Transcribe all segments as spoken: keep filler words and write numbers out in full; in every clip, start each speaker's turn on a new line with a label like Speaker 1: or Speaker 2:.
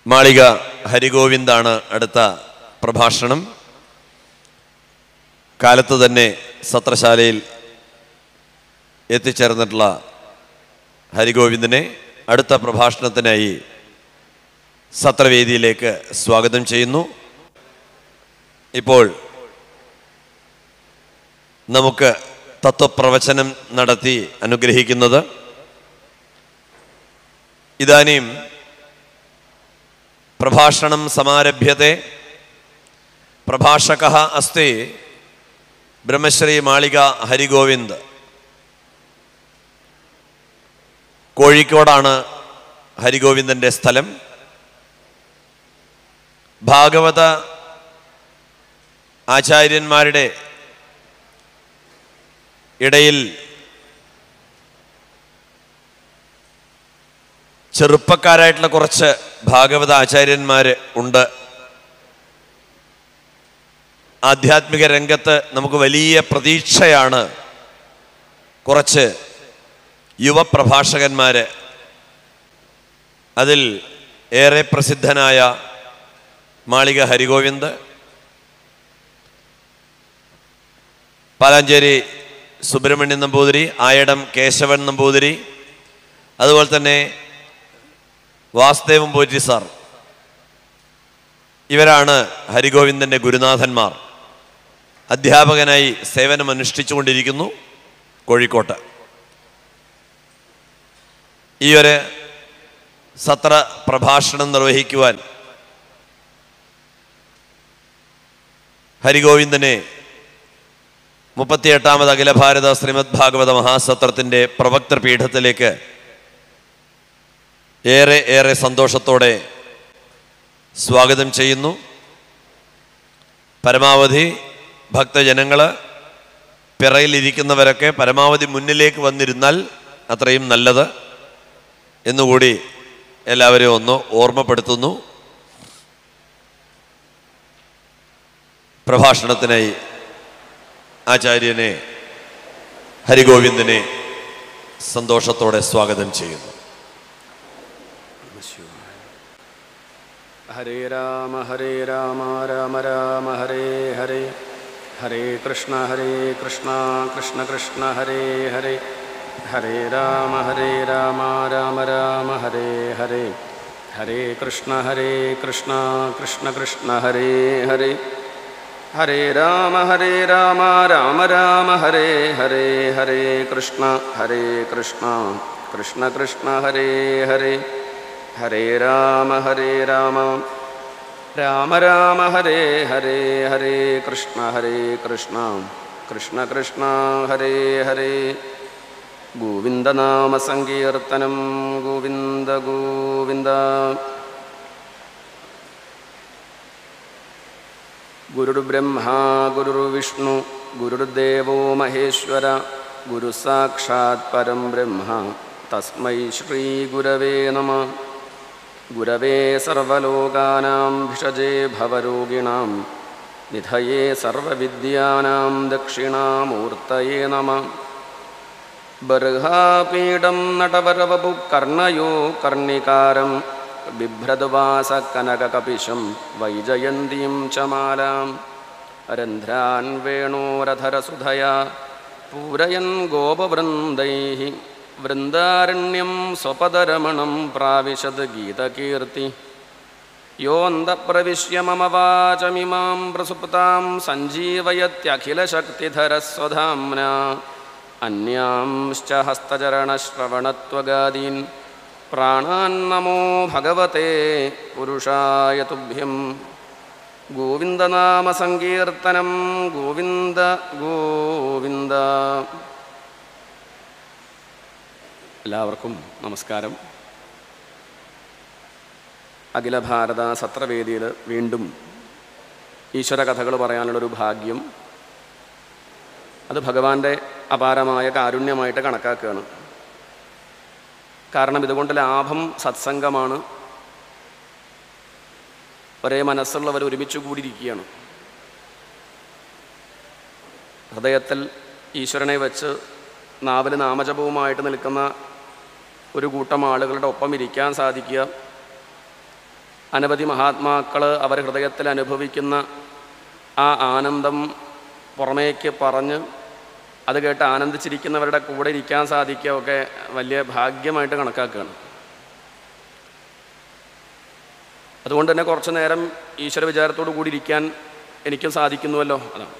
Speaker 1: മാളിക ഹരിഗോവിന്ദാണ് അടുത്ത പ്രഭാഷണം. കാലത്ത് തന്നെ സത്രശാലയിൽ എത്തിച്ചേർന്നിട്ടുള്ള ഹരിഗോവിന്ദനെ അടുത്ത പ്രഭാഷണത്തിനായി സത്രവേദിയിലേക്ക് സ്വാഗതം ചെയ്യുന്നു. ഇപ്പോൾ നമുക്ക് തത്വപ്രവചനം നടത്തി അനുഗ്രഹിക്കുന്നത് ഇതാനും പ്രഭാഷണം സമാരഭ്യത്തെ. പ്രഭാഷകഃ അസ്തി ബ്രഹ്മശ്രീ മാളിക ഹരിഗോവിന്ദ്. കോഴിക്കോടാണ് ഹരിഗോവിന്ദൻ്റെ സ്ഥലം. ഭാഗവത ആചാര്യന്മാരുടെ ഇടയിൽ ചെറുപ്പക്കാരായിട്ടുള്ള കുറച്ച് ഭാഗവത ആചാര്യന്മാർ ഉണ്ട്. ആധ്യാത്മിക രംഗത്ത് നമുക്ക് വലിയ പ്രതീക്ഷയാണ്. കുറച്ച് യുവപ്രഭാഷകന്മാർ, അതിൽ ഏറെ പ്രസിദ്ധനായ മാളിക ഹരിഗോവിന്ദ്, പാലാഞ്ചേരി സുബ്രഹ്മണ്യൻ നമ്പൂതിരി, ആയടം കേശവൻ നമ്പൂതിരി, അതുപോലെ തന്നെ വാസുദേവൻ പോറ്റി സാർ, ഇവരാണ് ഹരിഗോവിന്ദൻ്റെ ഗുരുനാഥന്മാർ. അധ്യാപകനായി സേവനമനുഷ്ഠിച്ചു കൊണ്ടിരിക്കുന്നു കോഴിക്കോട്ട്. ഈ ഒരു സത്ര പ്രഭാഷണം നിർവഹിക്കുവാൻ ഹരിഗോവിന്ദനെ മുപ്പത്തിയെട്ടാമത് അഖില ഭാരത ശ്രീമദ് ഭാഗവത മഹാസത്രത്തിൻ്റെ പ്രവക്തൃ പീഠത്തിലേക്ക് ഏറെ ഏറെ സന്തോഷത്തോടെ സ്വാഗതം ചെയ്യുന്നു. പരമാവധി ഭക്തജനങ്ങൾ, പിറയിലിരിക്കുന്നവരൊക്കെ പരമാവധി മുന്നിലേക്ക് വന്നിരുന്നാൽ അത്രയും നല്ലത് എന്നുകൂടി എല്ലാവരെയും ഒന്ന് ഓർമ്മപ്പെടുത്തുന്നു. പ്രഭാഷണത്തിനായി ആചാര്യനെ ഹരിഗോവിന്ദനെ സന്തോഷത്തോടെ സ്വാഗതം ചെയ്യുന്നു.
Speaker 2: ഹരേ രാമ ഹരേ രാമ രാമ രാമ ഹരേ ഹരേ, ഹരേ കൃഷ്ണ ഹരേ കൃഷ്ണ കൃഷ്ണ കൃഷ്ണ ഹരേ ഹരേ, ഹരേ രാമ ഹരേ രാമ രാമ രാമ ഹരേ ഹരേ, ഹരേ കൃഷ്ണ ഹരേ കൃഷ്ണ കൃഷ്ണ കൃഷ്ണ ഹരേ ഹരേ, ഹരേ രാമ ഹരേ രാമ രാമ രാമ ഹരേ ഹരേ, ഹരേ കൃഷ്ണ ഹരേ കൃഷ്ണ കൃഷ്ണ കൃഷ്ണ ഹരേ ഹരേ, ഹരേ രാമ ഹരേ രാമ രാമ രാമ ഹരേ ഹരേ, ഹരേ കൃഷ്ണ ഹരേ കൃഷ്ണ കൃഷ്ണ കൃഷ്ണ ഹരേ ഹരേ. ഗോവിന്ദനാമ സങ്കീർത്തനം ഗോവിന്ദ ഗോവിന്ദ. ഗുരുർബ്രഹ്മാ ഗുരുർവിഷ്ണു ഗുരുർദേവോ മഹേശ്വര, ഗുരു സാക്ഷാത് പരം ബ്രഹ്മ തസ്മൈ ശ്രീ ഗുരവേ നമഃ. ഗുരവേ സർവലോകാനാം ഭിഷജേ ഭവരോഗിണാം നിധയേ സർവവിദ്യാനാം ദക്ഷിണാമൂർത്തയേ നമഃ. ബർഹാപീഠം നടവരവപു കർണയോ കർണികാരം ബിഭ്രദ്വാസകനകകപിശം വൈജയന്തീം ച മാലാം. രന്ധ്രാൻ വേണോരധരസുധയാ പൂരയൻ ഗോപവൃന്ദൈഃ വൃന്ദാരണ്യം സ്വപദരമണം പ്രാവിശദ് ഗീതകീർത്തി. യോऽന്തഃപ്രവിശ്യ മമ വാചമിമാം പ്രസുപ്താം സഞ്ജീവയത്യഖിലശക്തിധരസ്വധാമ്നാ. അന്യാംശ്ച ഹസ്തചരണശ്രവണത്വഗാദീൻ പ്രാണാന്നമോ ഭഗവതേ പുരുഷായ തുഭ്യം. ഗോവിന്ദനാമ സങ്കീർത്തനം ഗോവിന്ദ ഗോവിന്ദ. എല്ലാവർക്കും നമസ്കാരം. അഖില ഭാരത സത്രവേദിയിൽ വീണ്ടും ഈശ്വര കഥകൾ പറയാനുള്ളൊരു ഭാഗ്യം, അത് ഭഗവാന്റെ അപാരമായ കാരുണ്യമായിട്ട് കണക്കാക്കുകയാണ്. കാരണം ഇതുകൊണ്ട് ലാഭം സത്സംഗമാണ്. ഒരേ മനസ്സുള്ളവർ ഒരുമിച്ച് കൂടിയിരിക്കുകയാണ്. ഹൃദയത്തിൽ ഈശ്വരനെ വെച്ച് നാവിൽ നാമജപവുമായിട്ട് നിൽക്കുന്ന ഒരു കൂട്ടം ആളുകളുടെ ഒപ്പം ഇരിക്കാൻ സാധിക്കുക, അനവധി മഹാത്മാക്കൾ അവർ ഹൃദയത്തിൽ അനുഭവിക്കുന്ന ആ ആനന്ദം പുറമേക്ക് പറഞ്ഞ് അത് കേട്ട് ആനന്ദിച്ചിരിക്കുന്നവരുടെ കൂടെ ഇരിക്കാൻ സാധിക്കുക ഒക്കെ വലിയ ഭാഗ്യമായിട്ട് കണക്കാക്കുകയാണ്. അതുകൊണ്ട് തന്നെ കുറച്ചു നേരം ഈശ്വര വിചാരത്തോടു കൂടി ഇരിക്കാൻ എനിക്കും സാധിക്കുന്നുവല്ലോ. അതാണ്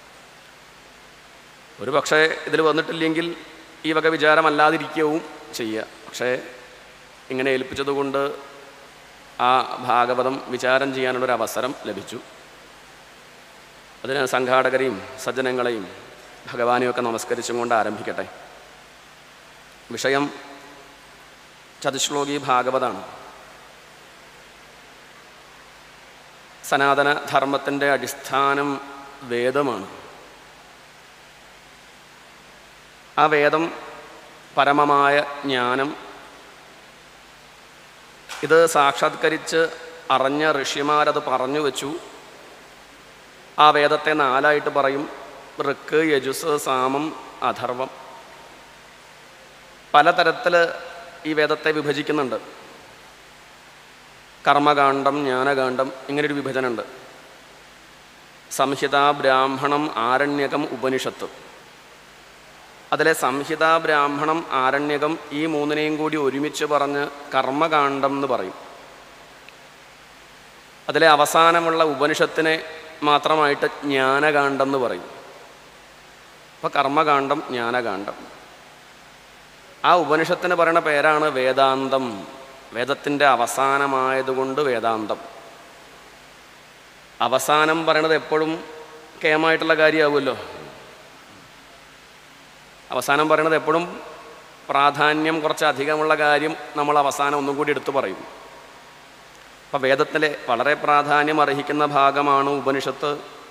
Speaker 2: ഒരു പക്ഷേ ഇതിൽ വന്നിട്ടില്ലെങ്കിൽ ഈ വക വിചാരമല്ലാതിരിക്കുകയും ചെയ്യുക. പക്ഷേ ഇങ്ങനെ ഏൽപ്പിച്ചതുകൊണ്ട് ആ ഭാഗവതം വിചാരം ചെയ്യാനുള്ളൊരു അവസരം ലഭിച്ചു. അതിന് സംഘാടകരെയും സജ്ജനങ്ങളെയും ഭഗവാനെയൊക്കെ നമസ്കരിച്ചും കൊണ്ട് ആരംഭിക്കട്ടെ. വിഷയം ചതുശ്ലോകി ഭാഗവതാണ്. സനാതന ധർമ്മത്തിൻ്റെ അടിസ്ഥാനം വേദമാണ്. ആ വേദം പരമമായ ജ്ഞാനം. ഇത് സാക്ഷാത്കരിച്ച് അറിഞ്ഞ ഋഷിമാരത് പറഞ്ഞു വച്ചു. ആ വേദത്തെ നാലായിട്ട് പറയും: ഋക്ക്, യജുസ്, സാമം, അഥർവം. പലതരത്തിൽ ഈ വേദത്തെ വിഭജിക്കുന്നുണ്ട്. കർമ്മകാന്ഡം, ജ്ഞാനകാന്ഡം, ഇങ്ങനൊരു വിഭജനമുണ്ട്. സംഹിത, ബ്രാഹ്മണം, ആരണ്യകം, ഉപനിഷത്ത്. അതിലെ സംഹിത, ബ്രാഹ്മണം, ആരണ്യകം ഈ മൂന്നിനെയും കൂടി ഒരുമിച്ച് പറഞ്ഞ് കർമ്മകാന്ഡം എന്ന് പറയും. അതിലെ അവസാനമുള്ള ഉപനിഷത്തിനെ മാത്രമായിട്ട് ജ്ഞാനകാന്ഡം എന്ന് പറയും. അപ്പോൾ കർമ്മകാന്ഡം, ജ്ഞാനകാന്ഡം. ആ ഉപനിഷത്തിന് പറയുന്ന പേരാണ് വേദാന്തം. വേദത്തിൻ്റെ അവസാനമായതുകൊണ്ട് വേദാന്തം. അവസാനം പറയണത് എപ്പോഴും കേമായിട്ടുള്ള കാര്യമാവുമല്ലോ. അവസാനം പറയണത് എപ്പോഴും പ്രാധാന്യം കുറച്ചധികമുള്ള കാര്യം നമ്മൾ അവസാനം ഒന്നും കൂടി എടുത്തു പറയും. അപ്പം വേദത്തിലെ വളരെ പ്രാധാന്യം അർഹിക്കുന്ന ഭാഗമാണ് ഉപനിഷത്ത്.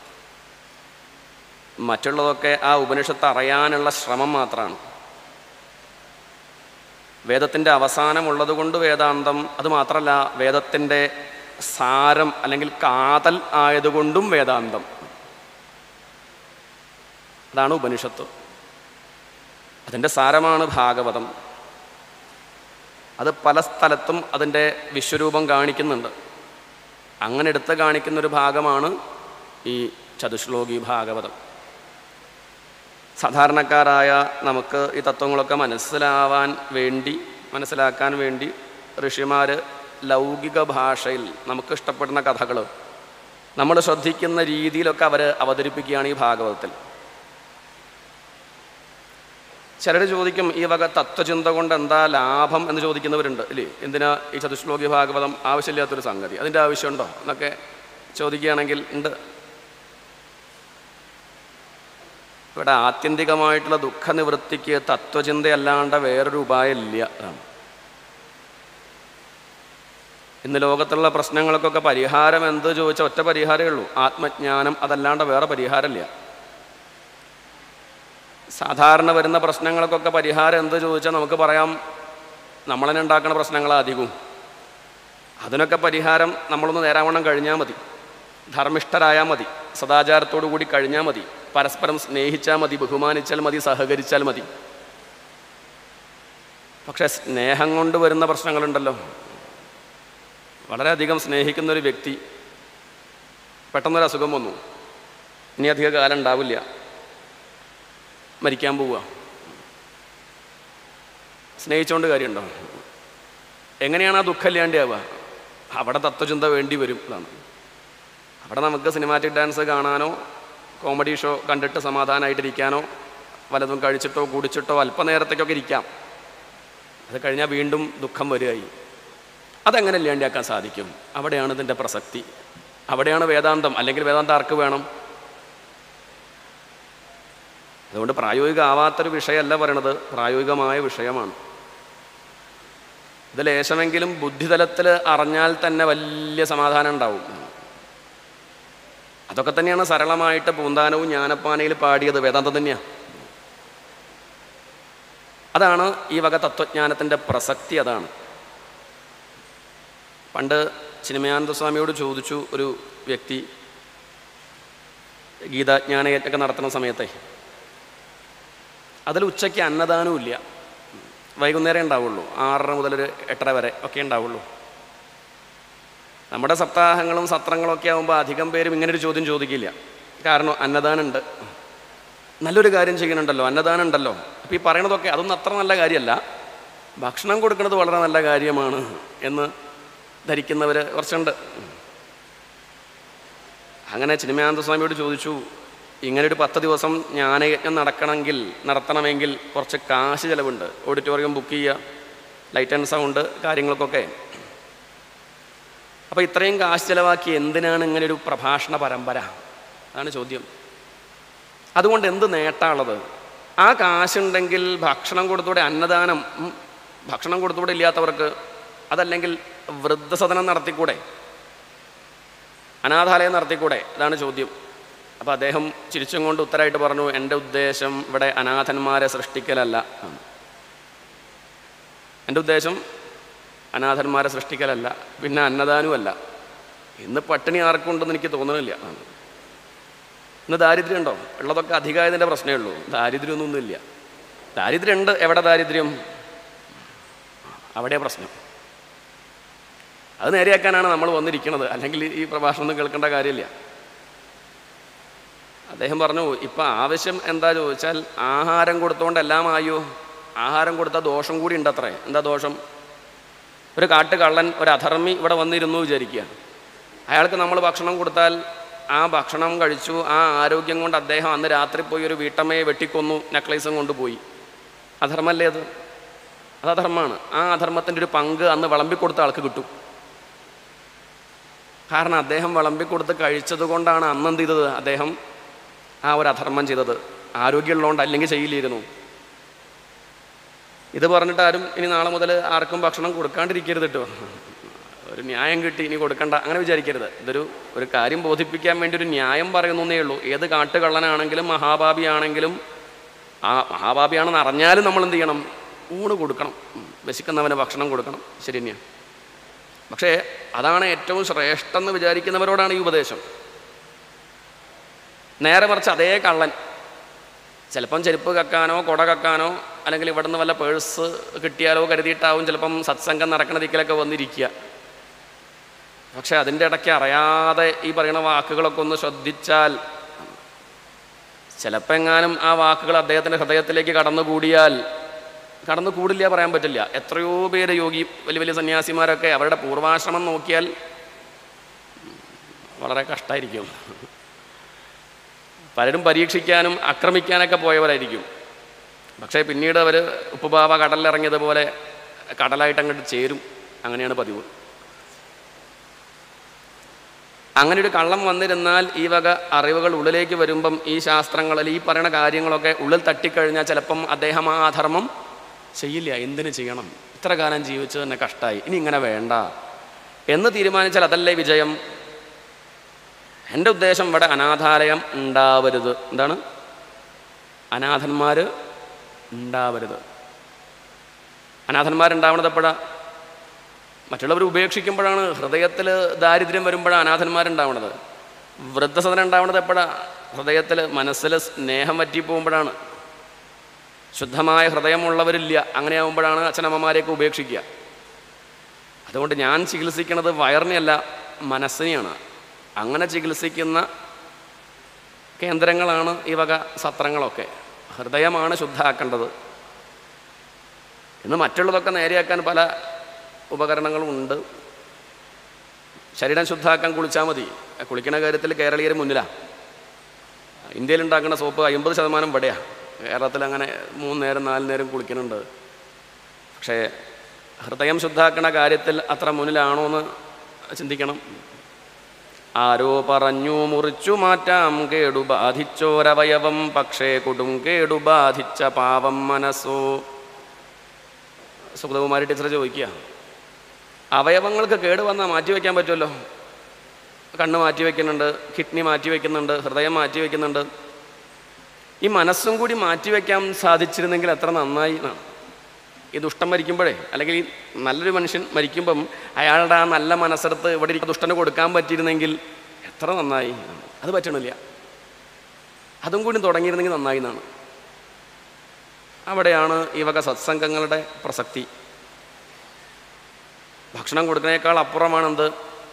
Speaker 2: മറ്റുള്ളതൊക്കെ ആ ഉപനിഷത്ത് അറിയാനുള്ള ശ്രമം മാത്രമാണ്. വേദത്തിൻ്റെ അവസാനമുള്ളത് കൊണ്ട് വേദാന്തം. അതുമാത്രമല്ല, വേദത്തിൻ്റെ സാരം അല്ലെങ്കിൽ കാതൽ ആയതുകൊണ്ടും വേദാന്തം. അതാണ് ഉപനിഷത്ത്. അതിൻ്റെ സാരമാണ് ഭാഗവതം. അത് പല സ്ഥലത്തും അതിൻ്റെ വിശ്വരൂപം കാണിക്കുന്നുണ്ട്. അങ്ങനെ എടുത്ത് കാണിക്കുന്നൊരു ഭാഗമാണ് ഈ ചതുശ്ലോകി ഭാഗവതം. സാധാരണക്കാരായ നമുക്ക് ഈ തത്വങ്ങളൊക്കെ മനസ്സിലാവാൻ വേണ്ടി മനസ്സിലാക്കാൻ വേണ്ടി ഋഷിമാർ ലൗകിക ഭാഷയിൽ നമുക്ക് ഇഷ്ടപ്പെടുന്ന കഥകൾ നമ്മൾ ശ്രദ്ധിക്കുന്ന രീതിയിലൊക്കെ അവർ അവതരിപ്പിക്കുകയാണ് ഈ ഭാഗവതത്തിൽ. ചിലർ ചോദിക്കും, ഈ വക തത്വചിന്ത കൊണ്ട് എന്താ ലാഭം എന്ന് ചോദിക്കുന്നവരുണ്ട് ഇല്ലേ. എന്തിനാ ഈ ചതുശ്ലോകി ഭാഗവതം? ആവശ്യമില്ലാത്തൊരു സംഗതി, അതിൻ്റെ ആവശ്യമുണ്ടോ എന്നൊക്കെ ചോദിക്കുകയാണെങ്കിൽ ഉണ്ട്. ഇവിടെ ആത്യന്തികമായിട്ടുള്ള ദുഃഖനിവൃത്തിക്ക് തത്വചിന്തയല്ലാണ്ട് വേറൊരു ഉപായമില്ല. അതാണ് ഇന്ന് ലോകത്തുള്ള പ്രശ്നങ്ങൾക്കൊക്കെ പരിഹാരം എന്ത് ചോദിച്ചാൽ ഒറ്റ പരിഹാരമേ ഉള്ളൂ: ആത്മജ്ഞാനം. അതല്ലാണ്ട് വേറെ പരിഹാരമില്ല. സാധാരണ വരുന്ന പ്രശ്നങ്ങൾക്കൊക്കെ പരിഹാരം എന്ത് ചോദിച്ചാൽ നമുക്ക് പറയാം, നമ്മൾ തന്നെ ഉണ്ടാക്കുന്ന പ്രശ്നങ്ങളാണ് അധികവും. അതിനൊക്കെ പരിഹാരം നമ്മളൊന്ന് നേരാവണ്ണം കഴിഞ്ഞാൽ മതി, ധർമ്മിഷ്ഠരായാൽ മതി, സദാചാരത്തോടു കൂടി കഴിഞ്ഞാൽ മതി, പരസ്പരം സ്നേഹിച്ചാൽ മതി, ബഹുമാനിച്ചാൽ മതി, സഹകരിച്ചാൽ മതി. പക്ഷേ സ്നേഹം കൊണ്ട് വരുന്ന പ്രശ്നങ്ങളുണ്ടല്ലോ. വളരെയധികം സ്നേഹിക്കുന്നൊരു വ്യക്തി പെട്ടെന്നൊരു അസുഖം വന്നു, ഇനി അധിക കാലം ഉണ്ടാവില്ല, മരിക്കാൻ പോവുക. സ്നേഹിച്ചുകൊണ്ട് കാര്യമുണ്ടോ? എങ്ങനെയാണ് ആ ദുഃഖം ഇല്ലാണ്ടാവുക? അവിടെ തത്വചിന്ത വേണ്ടി വരും. അതാണ്. അവിടെ നമുക്ക് സിനിമാറ്റിക് ഡാൻസ് കാണാനോ കോമഡി ഷോ കണ്ടിട്ട് സമാധാനമായിട്ടിരിക്കാനോ വല്ലതും കഴിച്ചിട്ടോ കുടിച്ചിട്ടോ അല്പനേരത്തേക്കൊക്കെ ഇരിക്കാം. അത് കഴിഞ്ഞാൽ വീണ്ടും ദുഃഖം വരികയായി. അതെങ്ങനെ ഇല്ലാണ്ടാക്കാൻ സാധിക്കും? അവിടെയാണ് ഇതിൻ്റെ പ്രസക്തി. അവിടെയാണ് വേദാന്തം. അല്ലെങ്കിൽ വേദാന്തം ആർക്ക് വേണം? അതുകൊണ്ട് പ്രായോഗിക ആവാത്തൊരു വിഷയമല്ല പറയണത്, പ്രായോഗികമായ വിഷയമാണ്. ഇത് ലേശമെങ്കിലും ബുദ്ധിതലത്തിൽ അറിഞ്ഞാൽ തന്നെ വലിയ സമാധാനം ഉണ്ടാവും. അതൊക്കെ തന്നെയാണ് സരളമായിട്ട് പൂന്താനവും ജ്ഞാനപ്പാനയിൽ പാടിയത്. വേദാന്തം തന്നെയാണ്. അതാണ് ഈ വക തത്വജ്ഞാനത്തിൻ്റെ പ്രസക്തി. അതാണ്. പണ്ട് ചിന്മയാനന്ദ സ്വാമിയോട് ചോദിച്ചു ഒരു വ്യക്തി, ഗീതാജ്ഞാനയജ്ഞമൊക്കെ നടത്തുന്ന സമയത്തെ, അതിൽ ഉച്ചയ്ക്ക് അന്നദാനവും ഇല്ല, വൈകുന്നേരം ഉണ്ടാവുള്ളൂ, ആറര മുതൽ ഒരു എട്ടര വരെ ഒക്കെ ഉണ്ടാവുള്ളൂ. നമ്മുടെ സപ്താഹങ്ങളും സത്രങ്ങളൊക്കെ ആകുമ്പോൾ അധികം പേരും ഇങ്ങനൊരു ചോദ്യം ചോദിക്കില്ല. കാരണം അന്നദാനം ഉണ്ട്, നല്ലൊരു കാര്യം ചെയ്യുന്നുണ്ടല്ലോ, അന്നദാനം ഉണ്ടല്ലോ. അപ്പോൾ ഈ പറയണതൊക്കെ അതൊന്നും അത്ര നല്ല കാര്യമല്ല, ഭക്ഷണം കൊടുക്കുന്നത് വളരെ നല്ല കാര്യമാണ് എന്ന് ധരിക്കുന്നവർ കുറച്ചുണ്ട്. അങ്ങനെ ചിന്മയാനന്ദസ്വാമിയോട് ചോദിച്ചു, ഇങ്ങനെ ഒരു പത്ത് ദിവസം ജ്ഞാനയജ്ഞം നടക്കണമെങ്കിൽ നടത്തണമെങ്കിൽ കുറച്ച് കാശ് ചിലവുണ്ട്, ഓഡിറ്റോറിയം ബുക്ക് ചെയ്യുക, ലൈറ്റ് ആൻഡ് സൗണ്ട് കാര്യങ്ങൾക്കൊക്കെ. അപ്പോൾ ഇത്രയും കാശ് ചിലവാക്കി എന്തിനാണ് ഇങ്ങനെ ഒരു പ്രഭാഷണ പരമ്പര? അതാണ് ചോദ്യം. അതുകൊണ്ട് എന്ത് നേട്ടമുള്ളത്? ആ കാശുണ്ടെങ്കിൽ ഭക്ഷണം കൊടുത്തൂടെ, അന്നദാനം ഭക്ഷണം കൊടുത്തൂടെ ഇല്ലാത്തവർക്ക്, അതല്ലെങ്കിൽ വൃദ്ധസദനം നടത്തിക്കൂടെ, അനാഥാലയം നടത്തിക്കൂടെ? അതാണ് ചോദ്യം. അപ്പോൾ അദ്ദേഹം ചിരിച്ചും കൊണ്ട് ഉത്തരമായിട്ട് പറഞ്ഞു, എൻ്റെ ഉദ്ദേശം ഇവിടെ അനാഥന്മാരെ സൃഷ്ടിക്കലല്ല, എൻ്റെ ഉദ്ദേശം അനാഥന്മാരെ സൃഷ്ടിക്കലല്ല, പിന്നെ അന്നദാനവുമല്ല. ഇന്ന് പട്ടിണി ആർക്കുണ്ടെന്ന് എനിക്ക് തോന്നുന്നില്ല. ഇന്ന് ദാരിദ്ര്യം ഉണ്ടോ? ഉള്ളതൊക്കെ അധികമായതിൻ്റെ പ്രശ്നമേ ഉള്ളൂ, ദാരിദ്ര്യമൊന്നുമില്ല. ദാരിദ്ര്യം ഉണ്ട്, എവിടെ ദാരിദ്ര്യം? അവിടെ പ്രശ്നം. അത് നേരെയാക്കാനാണ് നമ്മൾ വന്നിരിക്കുന്നത്, അല്ലെങ്കിൽ ഈ പ്രഭാഷണം കേൾക്കേണ്ട കാര്യമില്ല. അദ്ദേഹം പറഞ്ഞു, ഇപ്പം ആവശ്യം എന്താ ചോദിച്ചാൽ, ആഹാരം കൊടുത്തുകൊണ്ട് എല്ലാം ആയോ? ആഹാരം കൊടുത്താൽ ദോഷം കൂടി ഉണ്ട് അത്രേ. എന്താ ദോഷം? ഒരു കാട്ടുകള്ളൻ, ഒരു അധർമ്മി ഇവിടെ വന്നിരുന്നു വിചാരിക്കുക. അയാൾക്ക് നമ്മൾ ഭക്ഷണം കൊടുത്താൽ ആ ഭക്ഷണം കഴിച്ചു, ആ ആരോഗ്യം കൊണ്ട് അദ്ദേഹം അന്ന് രാത്രി പോയി ഒരു വീട്ടമ്മയെ വെട്ടിക്കൊന്നു, നെക്ലേസും കൊണ്ടുപോയി. അധർമ്മല്ലേ അത്? അത് അധർമ്മമാണ്. ആ അധർമ്മത്തിൻ്റെ ഒരു പങ്ക് അന്ന് വിളമ്പിക്കൊടുത്ത ആൾക്ക് കിട്ടും. കാരണം അദ്ദേഹം വിളമ്പിക്കൊടുത്ത് കഴിച്ചത് കൊണ്ടാണ് അന്ന് എന്ത് ചെയ്തത്? അദ്ദേഹം ആ ഒരു അധർമ്മം ചെയ്തത്. ആരോഗ്യമുള്ളതുകൊണ്ട് അല്ലെങ്കിൽ ചെയ്യില്ലായിരുന്നു. ഇത് പറഞ്ഞിട്ട് ആരും ഇനി നാളെ മുതൽ ആർക്കും ഭക്ഷണം കൊടുക്കാണ്ടിരിക്കരുത് കേട്ടോ. ഒരു ന്യായം കിട്ടി ഇനി കൊടുക്കണ്ട, അങ്ങനെ വിചാരിക്കരുത്. ഇതൊരു ഒരു കാര്യം ബോധിപ്പിക്കാൻ വേണ്ടി ഒരു ന്യായം പറയുന്നേ ഉള്ളൂ. ഏത് കാട്ടുകള്ളനാണെങ്കിലും മഹാഭാപിയാണെങ്കിലും, ആ മഹാഭാപിയാണെന്ന് അറിഞ്ഞാലും നമ്മൾ എന്ത് ചെയ്യണം? ഊണ് കൊടുക്കണം, വിശക്കുന്നവന് ഭക്ഷണം കൊടുക്കണം. ശരി തന്നെയാണ്. പക്ഷേ അതാണ് ഏറ്റവും ശ്രേഷ്ഠം എന്ന് വിചാരിക്കുന്നവരോടാണ് ഈ ഉപദേശം. നേരെ മറിച്ച് അതേ കള്ളൻ ചിലപ്പം ചെരുപ്പ് കക്കാനോ കുട കക്കാനോ അല്ലെങ്കിൽ ഇവിടെ നിന്ന് വല്ല പേഴ്സ് കിട്ടിയാലോ കരുതിയിട്ടാവും ചിലപ്പം സത്സംഗം നടക്കണ ദിക്കിലൊക്കെ വന്നിരിക്കുക. പക്ഷെ അതിൻ്റെ ഇടയ്ക്ക് അറിയാതെ ഈ പറയുന്ന വാക്കുകളൊക്കെ ഒന്ന് ശ്രദ്ധിച്ചാൽ, ചിലപ്പോൾ എങ്ങാനും ആ വാക്കുകൾ അദ്ദേഹത്തിൻ്റെ ഹൃദയത്തിലേക്ക് കടന്നുകൂടിയാൽ, കടന്നു കൂടില്ല പറയാൻ പറ്റില്ല. എത്രയോ പേര് യോഗി വലിയ വലിയ സന്യാസിമാരൊക്കെ അവരുടെ പൂർവാശ്രമം നോക്കിയാൽ വളരെ കഷ്ടമായിരിക്കും. പലരും പരീക്ഷിക്കാനും ആക്രമിക്കാനൊക്കെ പോയവരായിരിക്കും. പക്ഷേ പിന്നീട് അവർ ഉപ്പുപാവ കടലിലിറങ്ങിയതുപോലെ കടലായിട്ട് അങ്ങോട്ട് ചേരും. അങ്ങനെയാണ് പതിവ്. അങ്ങനെ ഒരു കള്ളം വന്നിരുന്നാൽ ഈ വക അറിവുകൾ ഉള്ളിലേക്ക് വരുമ്പം ഈ ശാസ്ത്രങ്ങളിൽ ഈ പറയുന്ന കാര്യങ്ങളൊക്കെ ഉള്ളിൽ തട്ടിക്കഴിഞ്ഞാൽ ചിലപ്പം അദ്ദേഹം ആ അധർമ്മം ചെയ്യില്ല. എന്തിനു ചെയ്യണം? ഇത്ര കാലം ജീവിച്ചത് തന്നെ കഷ്ടമായി, ഇനി ഇങ്ങനെ വേണ്ട എന്ന് തീരുമാനിച്ചാൽ അതല്ലേ വിജയം? എൻ്റെ ഉദ്ദേശം ഇവിടെ അനാഥാലയം ഉണ്ടാവരുത്. എന്താണ്? അനാഥന്മാർ ഉണ്ടാവരുത്. അനാഥന്മാരുണ്ടാവണത് എപ്പോഴാണ്? മറ്റുള്ളവർ ഉപേക്ഷിക്കുമ്പോഴാണ്. ഹൃദയത്തിൽ ദാരിദ്ര്യം വരുമ്പോഴാണ് അനാഥന്മാരുണ്ടാവണത്. വൃദ്ധസദനം ഉണ്ടാവണത് എപ്പോഴാണ്? ഹൃദയത്തിൽ മനസ്സിൽ സ്നേഹം വറ്റിപ്പോകുമ്പോഴാണ്. ശുദ്ധമായ ഹൃദയമുള്ളവരില്ല, അങ്ങനെയാകുമ്പോഴാണ് അച്ഛനമ്മമാരെയൊക്കെ ഉപേക്ഷിക്കുക. അതുകൊണ്ട് ഞാൻ ചികിത്സിക്കുന്നത് വയറിനെയല്ല, മനസ്സിനെയാണ്. അങ്ങനെ ചികിത്സിക്കുന്ന കേന്ദ്രങ്ങളാണ് ഈ വക സത്രങ്ങളൊക്കെ. ഹൃദയമാണ് ശുദ്ധമാക്കേണ്ടത്. ഇന്ന് മറ്റുള്ളതൊക്കെ നേരെയാക്കാൻ പല ഉപകരണങ്ങളും ഉണ്ട്. ശരീരം ശുദ്ധമാക്കാൻ കുളിച്ചാൽ മതി. കുളിക്കുന്ന കാര്യത്തിൽ കേരളീയർ മുന്നിലാണ്. ഇന്ത്യയിലുണ്ടാക്കുന്ന സോപ്പ് അമ്പത് ശതമാനം ഇവിടെയാണ്. കേരളത്തിൽ അങ്ങനെ മൂന്ന് നേരം നാല് നേരം കുളിക്കുന്നുണ്ട്. പക്ഷേ ഹൃദയം ശുദ്ധാക്കണ കാര്യത്തിൽ അത്ര മുന്നിലാണോ എന്ന് ചിന്തിക്കണം. ആരോ പറഞ്ഞു മുറിച്ചു മാറ്റാം കേടു ബാധിച്ചോരവയവം, പക്ഷേ കൊടും കേടു ബാധിച്ച പാവം മനസ്സോ. സുഗതകുമാരി ടീച്ചർ ചോദിക്കുക, അവയവങ്ങൾക്ക് കേട് വന്നാൽ മാറ്റിവെക്കാൻ പറ്റുമല്ലോ. കണ്ണ് മാറ്റി വയ്ക്കുന്നുണ്ട്, കിഡ്നി മാറ്റി വയ്ക്കുന്നുണ്ട്, ഹൃദയം മാറ്റി വയ്ക്കുന്നുണ്ട്. ഈ മനസ്സും കൂടി മാറ്റിവെക്കാൻ സാധിച്ചിരുന്നെങ്കിൽ എത്ര നന്നായി എന്നാണ്. ഈ ദുഷ്ടം മരിക്കുമ്പോഴേ, അല്ലെങ്കിൽ ഈ നല്ലൊരു മനുഷ്യൻ മരിക്കുമ്പം അയാളുടെ ആ നല്ല മനസ്സെടുത്ത് ഇവിടെ ഇരിക്കുന്ന ദുഷ്ടന് കൊടുക്കാൻ പറ്റിയിരുന്നെങ്കിൽ എത്ര നന്നായി. അത് പറ്റണില്ല. അതും കൂടി തുടങ്ങിയിരുന്നെങ്കിൽ നന്നായി എന്നാണ്. അവിടെയാണ് ഈ വക സത്സംഗങ്ങളുടെ പ്രസക്തി. ഭക്ഷണം കൊടുക്കുന്നതിനേക്കാൾ അപ്പുറമാണെന്ത്?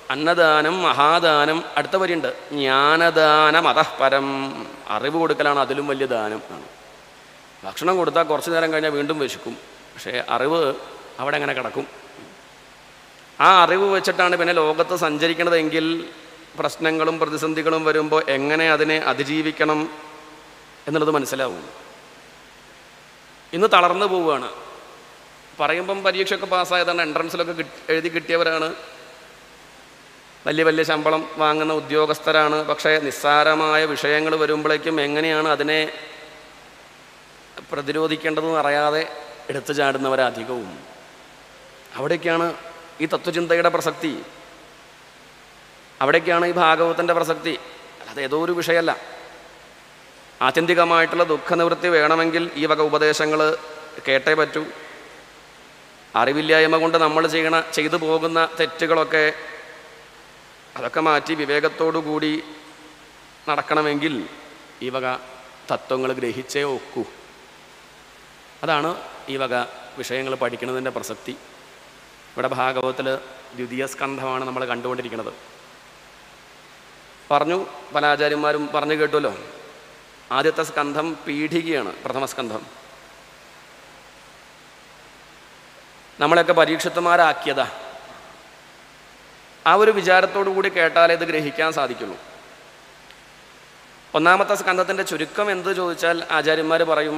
Speaker 2: അന്നദാനം, മഹാദാനം. അടുത്ത വരിയുണ്ട്, ജ്ഞാനദാനം അതഃപരം. അറിവ് കൊടുക്കലാണ് അതിലും വലിയ ദാനം ആണ്. ഭക്ഷണം കൊടുത്താൽ കുറച്ച് നേരം കഴിഞ്ഞാൽ വീണ്ടും വിശക്കും, പക്ഷേ അറിവ് അവിടെ അങ്ങനെ കിടക്കും. ആ അറിവ് വെച്ചിട്ടാണ് പിന്നെ ലോകത്ത് സഞ്ചരിക്കണതെങ്കിൽ പ്രശ്നങ്ങളും പ്രതിസന്ധികളും വരുമ്പോൾ എങ്ങനെ അതിനെ അതിജീവിക്കണം എന്നുള്ളത് മനസ്സിലാവും. ഇന്ന് തളർന്നു പോവുകയാണ്. പറയുമ്പം പരീക്ഷയൊക്കെ പാസ്സായതാണ്, എൻട്രൻസിലൊക്കെ കിട്ടി എഴുതി കിട്ടിയവരാണ്, വലിയ വലിയ ശമ്പളം വാങ്ങുന്ന ഉദ്യോഗസ്ഥരാണ്. പക്ഷേ നിസ്സാരമായ വിഷയങ്ങൾ വരുമ്പോഴേക്കും എങ്ങനെയാണ് അതിനെ പ്രതിരോധിക്കേണ്ടതെന്ന് അറിയാതെ എടുത്തു ചാടുന്നവരധികവും. അവിടേക്കാണ് ഈ തത്വചിന്തയുടെ പ്രസക്തി, അവിടേക്കാണ് ഈ ഭാഗവതത്തിൻ്റെ പ്രസക്തി. അല്ലാതെ ഏതോ ഒരു വിഷയമല്ല. ആത്യന്തികമായിട്ടുള്ള ദുഃഖനിവൃത്തി വേണമെങ്കിൽ ഈ വക ഉപദേശങ്ങൾ കേട്ടേ പറ്റൂ. അറിവില്ലായ്മ കൊണ്ട് നമ്മൾ ചെയ്യണ ചെയ്തു പോകുന്ന തെറ്റുകളൊക്കെ അതൊക്കെ മാറ്റി വിവേകത്തോടു കൂടി നടക്കണമെങ്കിൽ ഈ വക തത്വങ്ങൾ ഗ്രഹിച്ചേ ഒക്കൂ. അതാണ് ഈ വക വിഷയങ്ങൾ പഠിക്കുന്നതിൻ്റെ പ്രസക്തി. ഇവിടെ ഭാഗവതത്തിൽ ദ്വിതീയ സ്കന്ധമാണ് നമ്മൾ കണ്ടുകൊണ്ടിരിക്കുന്നത്. പറഞ്ഞു, പല ആചാര്യന്മാരും പറഞ്ഞു കേട്ടുമല്ലോ. ആദ്യത്തെ സ്കന്ധം പീഠികയാണ്, പ്രഥമസ്കന്ധം. നമ്മളെയൊക്കെ പരീക്ഷിതന്മാരാക്കിയതാ. ആ ഒരു വിചാരത്തോടു കൂടി കേട്ടാലേ ഇത് ഗ്രഹിക്കാൻ സാധിക്കുള്ളൂ. ഒന്നാമത്തെ സ്കന്ധത്തിൻ്റെ ചുരുക്കം എന്ത് ചോദിച്ചാൽ ആചാര്യന്മാർ പറയും,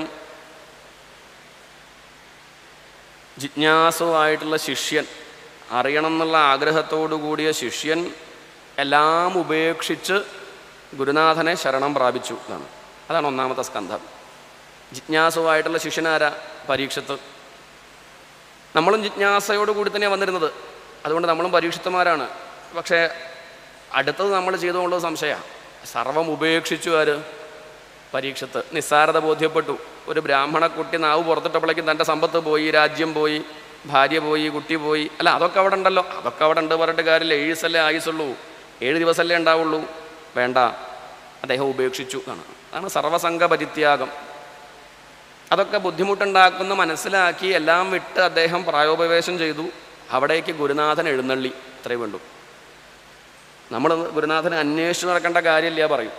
Speaker 2: ജിജ്ഞാസുവായിട്ടുള്ള ശിഷ്യൻ, അറിയണം എന്നുള്ള ആഗ്രഹത്തോടു കൂടിയ ശിഷ്യൻ എല്ലാം ഉപേക്ഷിച്ച് ഗുരുനാഥനെ ശരണം പ്രാപിച്ചു എന്നാണ്. അതാണ് ഒന്നാമത്തെ സ്കന്ധം. ജിജ്ഞാസുവായിട്ടുള്ള ശിഷ്യനാരാ? പരീക്ഷത്ത്. നമ്മളും ജിജ്ഞാസയോടുകൂടി തന്നെയാണ് വന്നിരുന്നത്, അതുകൊണ്ട് നമ്മളും പരീക്ഷിതന്മാരാണ്. പക്ഷേ അടുത്തത് നമ്മൾ ചെയ്തുകൊണ്ടത് സംശയമാണ്. സർവം ഉപേക്ഷിച്ചു ആര്? പരീക്ഷത്ത്. നിസ്സാരത ബോധ്യപ്പെട്ടു. ഒരു ബ്രാഹ്മണ കുട്ടി നാവ് പുറത്തിട്ടപ്പോഴേക്കും തൻ്റെ സമ്പത്ത് പോയി, രാജ്യം പോയി, ഭാര്യ പോയി, കുട്ടി പോയി. അല്ല, അതൊക്കെ അവിടെ ഉണ്ടല്ലോ, അതൊക്കെ അവിടെ ഉണ്ട് പറഞ്ഞിട്ട് കാര്യമില്ല. ഏഴ് ദിവസമല്ലേ ആയുസുള്ളൂ, ഏഴ് ദിവസമല്ലേ ഉണ്ടാവുള്ളൂ. വേണ്ട, അദ്ദേഹം ഉപേക്ഷിച്ചു എന്നാണ്. അതാണ് സർവസംഘ പരിത്യാഗം. അതൊക്കെ ബുദ്ധിമുട്ടുണ്ടാക്കുന്ന മനസ്സിലാക്കി എല്ലാം വിട്ട് അദ്ദേഹം പ്രായോപവേശം ചെയ്തു. അവിടേക്ക് ഗുരുനാഥൻ എഴുന്നള്ളി. ഇത്രയേ വേണ്ടു. നമ്മൾ ഗുരുനാഥനെ അന്വേഷിച്ച് നടക്കേണ്ട കാര്യമില്ല പറയും.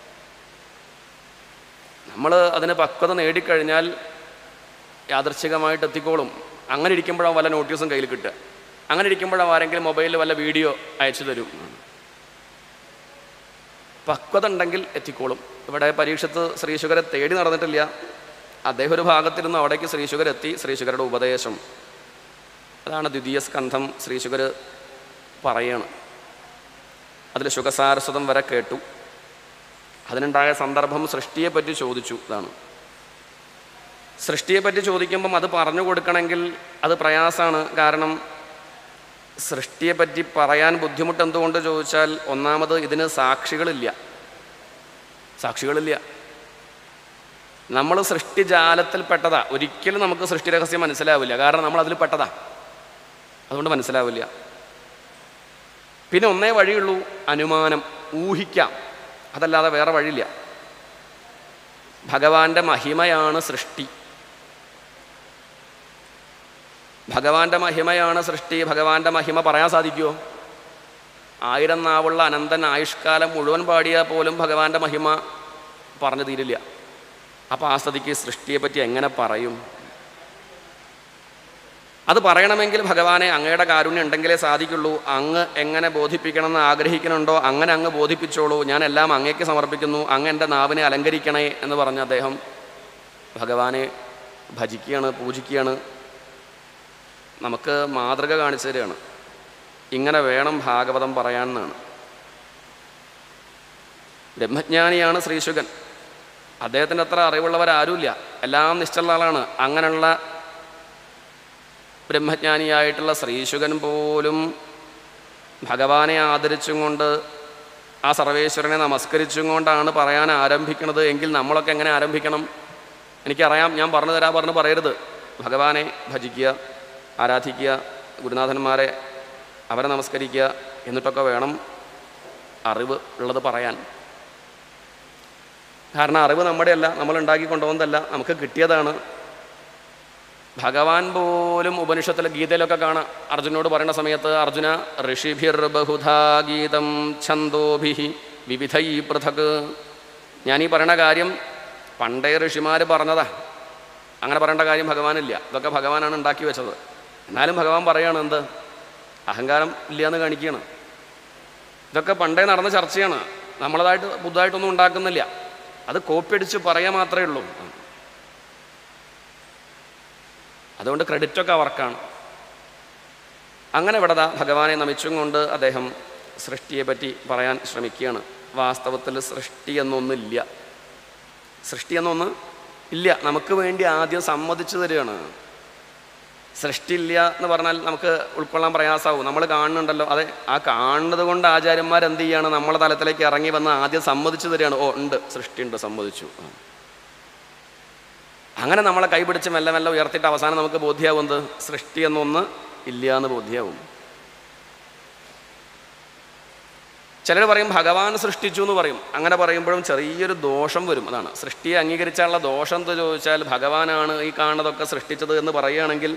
Speaker 2: നമ്മൾ അതിന് പക്വത നേടിക്കഴിഞ്ഞാൽ യാദൃച്ഛികമായിട്ട് എത്തിക്കോളും. അങ്ങനെ ഇരിക്കുമ്പോഴാണ് വല്ല നോട്ടീസും കയ്യിൽ കിട്ടുക. അങ്ങനെ ഇരിക്കുമ്പോഴാണ് ആരെങ്കിലും മൊബൈലിൽ വല്ല വീഡിയോ അയച്ചു തരും. പക്വത ഉണ്ടെങ്കിൽ എത്തിക്കോളും. ഇവിടെ പരീക്ഷത്ത് ശ്രീശുകരെ തേടി നടന്നിട്ടില്ല. അദ്ദേഹം ഒരു ഭാഗത്തിരുന്ന് അവിടേക്ക് ശ്രീശുകരെത്തി. ശ്രീശുകരുടെ ഉപദേശം, അതാണ് ദ്വിതീയ സ്കന്ധം. ശ്രീശുകർ പറയാണ്, അതിൽ ശുഖസാരസ്വതം വരെ കേട്ടു. അതിനുണ്ടായ സന്ദർഭം സൃഷ്ടിയെപ്പറ്റി ചോദിച്ചു. ഇതാണ് സൃഷ്ടിയെപ്പറ്റി ചോദിക്കുമ്പം അത് പറഞ്ഞു കൊടുക്കണമെങ്കിൽ അത് പ്രയാസമാണ്. കാരണം സൃഷ്ടിയെപ്പറ്റി പറയാൻ ബുദ്ധിമുട്ടെന്തുകൊണ്ട് ചോദിച്ചാൽ, ഒന്നാമത് ഇതിന് സാക്ഷികളില്ല. സാക്ഷികളില്ല. നമ്മൾ സൃഷ്ടിജാലത്തിൽ പെട്ടതാ. ഒരിക്കലും നമുക്ക് സൃഷ്ടി രഹസ്യം മനസ്സിലാവില്ല. കാരണം നമ്മൾ അതിൽ പെട്ടതാ, അതുകൊണ്ട് മനസ്സിലാവില്ല. പിന്നെ ഒന്നേ വഴിയുള്ളൂ, അനുമാനം, ഊഹിക്കാം. അതല്ലാതെ വേറെ വഴിയില്ല. ഭഗവാന്റെ മഹിമയാണ് സൃഷ്ടി. ഭഗവാന്റെ മഹിമയാണ് സൃഷ്ടി. ഭഗവാന്റെ മഹിമ പറയാൻ സാധിക്കുമോ? ആയിരം നാവുള്ള അനന്തൻ ആയുഷ്കാലം മുഴുവൻ പാടിയാൽ പോലും ഭഗവാന്റെ മഹിമ പറഞ്ഞു തീരില്ല. അപ്പോൾ ആ സ്ഥിതിക്ക് സൃഷ്ടിയെപ്പറ്റി എങ്ങനെ പറയും? അത് പറയണമെങ്കിൽ ഭഗവാനെ അങ്ങയുടെ കാരുണ്യം ഉണ്ടെങ്കിലേ സാധിക്കുള്ളൂ. അങ്ങ് എങ്ങനെ ബോധിപ്പിക്കണമെന്ന് ആഗ്രഹിക്കുന്നുണ്ടോ അങ്ങനെ അങ്ങ് ബോധിപ്പിച്ചോളൂ. ഞാൻ എല്ലാം അങ്ങേക്ക് സമർപ്പിക്കുന്നു. അങ്ങ് എൻ്റെ നാവിനെ അലങ്കരിക്കണേ എന്ന് പറഞ്ഞ് അദ്ദേഹം ഭഗവാനെ ഭജിക്കുകയാണ്, പൂജിക്കുകയാണ്. നമുക്ക് മാതൃക കാണിച്ചു തരികയാണ്. ഇങ്ങനെ വേണം ഭാഗവതം പറയാമെന്നാണ്. ബ്രഹ്മജ്ഞാനിയാണ് ശ്രീശുകൻ. അദ്ദേഹത്തിൻ്റെ അത്ര അറിവുള്ളവരാരുമില്ല, എല്ലാം നിശ്ചല ആളാണ്. അങ്ങനെയുള്ള ബ്രഹ്മജ്ഞാനിയായിട്ടുള്ള ശ്രീശുകൻ പോലും ഭഗവാനെ ആദരിച്ചും കൊണ്ട് ആ സർവേശ്വരനെ നമസ്കരിച്ചും കൊണ്ടാണ് പറയാൻ ആരംഭിക്കുന്നത്. എങ്കിൽ നമ്മളൊക്കെ എങ്ങനെ ആരംഭിക്കണം? എനിക്കറിയാം, ഞാൻ പറഞ്ഞു തരാ പറഞ്ഞ് പറയരുത്. ഭഗവാനെ ഭജിക്കുക, ആരാധിക്കുക, ഗുരുനാഥന്മാരെ അവരെ നമസ്കരിക്കുക, എന്നിട്ടൊക്കെ വേണം അറിവ് ഉള്ളത് പറയാൻ. കാരണം അറിവ് നമ്മുടെയല്ല, നമ്മൾ ഉണ്ടാക്കി കൊണ്ടുപോകുന്നതല്ല, നമുക്ക് കിട്ടിയതാണ്. ഭഗവാൻ പോലും ഉപനിഷത്തിൽ ഗീതയിലൊക്കെ കാണാം. അർജുനോട് പറയുന്ന സമയത്ത്, അർജുന ഋഷിഭിർ ബഹുധാ ഗീതം ഛന്ദോഭിഹി വിവിധൈ പൃഥക്. ഞാനീ പറയുന്ന കാര്യം പണ്ടേ ഋഷിമാർ പറഞ്ഞതാ, അങ്ങനെ പറയേണ്ട കാര്യം ഭഗവാനില്ല. ഇതൊക്കെ ഭഗവാനാണ് ഉണ്ടാക്കി വെച്ചത്. എന്നാലും ഭഗവാൻ പറയുകയാണ്, എന്ത് അഹങ്കാരം ഇല്ല എന്ന് കാണിക്കുകയാണ്. ഇതൊക്കെ പണ്ടേ നടന്ന ചർച്ചയാണ്, നമ്മളതായിട്ട് പുതുതായിട്ടൊന്നും ഉണ്ടാക്കുന്നില്ല. അത് കോപ്പി അടിച്ച് പറയാൻ മാത്രമേ ഉള്ളൂ. അതുകൊണ്ട് ക്രെഡിറ്റൊക്കെ അവർക്കാണ്. അങ്ങനെ ഇവിടെ ഭഗവാനെ നമിച്ചും കൊണ്ട് അദ്ദേഹം സൃഷ്ടിയെ പറ്റി പറയാൻ ശ്രമിക്കുകയാണ്. വാസ്തവത്തിൽ സൃഷ്ടി എന്നൊന്നില്ല, സൃഷ്ടി എന്നൊന്ന് ഇല്ല. നമുക്ക് വേണ്ടി ആദ്യം സമ്മതിച്ചു തരികയാണ്. സൃഷ്ടി ഇല്ല എന്ന് പറഞ്ഞാൽ നമുക്ക് ഉൾക്കൊള്ളാൻ പ്രയാസമാവും. നമ്മൾ കാണുന്നുണ്ടല്ലോ, അതെ, ആ കാണുന്നത് കൊണ്ട് ആചാര്യന്മാർ എന്ത് ചെയ്യാണ്, നമ്മളെ തലത്തിലേക്ക് ഇറങ്ങി വന്ന് ആദ്യം സമ്മതിച്ചു തരികയാണ്. ഓ ഉണ്ട്, സൃഷ്ടി ഉണ്ട്, സമ്മതിച്ചു. അങ്ങനെ നമ്മളെ കൈപിടിച്ച് മെല്ലെ മെല്ലെ ഉയർത്തിയിട്ട് അവസാനം നമുക്ക് ബോധ്യാവുന്നത് സൃഷ്ടി എന്നൊന്ന് ഇല്ല എന്ന് ബോധ്യാവും. ചിലർ പറയും ഭഗവാൻ സൃഷ്ടിച്ചു എന്ന് പറയും. അങ്ങനെ പറയുമ്പോഴും ചെറിയൊരു ദോഷം വരും. അതാണ് സൃഷ്ടിയെ അംഗീകരിച്ചാലുള്ള ദോഷം എന്ന് ചോദിച്ചാൽ, ഭഗവാനാണ് ഈ കാണുന്നതൊക്കെ സൃഷ്ടിച്ചത് എന്ന് പറയുകയാണെങ്കിൽ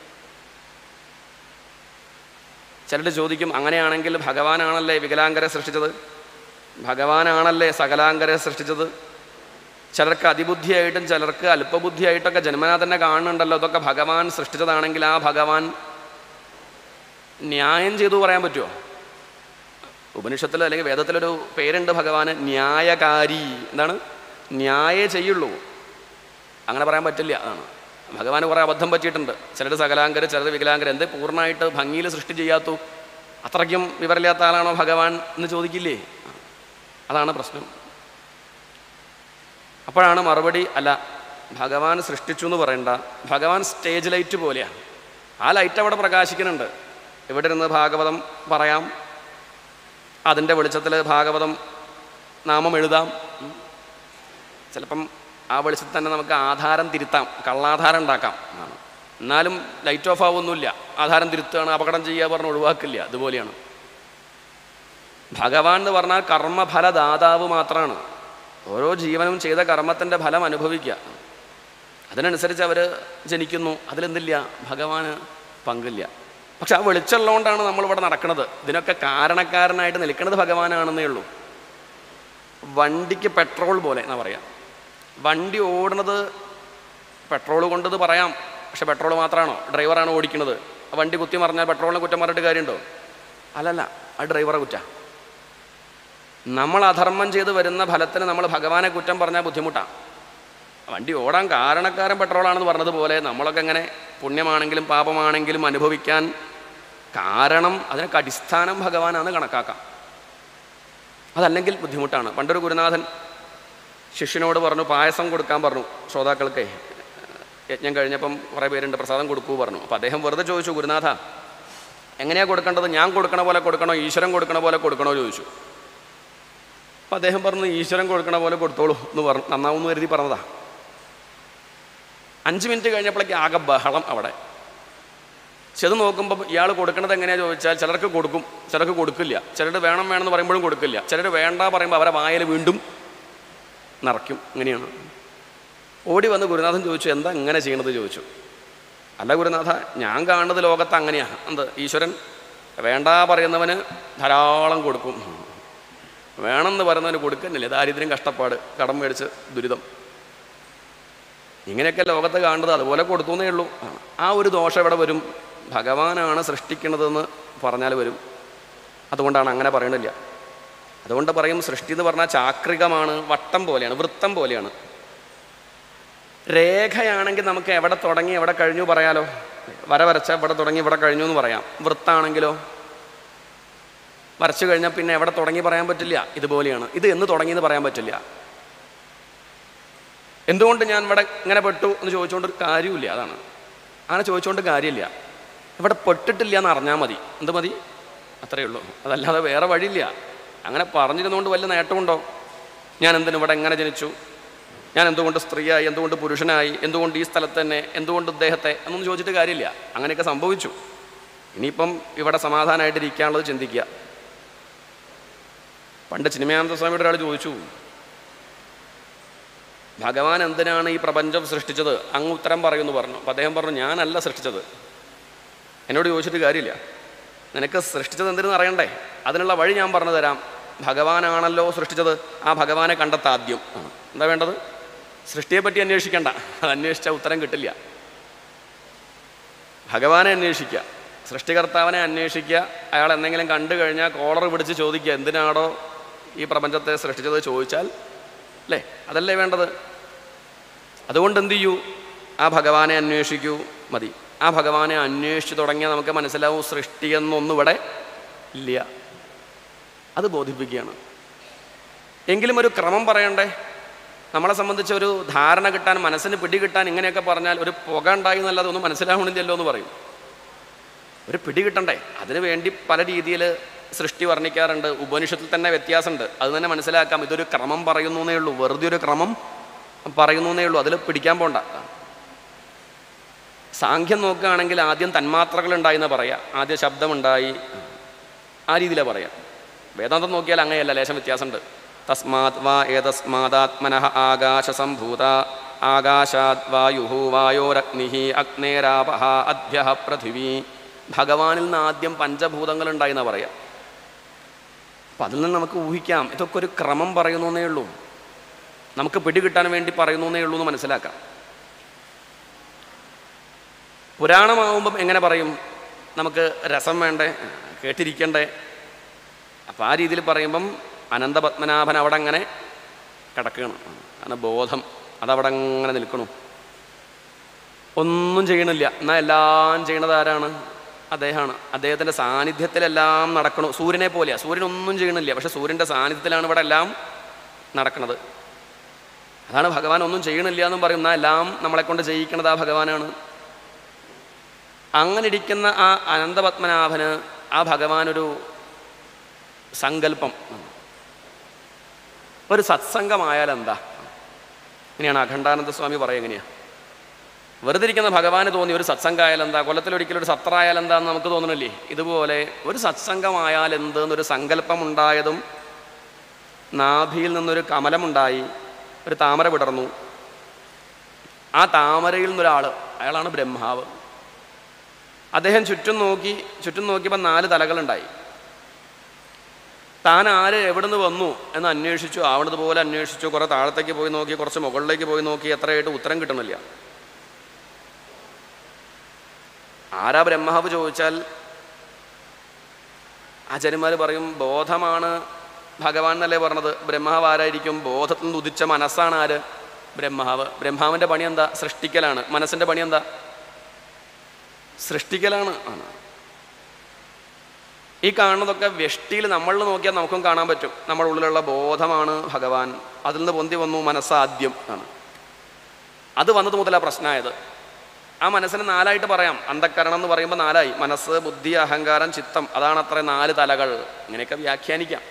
Speaker 2: ചിലർ ചോദിക്കും, അങ്ങനെയാണെങ്കിൽ ഭഗവാനാണല്ലേ വികലാംഗരെ സൃഷ്ടിച്ചത്, ഭഗവാനാണല്ലേ സകലാംഗരെ സൃഷ്ടിച്ചത്. ചിലർക്ക് അതിബുദ്ധിയായിട്ടും ചിലർക്ക് അല്പബുദ്ധിയായിട്ടൊക്കെ ജന്മനാ തന്നെ കാണുന്നുണ്ടല്ലോ, ഇതൊക്കെ ഭഗവാൻ സൃഷ്ടിച്ചതാണെങ്കിൽ ആ ഭഗവാൻ ന്യായം ചെയ്തു പറയാൻ പറ്റുമോ? ഉപനിഷത്തിൽ അല്ലെങ്കിൽ വേദത്തിലൊരു പേരുണ്ട് ഭഗവാന്, ന്യായകാരി. എന്താണ്? ന്യായേ ചെയ്യുള്ളൂ. അങ്ങനെ പറയാൻ പറ്റില്ല. അതാണ് ഭഗവാന് കുറേ അബദ്ധം പറ്റിയിട്ടുണ്ട്. ചിലർ സകലാംഗർ, ചിലർ വികലാംഗർ. എന്ത് പൂർണ്ണമായിട്ട് ഭംഗിയിൽ സൃഷ്ടി ചെയ്യാത്തു? അത്രയ്ക്കും വിവരമില്ലാത്ത ആളാണോ ഭഗവാൻ എന്ന് ചോദിക്കില്ലേ? അതാണ് പ്രശ്നം. അപ്പോഴാണ് മറുപടി, അല്ല, ഭഗവാൻ സൃഷ്ടിച്ചു എന്ന് പറയണ്ട, ഭഗവാൻ സ്റ്റേജ് ലൈറ്റ് പോലെയാണ്. ആ ലൈറ്റ് അവിടെ പ്രകാശിക്കുന്നുണ്ട്. ഇവിടെ ഇരുന്ന് ഭാഗവതം പറയാം, അതിൻ്റെ വെളിച്ചത്തിൽ ഭാഗവതം നാമം എഴുതാം. ചിലപ്പം ആ വെളിച്ചത്തിൽ തന്നെ നമുക്ക് ആധാരം തിരുത്താം, കള്ളാധാരം ഉണ്ടാക്കാം. എന്നാലും ലൈറ്റ് ഓഫ് ആവുമൊന്നുമില്ല. ആധാരം തിരുത്തുകയാണ്, അപകടം ചെയ്യുക പറഞ്ഞ് ഒഴിവാക്കില്ല. അതുപോലെയാണ് ഭഗവാൻ എന്ന് പറഞ്ഞാൽ കർമ്മഫലദാതാവ് മാത്രമാണ്. ഓരോ ജീവനും ചെയ്ത കർമ്മത്തിൻ്റെ ഫലം അനുഭവിക്കുക, അതിനനുസരിച്ച് അവർ ജനിക്കുന്നു. അതിലെന്തില്ല, ഭഗവാന് പങ്കില്ല. പക്ഷെ ആ വെളിച്ചമുള്ളതുകൊണ്ടാണ് നമ്മളിവിടെ നടക്കുന്നത്. ഇതിനൊക്കെ കാരണക്കാരനായിട്ട് നിൽക്കുന്നത് ഭഗവാനാണെന്നേ ഉള്ളൂ. വണ്ടിക്ക് പെട്രോൾ പോലെ എന്നാ പറയാം. വണ്ടി ഓടുന്നത് പെട്രോൾ കൊണ്ടത് പറയാം, പക്ഷെ പെട്രോൾ മാത്രമാണോ? ഡ്രൈവറാണ് ഓടിക്കുന്നത്. ആ വണ്ടി കുത്തി മറിഞ്ഞാൽ പെട്രോളിനെ കുറ്റം പറഞ്ഞിട്ട് കാര്യമുണ്ടോ? അല്ലല്ല, ആ ഡ്രൈവറെ കുറ്റം. നമ്മൾ അധർമ്മം ചെയ്ത് വരുന്ന ഫലത്തിന് നമ്മൾ ഭഗവാനെ കുറ്റം പറഞ്ഞാൽ ബുദ്ധിമുട്ടാണ്. വണ്ടി ഓടാൻ കാരണക്കാരൻ പെട്രോളാണെന്ന് പറഞ്ഞതുപോലെ നമ്മളൊക്കെ എങ്ങനെ പുണ്യമാണെങ്കിലും പാപമാണെങ്കിലും അനുഭവിക്കാൻ കാരണം, അതിനൊക്കെ അടിസ്ഥാനം ഭഗവാനാണെന്ന് കണക്കാക്കാം. അതല്ലെങ്കിൽ ബുദ്ധിമുട്ടാണ്. പണ്ടൊരു ഗുരുനാഥൻ ശിഷ്യനോട് പറഞ്ഞു, പായസം കൊടുക്കാൻ പറഞ്ഞു. ശ്രോതാക്കൾക്ക് യജ്ഞം കഴിഞ്ഞപ്പം കുറേ പേരുണ്ട്, പ്രസാദം കൊടുക്കൂ പറഞ്ഞു. അപ്പോൾ അദ്ദേഹം വെറുതെ ചോദിച്ചു, ഗുരുനാഥ എങ്ങനെയാണ് കൊടുക്കേണ്ടത്? ഞാൻ കൊടുക്കണ പോലെ കൊടുക്കണോ, ഈശ്വരൻ കൊടുക്കണ പോലെ കൊടുക്കണോ ചോദിച്ചു. അപ്പോൾ അദ്ദേഹം പറഞ്ഞു, ഈശ്വരൻ കൊടുക്കണ പോലെ കൊടുത്തോളൂ എന്ന് പറഞ്ഞു. നന്നാവുമെന്ന് കരുതി പറഞ്ഞതാ. അഞ്ച് മിനിറ്റ് കഴിഞ്ഞപ്പോഴേക്ക് ആകെ ബഹളം അവിടെ. ചെത് നോക്കുമ്പോൾ ഇയാൾ കൊടുക്കണത് എങ്ങനെയാണെന്ന് ചോദിച്ചാൽ, ചിലർക്ക് കൊടുക്കും, ചിലർക്ക് കൊടുക്കില്ല. ചിലർ വേണം വേണമെന്ന് പറയുമ്പോഴും കൊടുക്കില്ല. ചിലർ വേണ്ട പറയുമ്പോൾ അവരെ വായിൽ വീണ്ടും നിറയ്ക്കും. ഇങ്ങനെയാണ്. ഓടി വന്ന് ഗുരുനാഥൻ ചോദിച്ചു, എന്താ ഇങ്ങനെ ചെയ്യണത് ചോദിച്ചു. അല്ല ഗുരുനാഥ, ഞാൻ കാണുന്നത് ലോകത്ത് അങ്ങനെയാണ്. എന്ത്? ഈശ്വരൻ വേണ്ട പറയുന്നവന് ധാരാളം കൊടുക്കും, വേണമെന്ന് പറയുന്നവന് കൊടുക്കുന്നില്ല. ദാരിദ്ര്യം, കഷ്ടപ്പാട്, കടം മേടിച്ച് ദുരിതം, ഇങ്ങനെയൊക്കെ ലോകത്ത് കാണുന്നത്. അതുപോലെ കൊടുത്തു എന്നേ ഉള്ളൂ. ആ ഒരു ദോഷം എവിടെ വരും? ഭഗവാനാണ് സൃഷ്ടിക്കുന്നതെന്ന് പറഞ്ഞാൽ വരും. അതുകൊണ്ടാണ് അങ്ങനെ പറയണില്ല. അതുകൊണ്ട് പറയും, സൃഷ്ടി എന്ന് പറഞ്ഞാൽ ചാക്രികമാണ്, വട്ടം പോലെയാണ്, വൃത്തം പോലെയാണ്. രേഖയാണെങ്കിൽ നമുക്ക് എവിടെ തുടങ്ങി എവിടെ കഴിഞ്ഞു പറയാലോ. വര വരച്ച ഇവിടെ തുടങ്ങി ഇവിടെ കഴിഞ്ഞു എന്ന് പറയാം. വൃത്താണെങ്കിലോ വരച്ചു കഴിഞ്ഞാൽ പിന്നെ എവിടെ തുടങ്ങി പറയാൻ പറ്റില്ല. ഇതുപോലെയാണ്. ഇത് എന്ന് തുടങ്ങിയെന്ന് പറയാൻ പറ്റില്ല. എന്തുകൊണ്ട് ഞാൻ ഇവിടെ ഇങ്ങനെ പെട്ടു എന്ന് ചോദിച്ചുകൊണ്ട് കാര്യമില്ല. അതാണ്, അങ്ങനെ ചോദിച്ചുകൊണ്ട് കാര്യമില്ല. ഇവിടെ പെട്ടിട്ടില്ല എന്ന് അറിഞ്ഞാൽ മതി. എന്ത് മതി? അത്രയേ ഉള്ളൂ. അതല്ലാതെ വേറെ വഴിയില്ല. അങ്ങനെ പറഞ്ഞിരുന്നുകൊണ്ട് വലിയ നേട്ടമുണ്ടോ? ഞാൻ എന്തിനും ഇവിടെ എങ്ങനെ ജനിച്ചു, ഞാൻ എന്തുകൊണ്ട് സ്ത്രീയായി, എന്തുകൊണ്ട് പുരുഷനായി, എന്തുകൊണ്ട് ഈ സ്ഥലത്ത് തന്നെ, എന്തുകൊണ്ട് ഇദ്ദേഹത്തെ എന്നൊന്നും ചോദിച്ചിട്ട് കാര്യമില്ല. അങ്ങനെയൊക്കെ സംഭവിച്ചു. ഇനിയിപ്പം ഇവിടെ സമാധാനമായിട്ടിരിക്കാനുള്ളത് ചിന്തിക്കുക. പണ്ട് ചിന്മയാനന്ദ സ്വാമിയുടെ ഒരാൾ ചോദിച്ചു, ഭഗവാൻ എന്തിനാണ് ഈ പ്രപഞ്ചം സൃഷ്ടിച്ചത്? അങ്ങ് ഉത്തരം പറയുമെന്ന് പറഞ്ഞു. അപ്പം അദ്ദേഹം പറഞ്ഞു, ഞാനല്ല സൃഷ്ടിച്ചത്. എന്നോട് ചോദിച്ചിട്ട് കാര്യമില്ല, നിനക്ക് സൃഷ്ടിച്ചത് എന്തിനെന്ന് അറിയണ്ടേ? അതിനുള്ള വഴി ഞാൻ പറഞ്ഞു തരാം. ഭഗവാനാണല്ലോ സൃഷ്ടിച്ചത്, ആ ഭഗവാനെ കണ്ടെത്താം ആദ്യം. എന്താ വേണ്ടത്? സൃഷ്ടിയെപ്പറ്റി അന്വേഷിക്കണ്ട, അത് അന്വേഷിച്ചാൽ ഉത്തരം കിട്ടില്ല. ഭഗവാനെ അന്വേഷിക്കുക, സൃഷ്ടികർത്താവിനെ അന്വേഷിക്കുക. അയാൾ എന്തെങ്കിലും കണ്ടു കഴിഞ്ഞാൽ കോളർ പിടിച്ച് ചോദിക്കുക, എന്തിനാണോ ഈ പ്രപഞ്ചത്തെ സൃഷ്ടിച്ചത് ചോദിച്ചാൽ അല്ലേ, അതല്ലേ വേണ്ടത്. അതുകൊണ്ട് എന്തു ചെയ്യൂ? ആ ഭഗവാനെ അന്വേഷിക്കൂ, മതി. ആ ഭഗവാനെ അന്വേഷിച്ച് തുടങ്ങിയാൽ നമുക്ക് മനസ്സിലാവും സൃഷ്ടി എന്നൊന്നും ഇവിടെ ഇല്ല. അത് ബോധിപ്പിക്കുകയാണ്. എങ്കിലും ഒരു ക്രമം പറയണ്ടേ? നമ്മളെ സംബന്ധിച്ച് ഒരു ധാരണ കിട്ടാൻ, മനസ്സിന് പിടി കിട്ടാൻ ഇങ്ങനെയൊക്കെ പറഞ്ഞാൽ ഒരു പുക ഉണ്ടായി എന്നല്ലാതെ ഒന്നും മനസ്സിലാവണില്ലല്ലോ എന്ന് പറയും. ഒരു പിടി കിട്ടണ്ടേ? അതിനു വേണ്ടി പല രീതിയിൽ സൃഷ്ടി വർണ്ണിക്കാറുണ്ട്. ഉപനിഷത്തിൽ തന്നെ വ്യത്യാസമുണ്ട്, അത് തന്നെ മനസ്സിലാക്കാം. ഇതൊരു ക്രമം പറയുന്നു എന്നേ ഉള്ളൂ, വെറുതെ ഒരു ക്രമം പറയുന്നു എന്നേ ഉള്ളൂ, അതിൽ പിടിക്കാൻ പോണ്ട. സാഖ്യം നോക്കുകയാണെങ്കിൽ ആദ്യം തന്മാത്രകൾ ഉണ്ടായി എന്ന് പറയാം, ആദ്യം ശബ്ദമുണ്ടായി, ആ രീതിയിലാണ് പറയാം. വേദാന്തം നോക്കിയാൽ അങ്ങനെയല്ല, ലേശം വ്യത്യാസമുണ്ട്. തസ്മാത് വാ ഏതസ്മാദാത്മനഃ ആകാശസംഭൂത ആകാശാത് വായുഃ വായോരഗ്നിഃ അഗ്നേരാപഃ അദ്ഭ്യഃ പൃഥിവീ. ഭഗവാനിൽ നിന്ന് ആദ്യം പഞ്ചഭൂതങ്ങൾ ഉണ്ടായി എന്നാണ് പറയാം. അപ്പം അതിൽ നിന്ന് നമുക്ക് ഊഹിക്കാം, ഇതൊക്കെ ഒരു ക്രമം പറയുന്നു എന്നേ ഉള്ളൂ, നമുക്ക് പിടികിട്ടാൻ വേണ്ടി പറയുന്നു എന്നേ ഉള്ളൂ എന്ന് മനസ്സിലാക്കാം. പുരാണമാവുമ്പം എങ്ങനെ പറയും? നമുക്ക് രസം വേണ്ടേ, കേട്ടിരിക്കണ്ടേ? അപ്പം ആ രീതിയിൽ പറയുമ്പം അനന്തപത്മനാഭൻ അവിടെ അങ്ങനെ കിടക്കണം, അങ്ങനെ ബോധം അതവിടെ അങ്ങനെ നിൽക്കണു, ഒന്നും ചെയ്യണില്ല. എന്നാൽ എല്ലാം ചെയ്യണത് ആരാണ്? അദ്ദേഹമാണ്. അദ്ദേഹത്തിൻ്റെ സാന്നിധ്യത്തിലെല്ലാം നടക്കണു. സൂര്യനെ പോലെയാണ്, സൂര്യനൊന്നും ചെയ്യണില്ല, പക്ഷെ സൂര്യൻ്റെ സാന്നിധ്യത്തിലാണ് ഇവിടെ എല്ലാം നടക്കുന്നത്. അതാണ് ഭഗവാൻ ഒന്നും ചെയ്യണില്ല എന്നും പറയും, എന്നാൽ എല്ലാം നമ്മളെ കൊണ്ട് ചെയ്യിക്കണത് ആ ഭഗവാനാണ്. അങ്ങനെ ഇരിക്കുന്ന ആ അനന്തപത്മനാഭന് ആ ഭഗവാനൊരു സങ്കല്പം, ഒരു സത്സംഗമായാൽ എന്താ? ഇങ്ങനെയാണ് അഖണ്ഡാനന്ദ സ്വാമി പറയുക. എങ്ങനെയാണ്? വെറുതെ ഇരിക്കുന്ന ഭഗവാന് തോന്നി ഒരു സത്സംഗമായാൽ എന്താ, കൊല്ലത്തിലൊരിക്കലും ഒരു സത്രമായാൽ എന്താന്ന് നമുക്ക് തോന്നണില്ലേ? ഇതുപോലെ ഒരു സത്സംഗമായാൽ എന്ത് എന്നൊരു സങ്കല്പം ഉണ്ടായതും, നാഭിയിൽ നിന്നൊരു കമലമുണ്ടായി, ഒരു താമര വിടർന്നു. ആ താമരയിൽ നിന്നൊരാൾ, അയാളാണ് ബ്രഹ്മാവ്. അദ്ദേഹം ചുറ്റും നോക്കി, ചുറ്റും നോക്കിയപ്പോൾ നാല് തലകളുണ്ടായി. താൻ ആര്, എവിടെ നിന്ന് വന്നു എന്ന് അന്വേഷിച്ചു, ആവണതുപോലെ അന്വേഷിച്ചു. കുറേ താഴത്തേക്ക് പോയി നോക്കി, കുറച്ച് മുകളിലേക്ക് പോയി നോക്കി, എത്രയായിട്ട് ഉത്തരം കിട്ടണില്ല. ആരാ ബ്രഹ്മാവ് ചോദിച്ചാൽ ആചാര്യന്മാർ പറയും ബോധമാണ് ഭഗവാൻ എന്നല്ലേ പറഞ്ഞത്. ബ്രഹ്മാവ് ആരായിരിക്കും? ബോധത്തിൽ നിന്ന് ഉദിച്ച മനസ്സാണ് ആര്? ബ്രഹ്മാവ്. ബ്രഹ്മാവിൻ്റെ പണി എന്താ? സൃഷ്ടിക്കലാണ്. മനസ്സിൻ്റെ പണി എന്താ? സൃഷ്ടിക്കലാണ്. ആണ് ഈ കാണുന്നതൊക്കെ വ്യഷ്ടിയിൽ നമ്മളിൽ നോക്കിയാൽ നമുക്കും കാണാൻ പറ്റും. നമ്മുടെ ഉള്ളിലുള്ള ബോധമാണ് ഭഗവാൻ. അതിൽ നിന്ന് പൊന്തി വന്നു മനസ്സാദ്യം ആണ്. അത് വന്നത് മുതലാണ് പ്രശ്നമായത്. ആ മനസ്സിനെ നാലായിട്ട് പറയാം. അന്ധക്കരണം എന്ന് പറയുമ്പോൾ നാലായി: മനസ്സ്, ബുദ്ധി, അഹങ്കാരം, ചിത്തം. അതാണ് അത്ര നാല് തലകൾ. ഇങ്ങനെയൊക്കെ വ്യാഖ്യാനിക്കാം.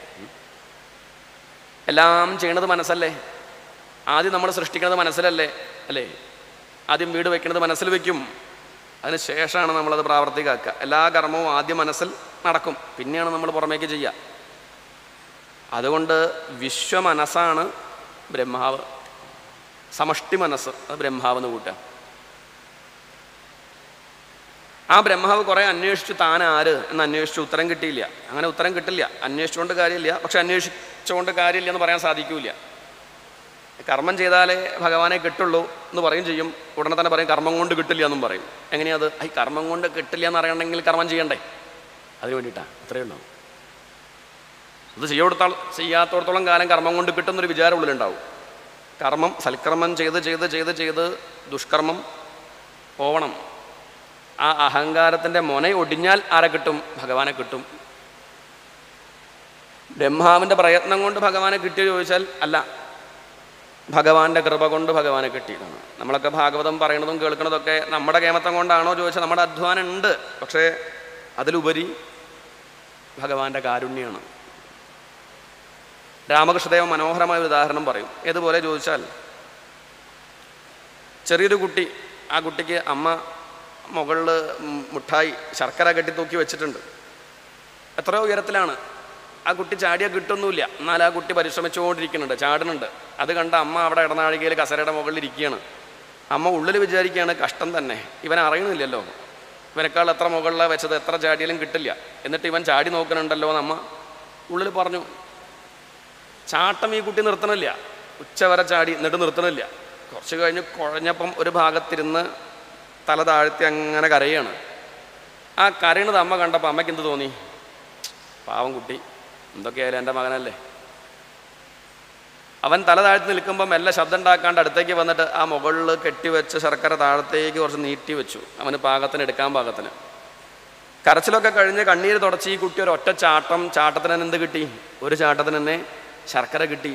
Speaker 2: എല്ലാം ചെയ്യണത് മനസ്സല്ലേ? ആദ്യം നമ്മൾ സൃഷ്ടിക്കുന്നത് മനസ്സിലല്ലേ? അല്ലേ? ആദ്യം വീട് വെക്കുന്നത് മനസ്സിൽ വയ്ക്കും, അതിന് ശേഷമാണ് നമ്മളത് പ്രാവർത്തികമാക്കുക. എല്ലാ കർമ്മവും ആദ്യം മനസ്സിൽ നടക്കും, പിന്നെയാണ് നമ്മൾ പുറമേക്ക് ചെയ്യുക. അതുകൊണ്ട് വിശ്വമനസ്സാണ് ബ്രഹ്മാവ്. സമഷ്ടി മനസ്സ്, അത് ബ്രഹ്മാവെന്ന് കൂട്ടുക. ആ ബ്രഹ്മാവ് കുറേ അന്വേഷിച്ചു താൻ ആര് എന്ന് അന്വേഷിച്ചു, ഉത്തരം കിട്ടിയില്ല. അങ്ങനെ ഉത്തരം കിട്ടില്ല, അന്വേഷിച്ചുകൊണ്ട് കാര്യമില്ല. പക്ഷെ അന്വേഷിച്ചുകൊണ്ട് കാര്യമില്ല എന്ന് പറയാൻ സാധിക്കില്ല. കർമ്മം ചെയ്താലേ ഭഗവാനെ കിട്ടുള്ളൂ എന്ന് പറയും ചെയ്യും. ഉടനെ തന്നെ പറയും കർമ്മം കൊണ്ട് കിട്ടില്ല എന്നും പറയും. എങ്ങനെയത്? ഈ കർമ്മം കൊണ്ട് കിട്ടില്ല എന്ന് അറിയണമെങ്കിൽ കർമ്മം ചെയ്യണ്ടേ? അതിന് വേണ്ടിയിട്ടാണ്. അത്രയേ ഉള്ളൂ. അത് ചെയ്യോടത്തോളം ചെയ്യാത്തോടത്തോളം കാലം കർമ്മം കൊണ്ട് കിട്ടുന്നൊരു വിചാരം ഉള്ളിലുണ്ടാവും. കർമ്മം സൽക്കർമ്മം ചെയ്ത് ചെയ്ത് ചെയ്ത് ചെയ്ത് ദുഷ്കർമ്മം പോവണം. ആ അഹങ്കാരത്തിൻ്റെ മൊന ഒടിഞ്ഞാൽ ആരെ കിട്ടും? ഭഗവാനെ കിട്ടും. ബ്രഹ്മാവിൻ്റെ പ്രയത്നം കൊണ്ട് ഭഗവാനെ കിട്ടിയോ ചോദിച്ചാൽ അല്ല, ഭഗവാന്റെ കൃപ കൊണ്ട് ഭഗവാനെ കിട്ടിയതാണ്. നമ്മളൊക്കെ ഭാഗവതം പറയണതും കേൾക്കുന്നതൊക്കെ നമ്മുടെ കേമത്തം കൊണ്ടാണോ ചോദിച്ചാൽ നമ്മുടെ അധ്വാനം ഉണ്ട്. പക്ഷേ അതിലുപരി ഭഗവാന്റെ കാരുണ്യമാണ്. രാമകൃഷ്ണദേവൻ മനോഹരമായ ഒരു ഉദാഹരണം പറയും. ഏതുപോലെ ചോദിച്ചാൽ, ചെറിയൊരു കുട്ടി, ആ കുട്ടിക്ക് അമ്മ മുകളിൽ മുട്ടായി ശർക്കര കെട്ടി തൂക്കി വെച്ചിട്ടുണ്ട്. എത്രയോ ഉയരത്തിലാണ്. ആ കുട്ടി ചാടിയാൽ കിട്ടുന്നില്ല, എന്നാൽ ആ കുട്ടി പരിശ്രമിച്ചുകൊണ്ടിരിക്കുന്നുണ്ട്, ചാടുന്നുണ്ട്. അത് കണ്ട അമ്മ അവിടെ ഇടനാഴികയിൽ കസരയുടെ മുകളിൽ ഇരിക്കുകയാണ്. അമ്മ ഉള്ളിൽ വിചാരിക്കുകയാണ് കഷ്ടം തന്നെ, ഇവൻ അറിയണില്ലല്ലോ, ഇവനേക്കാൾ എത്ര മുകളിലാണ് വെച്ചത്, എത്ര ചാടിയാലും കിട്ടില്ല, എന്നിട്ട് ഇവൻ ചാടി നോക്കണുണ്ടല്ലോ എന്ന് അമ്മ ഉള്ളിൽ പറഞ്ഞു. ചാട്ടം ഈ കുട്ടി നിർത്തണില്ല, ഉച്ചവരെ ചാടി എന്നിട്ട് നിർത്തണില്ല. കുറച്ച് കഴിഞ്ഞ് കുഴഞ്ഞപ്പം ഒരു ഭാഗത്തിരുന്ന് തല താഴ്ത്തി അങ്ങനെ കരയാണ്. ആ കരയണത് അമ്മ കണ്ടപ്പോൾ അമ്മയ്ക്ക് എന്ത് തോന്നി? പാവം കുട്ടി, എന്തൊക്കെയായാലും എൻ്റെ മകനല്ലേ. അവൻ തല താഴ്ത്തി നിൽക്കുമ്പം മെല്ലെ ശബ്ദം ഉണ്ടാക്കാണ്ട് അടുത്തേക്ക് വന്നിട്ട് ആ മുകളിൽ കെട്ടിവെച്ച് ശർക്കര താഴത്തേക്ക് കുറച്ച് നീട്ടി വെച്ചു, അവന് പാകത്തിന് എടുക്കാൻ പാകത്തിന്. കരച്ചിലൊക്കെ കഴിഞ്ഞ് കണ്ണീര് തുടച്ച് ഈ കുട്ടി ഒരു ഒറ്റ ചാട്ടം, ചാട്ടത്തിന് തന്നെ എന്ത് കിട്ടി? ഒരു ചാട്ടത്തിന് തന്നെ ശർക്കര കിട്ടി.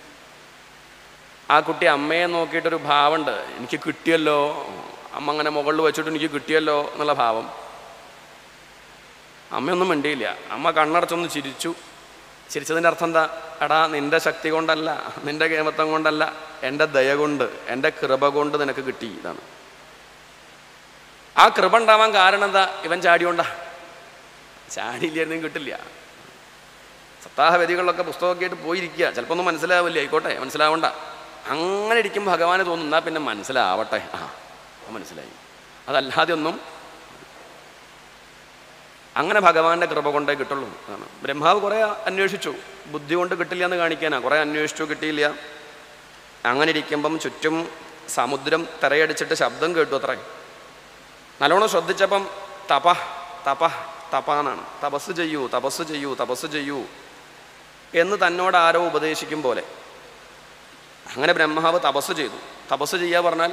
Speaker 2: ആ കുട്ടി അമ്മയെ നോക്കിയിട്ടൊരു ഭാവമുണ്ട്, എനിക്ക് കിട്ടിയല്ലോ, അമ്മ അങ്ങനെ മുകളിൽ വെച്ചിട്ട് എനിക്ക് കിട്ടിയല്ലോ എന്നുള്ള ഭാവം. അമ്മയൊന്നും മിണ്ടിയില്ല. അമ്മ കണ്ണടച്ചൊന്ന് ചിരിച്ചു. ചിരിച്ചതിൻ്റെ അർത്ഥം എന്താ? എടാ, നിൻ്റെ ശക്തി കൊണ്ടല്ല, നിൻ്റെ കേമത്വം കൊണ്ടല്ല, എൻ്റെ ദയ കൊണ്ട്, എൻ്റെ കൃപ കൊണ്ട് നിനക്ക് കിട്ടി. ഇതാണ് ആ കൃപ ഉണ്ടാവാൻ കാരണം എന്താ? ഇവൻ ചാടിയോണ്ടാ. ചാടിയില്ലായിരുന്നെങ്കിൽ കിട്ടില്ല. സപ്താഹവേദികളിലൊക്കെ പുസ്തകമൊക്കെ ആയിട്ട് പോയിരിക്കുക, ചിലപ്പോൾ ഒന്നും മനസ്സിലാവില്ല, ആയിക്കോട്ടെ, മനസ്സിലാവണ്ട. അങ്ങനെ ഇരിക്കും ഭഗവാന് തോന്നും, എന്നാൽ പിന്നെ മനസ്സിലാവട്ടെ. ആ മനസ്സിലായി. അതല്ലാതെ ഒന്നും അങ്ങനെ ഭഗവാന്റെ കൃപ കൊണ്ടേ കിട്ടുള്ളൂ. അതാണ്. ബ്രഹ്മാവ് കുറേ അന്വേഷിച്ചു, ബുദ്ധി കൊണ്ട് കിട്ടില്ല എന്ന് കാണിക്കാനാ. കുറേ അന്വേഷിച്ചു, കിട്ടിയില്ല. അങ്ങനെ ഇരിക്കുമ്പം ചുറ്റും സമുദ്രം തിരയടിച്ചിട്ട് ശബ്ദം കേട്ടു അത്രേ. നല്ലോണം ശ്രദ്ധിച്ചപ്പം തപ തപ തപ എന്നാണ്. തപസ് ചെയ്യൂ, തപസ് ചെയ്യൂ, തപസ് ചെയ്യൂ എന്ന് തന്നോട് ആരോ ഉപദേശിക്കും പോലെ. അങ്ങനെ ബ്രഹ്മാവ് തപസ് ചെയ്തു. തപസ് ചെയ്യുക പറഞ്ഞാൽ,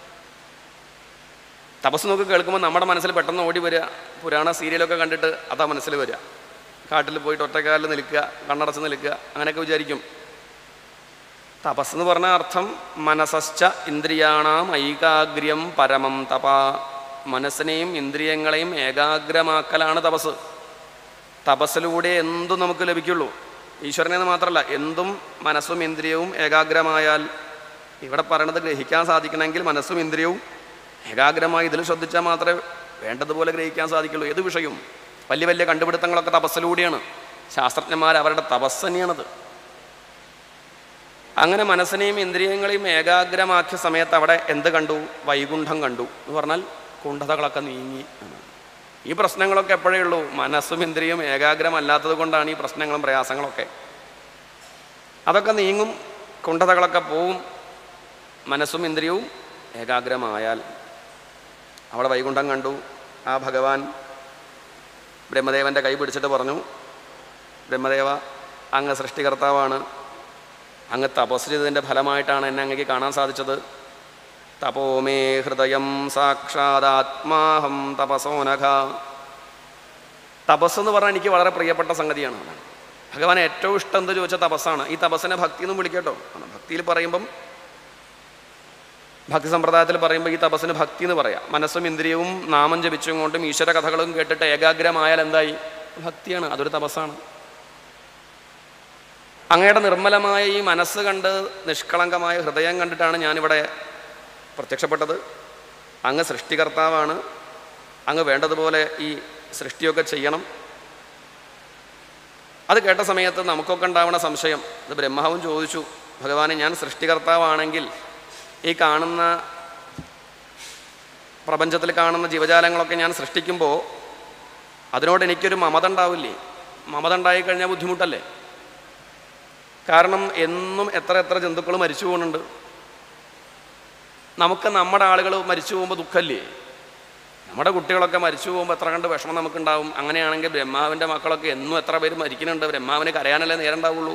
Speaker 2: തപസ് നോക്കി കേൾക്കുമ്പോൾ നമ്മുടെ മനസ്സിൽ പെട്ടെന്ന് ഓടി വരിക പുരാണ സീരിയലൊക്കെ കണ്ടിട്ട് അതാ മനസ്സിൽ വരിക. കാട്ടിൽ പോയിട്ട് ഒറ്റക്കാലിൽ നിൽക്കുക, കണ്ണടച്ച് നിൽക്കുക, അങ്ങനെയൊക്കെ വിചാരിക്കും. തപസ് എന്ന് പറഞ്ഞ അർത്ഥം മനസ്സശ്ച ഇന്ദ്രിയാണാം ഐകാഗ്ര്യം പരമം തപ. മനസ്സിനെയും ഇന്ദ്രിയങ്ങളെയും ഏകാഗ്രമാക്കലാണ് തപസ്. തപസ്സിലൂടെ എന്തും നമുക്ക് ലഭിക്കുള്ളൂ. ഈശ്വരനെന്ന് മാത്രമല്ല, എന്തും മനസ്സും ഇന്ദ്രിയവും ഏകാഗ്രമായാൽ, ഇവിടെ പറയണത് ഗ്രഹിക്കാൻ സാധിക്കണമെങ്കിൽ മനസ്സും ഇന്ദ്രിയവും ഏകാഗ്രമായി ഇതിൽ ശ്രദ്ധിച്ചാൽ മാത്രമേ വേണ്ടതുപോലെ ഗ്രഹിക്കാൻ സാധിക്കുള്ളൂ. ഏത് വിഷയവും വലിയ വലിയ കണ്ടുപിടുത്തങ്ങളൊക്കെ തപസ്സിലൂടെയാണ്. ശാസ്ത്രജ്ഞന്മാർ അവരുടെ തപസ് തന്നെയാണത്. അങ്ങനെ മനസ്സിനെയും ഇന്ദ്രിയങ്ങളെയും ഏകാഗ്രമാക്കിയ സമയത്ത് അവിടെ എന്ത് കണ്ടു? വൈകുണ്ഠം കണ്ടു എന്ന് പറഞ്ഞാൽ കുണ്ഠതകളൊക്കെ നീങ്ങി. ഈ പ്രശ്നങ്ങളൊക്കെ എപ്പോഴേ ഉള്ളൂ? മനസ്സും ഇന്ദ്രിയവും ഏകാഗ്രമല്ലാത്തത് കൊണ്ടാണ് ഈ പ്രശ്നങ്ങളും പ്രയാസങ്ങളൊക്കെ. അതൊക്കെ നീങ്ങും, കുണ്ഠതകളൊക്കെ പോവും മനസ്സും ഇന്ദ്രിയവും ഏകാഗ്രമായാൽ. അവിടെ വൈകുണ്ഠം കണ്ടു. ആ ഭഗവാൻ ബ്രഹ്മദേവൻ്റെ കൈ പിടിച്ചിട്ട് പറഞ്ഞു, ബ്രഹ്മദേവ, അങ്ങ് സൃഷ്ടികർത്താവാണ്, അങ്ങ് തപസ് ചെയ്തതിൻ്റെ ഫലമായിട്ടാണ് എന്നെ അങ്ങേക്ക് കാണാൻ സാധിച്ചത്. തപോമേ ഹൃദയം സാക്ഷാദാത്മാഹം തപസോനഘ. തപസ്സെന്ന് പറഞ്ഞാൽ എനിക്ക് വളരെ പ്രിയപ്പെട്ട സംഗതിയാണ്. ഭഗവാൻ ഏറ്റവും ഇഷ്ടം എന്ത് ചോദിച്ചാൽ തപസ്സാണ്. ഈ തപസ്സിനെ ഭക്തി എന്നും വിളിക്കട്ടോ. ഭക്തിയിൽ പറയുമ്പം, ഭക്തി സമ്പ്രദായത്തിൽ പറയുമ്പോൾ ഈ തപസ്സിന് ഭക്തി എന്ന് പറയാം. മനസ്സും ഇന്ദ്രിയവും നാമം ജപിച്ചും കൊണ്ടും ഈശ്വര കഥകളും കേട്ടിട്ട് ഏകാഗ്രമായാൽ എന്തായി? ഭക്തിയാണ്, അതൊരു തപസ്സാണ്. അങ്ങയുടെ നിർമ്മലമായ ഈ മനസ്സ് കണ്ട്, നിഷ്കളങ്കമായ ഹൃദയം കണ്ടിട്ടാണ് ഞാനിവിടെ പ്രത്യക്ഷപ്പെട്ടത്. അങ്ങ് സൃഷ്ടികർത്താവാണ്, അങ്ങ് വേണ്ടതുപോലെ ഈ സൃഷ്ടിയൊക്കെ ചെയ്യണം. അത് കേട്ട സമയത്ത് നമുക്കൊക്കെ ഉണ്ടാവുന്ന സംശയം, ഇത് ബ്രഹ്മാവും ചോദിച്ചു, ഭഗവാനെ, ഞാൻ സൃഷ്ടികർത്താവാണെങ്കിൽ ഈ കാണുന്ന പ്രപഞ്ചത്തിൽ കാണുന്ന ജീവജാലങ്ങളൊക്കെ ഞാൻ സൃഷ്ടിക്കുമ്പോൾ അതിനോട് എനിക്കൊരു മമത ഉണ്ടാവില്ലേ? മമത ഉണ്ടായിക്കഴിഞ്ഞാൽ ബുദ്ധിമുട്ടല്ലേ? കാരണം എന്നും എത്ര എത്ര ജന്തുക്കൾ മരിച്ചു പോകുന്നുണ്ട്. നമുക്ക് നമ്മുടെ ആളുകൾ മരിച്ചു പോകുമ്പോൾ ദുഃഖമല്ലേ? നമ്മുടെ കുട്ടികളൊക്കെ മരിച്ചു പോകുമ്പോൾ എത്ര കണ്ട് വിഷമം നമുക്കുണ്ടാവും. അങ്ങനെയാണെങ്കിൽ ബ്രഹ്മാവിൻ്റെ മക്കളൊക്കെ എന്നും എത്ര പേര് മരിക്കുന്നുണ്ട്. ബ്രഹ്മാവിന് കരയാനല്ലേ നേരം ഉണ്ടാവുള്ളൂ.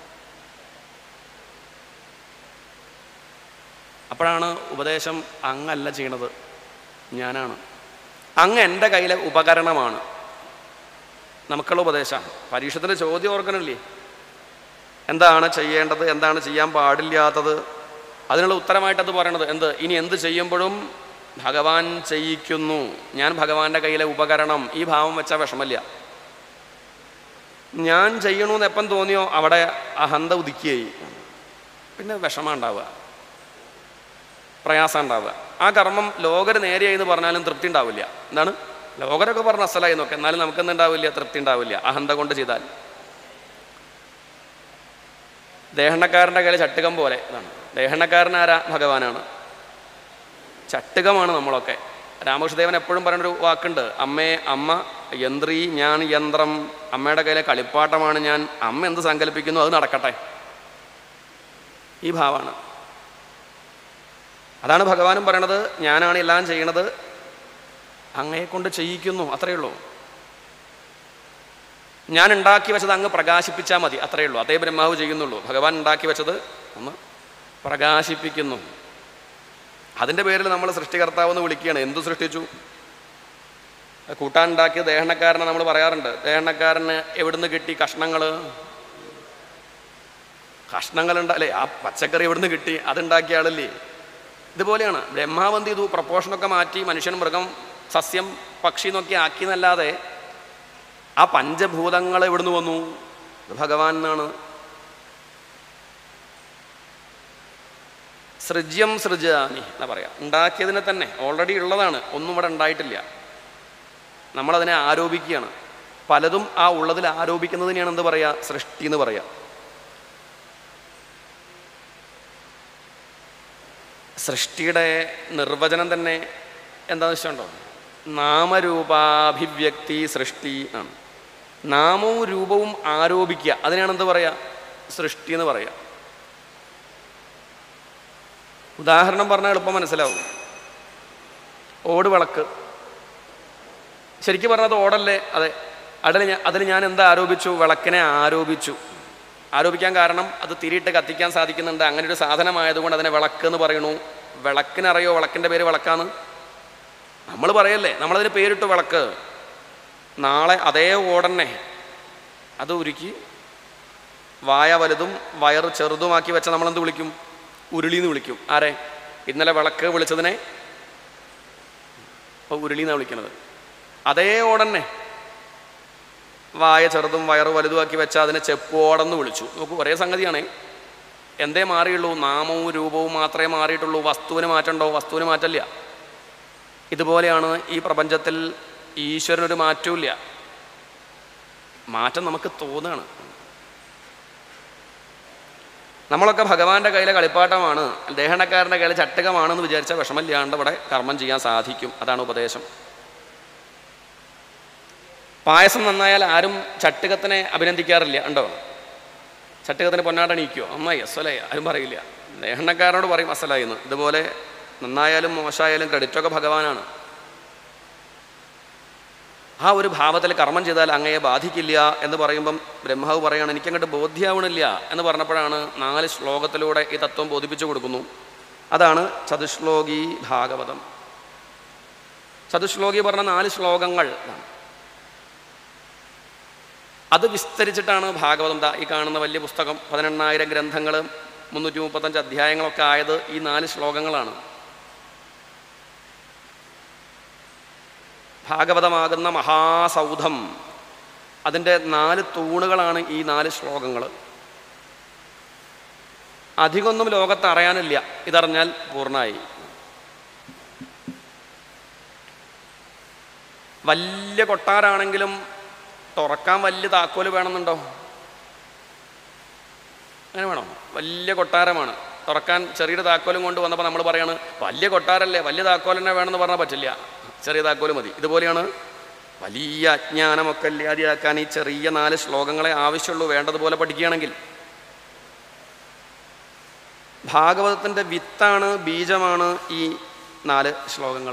Speaker 2: അപ്പോഴാണ് ഉപദേശം, അങ്ങല്ല ചെയ്യണത്, ഞാനാണ്. അങ്ങ് എൻ്റെ കയ്യിലെ ഉപകരണമാണ്. നമുക്കുള്ള ഉപദേശമാണ്. പരീക്ഷത്തിൻ്റെ ചോദ്യം ഓർക്കണില്ലേ? എന്താണ് ചെയ്യേണ്ടത്, എന്താണ് ചെയ്യാൻ പാടില്ലാത്തത്? അതിനുള്ള ഉത്തരമായിട്ടത് പറയണത് എന്ത്? ഇനി എന്ത് ചെയ്യുമ്പോഴും ഭഗവാൻ ചെയ്യിക്കുന്നു, ഞാൻ ഭഗവാന്റെ കയ്യിലെ ഉപകരണം. ഈ ഭാവം വെച്ചാൽ വിഷമല്ല. ഞാൻ ചെയ്യണമെന്ന് എപ്പം തോന്നിയോ അവിടെ അഹന്ത ഉദിക്കുകയായി, പിന്നെ വിഷമം ഉണ്ടാവുക, പ്രയാസം ഉണ്ടാവുക. ആ കർമ്മം ലോകര് നേരെയായി എന്ന് പറഞ്ഞാലും തൃപ്തി ഉണ്ടാവില്ല. എന്താണ്? ലോകരൊക്കെ പറഞ്ഞ അസലായി നോക്കാം, എന്നാലും നമുക്കെന്തുണ്ടാവില്ല? തൃപ്തി ഉണ്ടാവില്ല, അഹന്ത കൊണ്ട് ചെയ്താൽ. ദേഹണ്ണക്കാരൻ്റെ കയ്യിൽ ചട്ടുകം പോലെ ഇതാണ്. ദേഹണ്ണക്കാരനാരാ? ഭഗവാനാണ്. ചട്ടുകമാണ് നമ്മളൊക്കെ. രാമകൃഷ്ണദേവൻ എപ്പോഴും പറയുന്നൊരു വാക്കുണ്ട്, അമ്മേ അമ്മ യന്ത്രി, ഞാൻ യന്ത്രം. അമ്മയുടെ കയ്യിലെ കളിപ്പാട്ടമാണ് ഞാൻ. അമ്മ എന്ത് സങ്കല്പിക്കുന്നു അത് നടക്കട്ടെ. ഈ ഭാവമാണ്. അതാണ് ഭഗവാനും പറയണത്, ഞാനാണ് എല്ലാം ചെയ്യണത്, അങ്ങയെ കൊണ്ട് ചെയ്യിക്കുന്നു, അത്രയേ ഉള്ളൂ. ഞാൻ ഉണ്ടാക്കി വെച്ചത് അങ്ങ് പ്രകാശിപ്പിച്ചാൽ മതി, അത്രയേ ഉള്ളൂ. അതേ ബ്രഹ്മാവ് ചെയ്യുന്നുള്ളൂ. ഭഗവാൻ ഉണ്ടാക്കി വെച്ചത് ഒന്ന് പ്രകാശിപ്പിക്കുന്നു. അതിൻ്റെ പേരിൽ നമ്മൾ സൃഷ്ടികർത്താവെന്ന് വിളിക്കുകയാണ്. എന്തു സൃഷ്ടിച്ചു? കൂട്ടാനുണ്ടാക്കിയ ദേഹണ്ണക്കാരനെ നമ്മൾ പറയാറുണ്ട്. ദേഹണ്ണക്കാരന് എവിടുന്ന് കിട്ടി കഷ്ണങ്ങൾ? കഷ്ണങ്ങളുണ്ട് അല്ലേ? ആ പച്ചക്കറി എവിടുന്ന് കിട്ടി? അതുണ്ടാക്കിയ ആളല്ലേ? ഇതുപോലെയാണ് ബ്രഹ്മാവന്തി. ഇത് പ്രപ്പോഷനൊക്കെ മാറ്റി മനുഷ്യൻ, മൃഗം, സസ്യം, പക്ഷി എന്നൊക്കെ ആക്കിയെന്നല്ലാതെ ആ പഞ്ചഭൂതങ്ങൾ എവിടുന്ന് വന്നു? ഭഗവാൻ എന്നാണ്. സൃജ്യം സൃജാനി എന്നാ പറയാം. ഉണ്ടാക്കിയതിനെ തന്നെ, ഓൾറെഡി ഉള്ളതാണ്, ഒന്നും ഇവിടെ ഉണ്ടായിട്ടില്ല. നമ്മളതിനെ ആരോപിക്കുകയാണ്. പലതും ആ ഉള്ളതിൽ ആരോപിക്കുന്നതിനെയാണ് എന്ത് പറയുക? സൃഷ്ടി എന്ന് പറയുക. സൃഷ്ടിയുടെ നിർവചനം തന്നെ എന്താണെന്ന് വെച്ചിട്ടുണ്ടോ? നാമരൂപാഭിവ്യക്തി സൃഷ്ടി ആണ്. നാമവും രൂപവും ആരോപിക്കുക, അതിനാണ് എന്ത് പറയുക? സൃഷ്ടി എന്ന് പറയുക. ഉദാഹരണം പറഞ്ഞാൽ എളുപ്പം മനസ്സിലാവും. ഓട് വിളക്ക്, ശരിക്കും പറഞ്ഞത് ഓടല്ലേ? അതെ. അതിൽ ഞാൻ അതിൽ ഞാൻ എന്താ ആരോപിച്ചു? വിളക്കിനെ ആരോപിച്ചു. ആരോപിക്കാൻ കാരണം അത് തിരിയിട്ട് കത്തിക്കാൻ സാധിക്കുന്നുണ്ട്, അങ്ങനെ ഒരു സാധനമായതുകൊണ്ട് അതിനെ വിളക്ക് എന്ന് പറയണു. വിളക്കിനറിയോ വിളക്കിൻ്റെ പേര് വിളക്കാന്ന്? നമ്മൾ പറയല്ലേ, നമ്മളതിന് പേരിട്ടു വിളക്ക്. നാളെ അതേ ഓടന്നെ അത് ഉരുക്കി വായ വലുതും വയറ് ചെറുതുമാക്കി വെച്ച നമ്മളെന്ത് വിളിക്കും? ഉരുളിന്ന് വിളിക്കും. ആരെ? ഇന്നലെ വിളക്ക് വിളിച്ചതിനെ ഇപ്പോൾ ഉരുളിന്നാണ് വിളിക്കുന്നത്. അതേ ഓടന്നെ വായ ചെറുതും വയറ് വലുതുമാക്കി വെച്ചാൽ അതിനെ ചെപ്പോടെന്ന് വിളിച്ചു. നോക്കൂ, ഒരേ സംഗതിയാണ്. എന്തേ മാറിയുള്ളൂ? നാമവും രൂപവും മാത്രമേ മാറിയിട്ടുള്ളൂ. വസ്തുവിന് മാറ്റമുണ്ടോ? വസ്തുവിന് മാറ്റമില്ല. ഇതുപോലെയാണ് ഈ പ്രപഞ്ചത്തിൽ ഈശ്വരനൊരു മാറ്റമില്ല. മാറ്റം നമുക്ക് തോന്നുകയാണ്. നമ്മളൊക്കെ ഭഗവാന്റെ കയ്യിലെ കളിപ്പാട്ടമാണ്, ദേഹണക്കാരൻ്റെ കയ്യിലെ ചട്ടുകമാണെന്ന് വിചാരിച്ച വിഷമമില്ലാണ്ട് ഇവിടെ കർമ്മം ചെയ്യാൻ സാധിക്കും. അതാണ് ഉപദേശം. പായസം നന്നായാൽ ആരും ചട്ടുകത്തിനെ അഭിനന്ദിക്കാറില്ല, ഉണ്ടോ? ചട്ടുകത്തിന് പൊന്നാടണിയിക്കോ? അമ്മായി അസ്വലായി ആരും പറയില്ല. ദേഹണ്ണക്കാരനോട് പറയും അസ്വലായി എന്ന്. ഇതുപോലെ നന്നായാലും മോശമായാലും ക്രെഡിറ്റൊക്കെ ഭഗവാനാണ്. ആ ഒരു ഭാവത്തിൽ കർമ്മം ചെയ്താൽ അങ്ങയെ ബാധിക്കില്ല എന്ന് പറയുമ്പം ബ്രഹ്മാവ് പറയുകയാണ്, എനിക്കങ്ങോട്ട് ബോധ്യമാവണില്ല എന്ന് പറഞ്ഞപ്പോഴാണ് നാല് ശ്ലോകത്തിലൂടെ ഈ തത്വം ബോധിപ്പിച്ചു കൊടുക്കുന്നു. അതാണ് ചതുശ്ലോകി ഭാഗവതം. ചതുശ്ലോകി പറഞ്ഞ നാല് ശ്ലോകങ്ങൾ, അത് വിസ്തരിച്ചിട്ടാണ് ഭാഗവതം. ഈ കാണുന്ന വലിയ പുസ്തകം, പതിനെണ്ണായിരം ഗ്രന്ഥങ്ങൾ, മുന്നൂറ്റി മുപ്പത്തഞ്ച് അധ്യായങ്ങളൊക്കെ ആയത് ഈ നാല് ശ്ലോകങ്ങളാണ്. ഭാഗവതമാകുന്ന മഹാസൗധം, അതിൻ്റെ നാല് തൂണുകളാണ് ഈ നാല് ശ്ലോകങ്ങൾ. അധികമൊന്നും ലോകത്ത് അറിയാനില്ല, ഇതറിഞ്ഞാൽ പൂർണ്ണമായി. വലിയ കൊട്ടാരാണെങ്കിലും തുറക്കാൻ വലിയ താക്കോല് വേണമെന്നുണ്ടോ? അങ്ങനെ വേണോ? വലിയ കൊട്ടാരമാണ്, തുറക്കാൻ ചെറിയൊരു താക്കോലും കൊണ്ട് വന്നപ്പോൾ നമ്മൾ പറയാണ് വലിയ കൊട്ടാരല്ലേ, വലിയ താക്കോൽ തന്നെ വേണമെന്ന് പറഞ്ഞാൽ പറ്റില്ല, ചെറിയ താക്കോല് മതി. ഇതുപോലെയാണ് വലിയ അജ്ഞാനമൊക്കെ ഇല്ലാതെയാക്കാൻ ഈ ചെറിയ നാല് ശ്ലോകങ്ങളെ ആവശ്യമുള്ളൂ, വേണ്ടതുപോലെ പഠിക്കുകയാണെങ്കിൽ. ഭാഗവതത്തിൻ്റെ വിത്താണ്, ബീജമാണ് ഈ നാല് ശ്ലോകങ്ങൾ.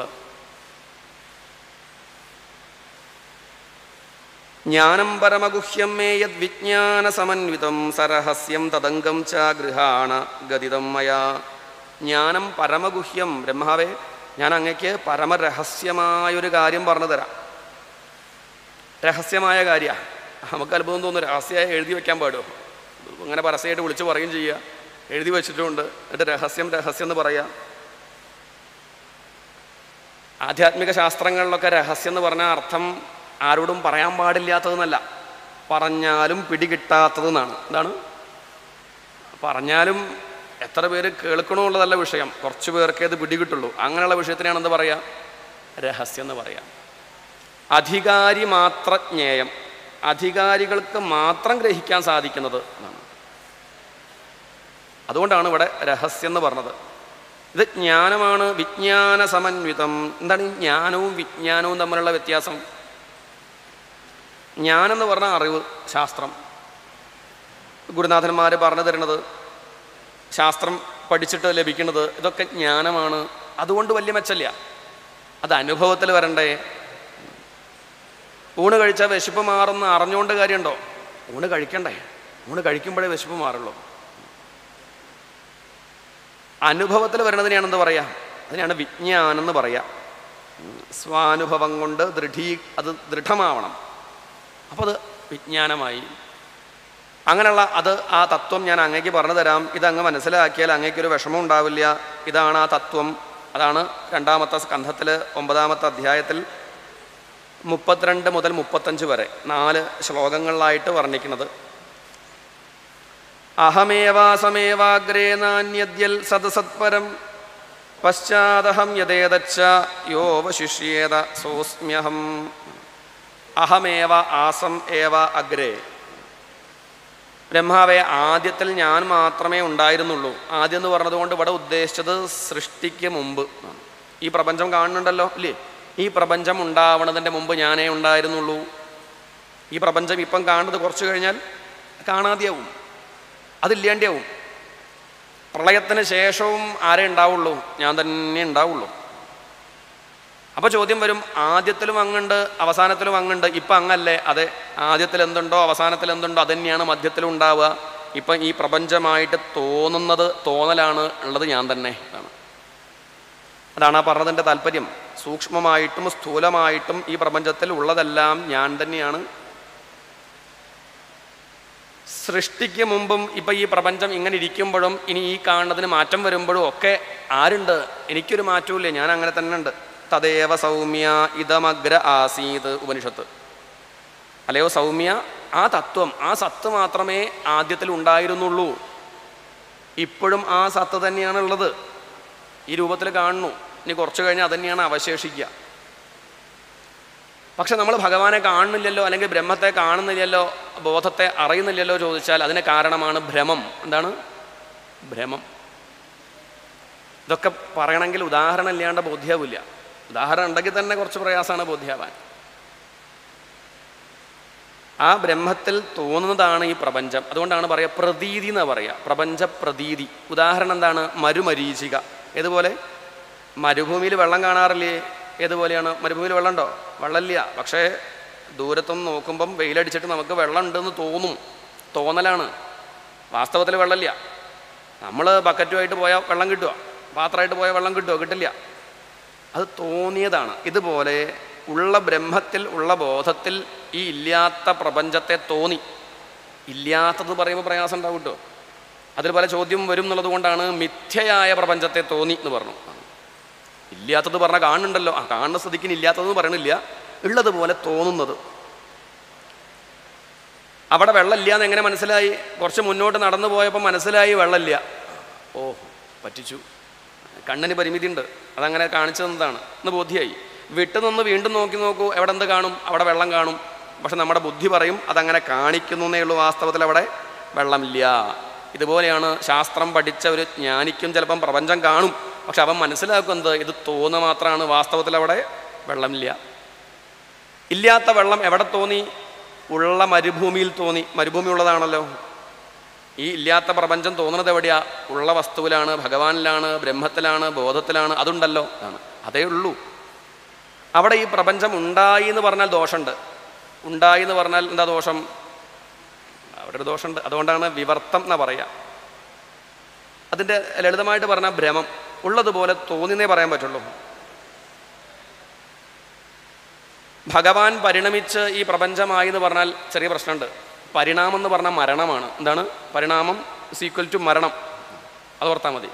Speaker 2: ജ്ഞാനം പരമഗുഹ്യം മേ യദ് വിജ്ഞാന സമന്വിതം സരഹസ്യം തദംഗം ച ഗൃഹാണ ഗതിതം മയാ. ജ്ഞാനം പരമഗുഹ്യം. ബ്രഹ്മാവേ, ഞാൻ അങ്ങയ്ക്ക് പരമരഹസ്യമായൊരു കാര്യം പറഞ്ഞു തരാം. രഹസ്യമായ കാര്യമാണ്. നമുക്ക് അത്ഭുതം തോന്നുന്നു, രഹസ്യമായി എഴുതി വയ്ക്കാൻ പാടുമോ? അങ്ങനെ പരസ്യമായിട്ട് വിളിച്ച് പറയും ചെയ്യുക. എഴുതി വെച്ചിട്ടുണ്ട്, എന്നിട്ട് രഹസ്യം രഹസ്യം എന്ന് പറയാം. ആധ്യാത്മിക ശാസ്ത്രങ്ങളിലൊക്കെ രഹസ്യം എന്ന് പറഞ്ഞാൽ അർത്ഥം ആരോടും പറയാൻ പാടില്ലാത്തതെന്നല്ല, പറഞ്ഞാലും പിടികിട്ടാത്തതെന്നാണ്. എന്താണ്? പറഞ്ഞാലും എത്ര പേര് കേൾക്കണമെന്നുള്ളതല്ല വിഷയം, കുറച്ച് പേർക്കേ അത് പിടികിട്ടുള്ളൂ. അങ്ങനെയുള്ള വിഷയത്തിനാണ് എന്ത് പറയുക? രഹസ്യം എന്ന് പറയാം. അധികാരി മാത്ര ജ്ഞേയം, അധികാരികൾക്ക് മാത്രം ഗ്രഹിക്കാൻ സാധിക്കുന്നത് എന്നാണ്. അതുകൊണ്ടാണ് ഇവിടെ രഹസ്യം എന്ന് പറഞ്ഞത്. ഇത് ജ്ഞാനമാണ്, വിജ്ഞാന സമന്വിതം. എന്താണ് ഈ ജ്ഞാനവും വിജ്ഞാനവും തമ്മിലുള്ള വ്യത്യാസം? ജ്ഞാനം എന്ന് പറഞ്ഞാൽ അറിവ്, ശാസ്ത്രം. ഗുരുനാഥന്മാർ പറഞ്ഞു തരുന്നത്, ശാസ്ത്രം പഠിച്ചിട്ട് ലഭിക്കുന്നത്, ഇതൊക്കെ ജ്ഞാനമാണ്. അതുകൊണ്ട് വലിയ മെച്ചമില്ല, അത് അനുഭവത്തിൽ വരണ്ടേ. ഊണ് കഴിച്ചാൽ വിശപ്പ് മാറുന്ന അറിഞ്ഞുകൊണ്ട് കാര്യമുണ്ടോ? ഊണ് കഴിക്കണ്ടേ? ഊണ് കഴിക്കുമ്പോഴേ വിശപ്പ് മാറുള്ളൂ. അനുഭവത്തിൽ വരുന്നതിനെയാണ് എന്താ പറയുക? അതിനാണ് വിജ്ഞാനം എന്ന് പറയുക. സ്വാനുഭവം കൊണ്ട് ദൃഢീ അത് ദൃഢമാവണം. അപ്പോൾ അത് വിജ്ഞാനമായി. അങ്ങനെയുള്ള അത് ആ തത്വം ഞാൻ അങ്ങേക്ക് പറഞ്ഞു തരാം. ഇതങ്ങ് മനസ്സിലാക്കിയാൽ അങ്ങേക്കൊരു വിഷമം ഉണ്ടാവില്ല. ഇതാണ് ആ തത്വം. അതാണ് രണ്ടാമത്തെ സ്കന്ധത്തിൽ ഒമ്പതാമത്തെ അധ്യായത്തിൽ മുപ്പത്തിരണ്ട് മുതൽ മുപ്പത്തഞ്ച് വരെ നാല് ശ്ലോകങ്ങളിലായിട്ട് വർണ്ണിക്കുന്നത്. അഹമേവാസമേവാഗ്രേ നാന്യദ്യൽ സദസത്പരം പശ്ചാദഹം യഥേതച്ച യോവശിഷ്യേത സോസ്മ്യഹം. അഹമേവ ആസം ഏവ അഗ്രേ. ബ്രഹ്മാവെ, ആദ്യത്തിൽ ഞാൻ മാത്രമേ ഉണ്ടായിരുന്നുള്ളൂ. ആദ്യം എന്ന് പറഞ്ഞതുകൊണ്ട് ഇവിടെ ഉദ്ദേശിച്ചത് സൃഷ്ടിക്ക് മുമ്പ്. ഈ പ്രപഞ്ചം കാണുന്നുണ്ടല്ലോ ഇല്ലേ? ഈ പ്രപഞ്ചം ഉണ്ടാവണതിൻ്റെ മുമ്പ് ഞാനേ ഉണ്ടായിരുന്നുള്ളൂ. ഈ പ്രപഞ്ചം ഇപ്പം കാണുന്നത് കുറച്ച് കഴിഞ്ഞാൽ കാണാതെയാവും, അതില്ലാണ്ടാവും. പ്രളയത്തിന് ശേഷവും ആരേ ഉണ്ടാവുള്ളൂ? ഞാൻ തന്നെ ഉണ്ടാവുള്ളൂ. അപ്പോൾ ചോദ്യം വരും, ആദ്യത്തിലും അങ്ങുണ്ട് അവസാനത്തിലും അങ്ങുണ്ട്, ഇപ്പം അങ്ങല്ലേ? അതെ, ആദ്യത്തിൽ എന്തുണ്ടോ അവസാനത്തിൽ എന്തുണ്ടോ അതുതന്നെയാണ് മധ്യത്തിലും ഉണ്ടാവുക. ഇപ്പം ഈ പ്രപഞ്ചമായിട്ട് തോന്നുന്നത്, തോന്നലാണ് ഉള്ളത് ഞാൻ തന്നെ. ആണ് അതാണ് ആ പറഞ്ഞതിൻ്റെ താല്പര്യം. സൂക്ഷ്മമായിട്ടും സ്ഥൂലമായിട്ടും ഈ പ്രപഞ്ചത്തിൽ ഉള്ളതെല്ലാം ഞാൻ തന്നെയാണ്. സൃഷ്ടിക്ക് മുമ്പും ഇപ്പം ഈ പ്രപഞ്ചം ഇങ്ങനെ ഇരിക്കുമ്പോഴും ഇനി ഈ കാണുന്നതിന് മാറ്റം വരുമ്പോഴും ഒക്കെ ആരുണ്ട്? എനിക്കൊരു മാറ്റമില്ലേ, ഞാൻ അങ്ങനെ തന്നെ ഉണ്ട്. തദേവ സൗമ്യ ഇതമഗ്ര ആസീത് ഉപനിഷത്ത്. അല്ലയോ സൗമ്യ, ആ തത്വം, ആ സത്ത് മാത്രമേ ആദ്യത്തിൽ ഉണ്ടായിരുന്നുള്ളൂ. ഇപ്പോഴും ആ സത്ത് തന്നെയാണുള്ളത്. ഈ രൂപത്തിൽ കാണുന്നു. ഇനി കുറച്ച് കഴിഞ്ഞാൽ അതന്നെയാണ് അവശേഷിക്കുക. പക്ഷെ നമ്മൾ ഭഗവാനെ കാണുന്നില്ലല്ലോ, അല്ലെങ്കിൽ ബ്രഹ്മത്തെ കാണുന്നില്ലല്ലോ, ബോധത്തെ അറിയുന്നില്ലല്ലോ ചോദിച്ചാൽ അതിന് കാരണമാണ് ഭ്രമം. എന്താണ് ഭ്രമം? ഇതൊക്കെ പറയണമെങ്കിൽ ഉദാഹരണം ഇല്ലാണ്ട് ബോധ്യാവില്ല. ഉദാഹരണം ഉണ്ടെങ്കിൽ തന്നെ കുറച്ച് പ്രയാസമാണ് ബോധ്യാവാൻ. ആ ബ്രഹ്മത്തിൽ തോന്നുന്നതാണ് ഈ പ്രപഞ്ചം. അതുകൊണ്ടാണ് പറയുക പ്രതീതി എന്ന് പറയുക, പ്രപഞ്ച പ്രതീതി. ഉദാഹരണം എന്താണ്? മരുമരീചിക. ഏതുപോലെ? മരുഭൂമിയിൽ വെള്ളം കാണാറില്ലേ? ഏതുപോലെയാണ്? മരുഭൂമിയിൽ വെള്ളമുണ്ടോ? വെള്ളമില്ല. പക്ഷേ ദൂരത്തൊന്ന് നോക്കുമ്പം വെയിലടിച്ചിട്ട് നമുക്ക് വെള്ളം ഉണ്ടെന്ന് തോന്നും. തോന്നലാണ്. വാസ്തവത്തിൽ വെള്ളമില്ല. നമ്മൾ ബക്കറ്റുമായിട്ട് പോയാൽ വെള്ളം കിട്ടുക? പാത്രമായിട്ട് പോയാൽ വെള്ളം കിട്ടുമോ? കിട്ടില്ല. അത് തോന്നിയതാണ്. ഇതുപോലെ ഉള്ള ബ്രഹ്മത്തിൽ ഉള്ള ബോധത്തിൽ ഈ ഇല്ലാത്ത പ്രപഞ്ചത്തെ തോന്നി. ഇല്ലാത്തത് പറയുമ്പോൾ പ്രയാസം ഉണ്ടാവും കേട്ടോ. അതിൽ പല ചോദ്യം വരും എന്നുള്ളത് കൊണ്ടാണ് മിഥ്യയായ പ്രപഞ്ചത്തെ തോന്നി എന്ന് പറഞ്ഞു. ഇല്ലാത്തത് പറഞ്ഞാൽ കാണുന്നുണ്ടല്ലോ, ആ കാണുന്ന സ്ഥിതിക്കിന് ഇല്ലാത്തതെന്ന് പറയണില്ല, ഉള്ളതുപോലെ തോന്നുന്നത്. അവിടെ വെള്ളമില്ല എന്ന് എങ്ങനെ മനസ്സിലായി? കുറച്ച് മുന്നോട്ട് നടന്നു പോയപ്പോൾ മനസ്സിലായി വെള്ളമില്ല. ഓ, പറ്റിച്ചു, കണ്ണിന് പരിമിതി ഉണ്ട്, അതങ്ങനെ കാണിച്ചു തന്നതാണ് എന്ന് ബോധ്യമായി. വിട്ടു നിന്ന് വീണ്ടും നോക്കി നോക്കൂ, എവിടെ എന്ത് കാണും? അവിടെ വെള്ളം കാണും. പക്ഷെ നമ്മുടെ ബുദ്ധി പറയും അതങ്ങനെ കാണിക്കുന്നേ ഉള്ളൂ, വാസ്തവത്തിൽ അവിടെ വെള്ളമില്ല. ഇതുപോലെയാണ് ശാസ്ത്രം പഠിച്ച ഒരു ജ്ഞാനിക്കും ചിലപ്പം പ്രപഞ്ചം കാണും, പക്ഷെ അവൻ മനസ്സിലാക്കുന്നത് ഇത് തോന്നുക മാത്രമാണ്, വാസ്തവത്തിൽ അവിടെ വെള്ളമില്ല. ഇല്ലാത്ത വെള്ളം എവിടെ തോന്നി? ഉള്ള മരുഭൂമിയിൽ തോന്നി. മരുഭൂമി ഉള്ളതാണല്ലോ. ഈ ഇല്ലാത്ത പ്രപഞ്ചം തോന്നുന്നത് എവിടെയാ? ഉള്ള വസ്തുവിലാണ്, ഭഗവാനിലാണ്, ബ്രഹ്മത്തിലാണ്, ബോധത്തിലാണ്. അതുണ്ടല്ലോ ആണ്, അതേ ഉള്ളൂ. അവിടെ ഈ പ്രപഞ്ചം ഉണ്ടായി എന്ന് പറഞ്ഞാൽ ദോഷമുണ്ട്. ഉണ്ടായി എന്ന് പറഞ്ഞാൽ എന്താ ദോഷം? അവിടെ ഒരു ദോഷമുണ്ട്. അതുകൊണ്ടാണ് വിവർത്തം എന്നാ പറയുക. അതിൻ്റെ ലളിതമായിട്ട് പറഞ്ഞാൽ ഭ്രമം. ഉള്ളതുപോലെ തോന്നിന്നേ പറയാൻ പറ്റുള്ളൂ. ഭഗവാൻ പരിണമിച്ച് ഈ പ്രപഞ്ചമായി എന്ന് പറഞ്ഞാൽ ചെറിയ പ്രശ്നമുണ്ട്. പരിണാമം എന്ന് പറഞ്ഞാൽ മരണമാണ്. എന്താണ് പരിണാമം? ഈക്വൽ ടു മരണം. അത് ഓർത്താൽ മതി.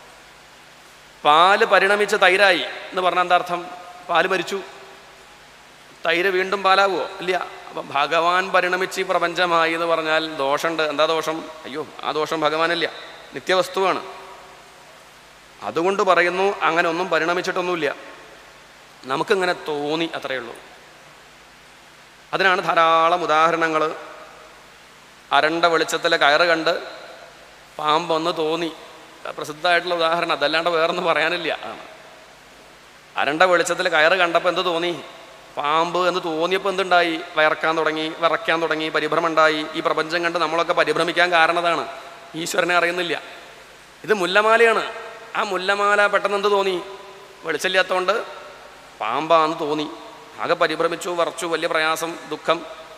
Speaker 2: പാല് പരിണമിച്ച് തൈരായി എന്ന് പറഞ്ഞാൽ എന്താ അർത്ഥം? പാല് മരിച്ചു, തൈര് വീണ്ടും പാലാവുമോ? ഇല്ല. അപ്പം ഭഗവാൻ പരിണമിച്ച് ഈ പ്രപഞ്ചമായി എന്ന് പറഞ്ഞാൽ ദോഷമുണ്ട്. എന്താ ദോഷം? അയ്യോ, ആ ദോഷം ഭഗവാനില്ല, നിത്യവസ്തുവാണ്. അതുകൊണ്ട് പറയുന്നു അങ്ങനെ ഒന്നും പരിണമിച്ചിട്ടൊന്നുമില്ല, നമുക്കിങ്ങനെ തോന്നി, അത്രയേ ഉള്ളൂ. അതിനാണ് ധാരാളം ഉദാഹരണങ്ങൾ. അരണ്ട വെളിച്ചത്തിലെ കയറ് കണ്ട് പാമ്പൊന്ന് തോന്നി. പ്രസിദ്ധമായിട്ടുള്ള ഉദാഹരണം, അതല്ലാണ്ട് വേറൊന്നും പറയാനില്ല. അരണ്ട വെളിച്ചത്തിൽ കയറ് കണ്ടപ്പോൾ എന്ത് തോന്നി? പാമ്പ് എന്ന് തോന്നിയപ്പോൾ എന്തുണ്ടായി? വയർക്കാൻ തുടങ്ങി, വിറയ്ക്കാൻ തുടങ്ങി, പരിഭ്രമം ഉണ്ടായി. ഈ പ്രപഞ്ചം കണ്ട് നമ്മളൊക്കെ പരിഭ്രമിക്കാൻ കാരണതാണ് ഈശ്വരനെ അറിയുന്നില്ല. ഇത് മുല്ലമാലയാണ്. ആ മുല്ലമാല പെട്ടെന്ന് എന്ത് തോന്നി? വെളിച്ചമില്ലാത്തതുകൊണ്ട് പാമ്പാന്ന് തോന്നി. ആകെ പരിഭ്രമിച്ചു, വിറച്ചു, വലിയ പ്രയാസം, ദുഃഖം.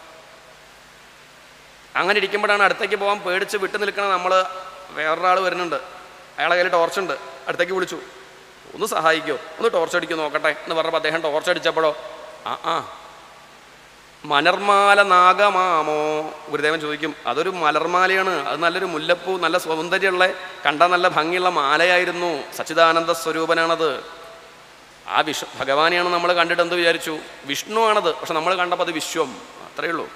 Speaker 2: അങ്ങനെ ഇരിക്കുമ്പോഴാണ് അടുത്തേക്ക് പോകാൻ പേടിച്ച് വിട്ടു നിൽക്കണം. നമ്മൾ വേറൊരാൾ വരുന്നുണ്ട്, അയാളെ കയ്യിൽ ടോർച്ചുണ്ട്. അടുത്തേക്ക് വിളിച്ചു, ഒന്ന് സഹായിക്കോ, ഒന്ന് ടോർച്ച് അടിക്കോ നോക്കട്ടെ എന്ന് പറഞ്ഞപ്പോൾ അദ്ദേഹം ടോർച്ച് അടിച്ചപ്പോഴോ ആ ആ മലർമാല നാഗമാമോ? ഗുരുദേവൻ ചോദിക്കും, അതൊരു മലർമാലയാണ്, അത് നല്ലൊരു മുല്ലപ്പൂ, നല്ല സൗന്ദര്യമുള്ള, കണ്ടാൽ നല്ല ഭംഗിയുള്ള മാലയായിരുന്നു. സച്ചിദാനന്ദ സ്വരൂപനാണത്. ആ വിഷ്ണു ഭഗവാനെയാണ് നമ്മൾ കണ്ടിട്ട് എന്ത് വിചാരിച്ചു? വിഷ്ണു ആണത്. പക്ഷെ നമ്മൾ കണ്ടപ്പോൾ അത് വിശ്വം, അത്രയേ ഉള്ളൂ.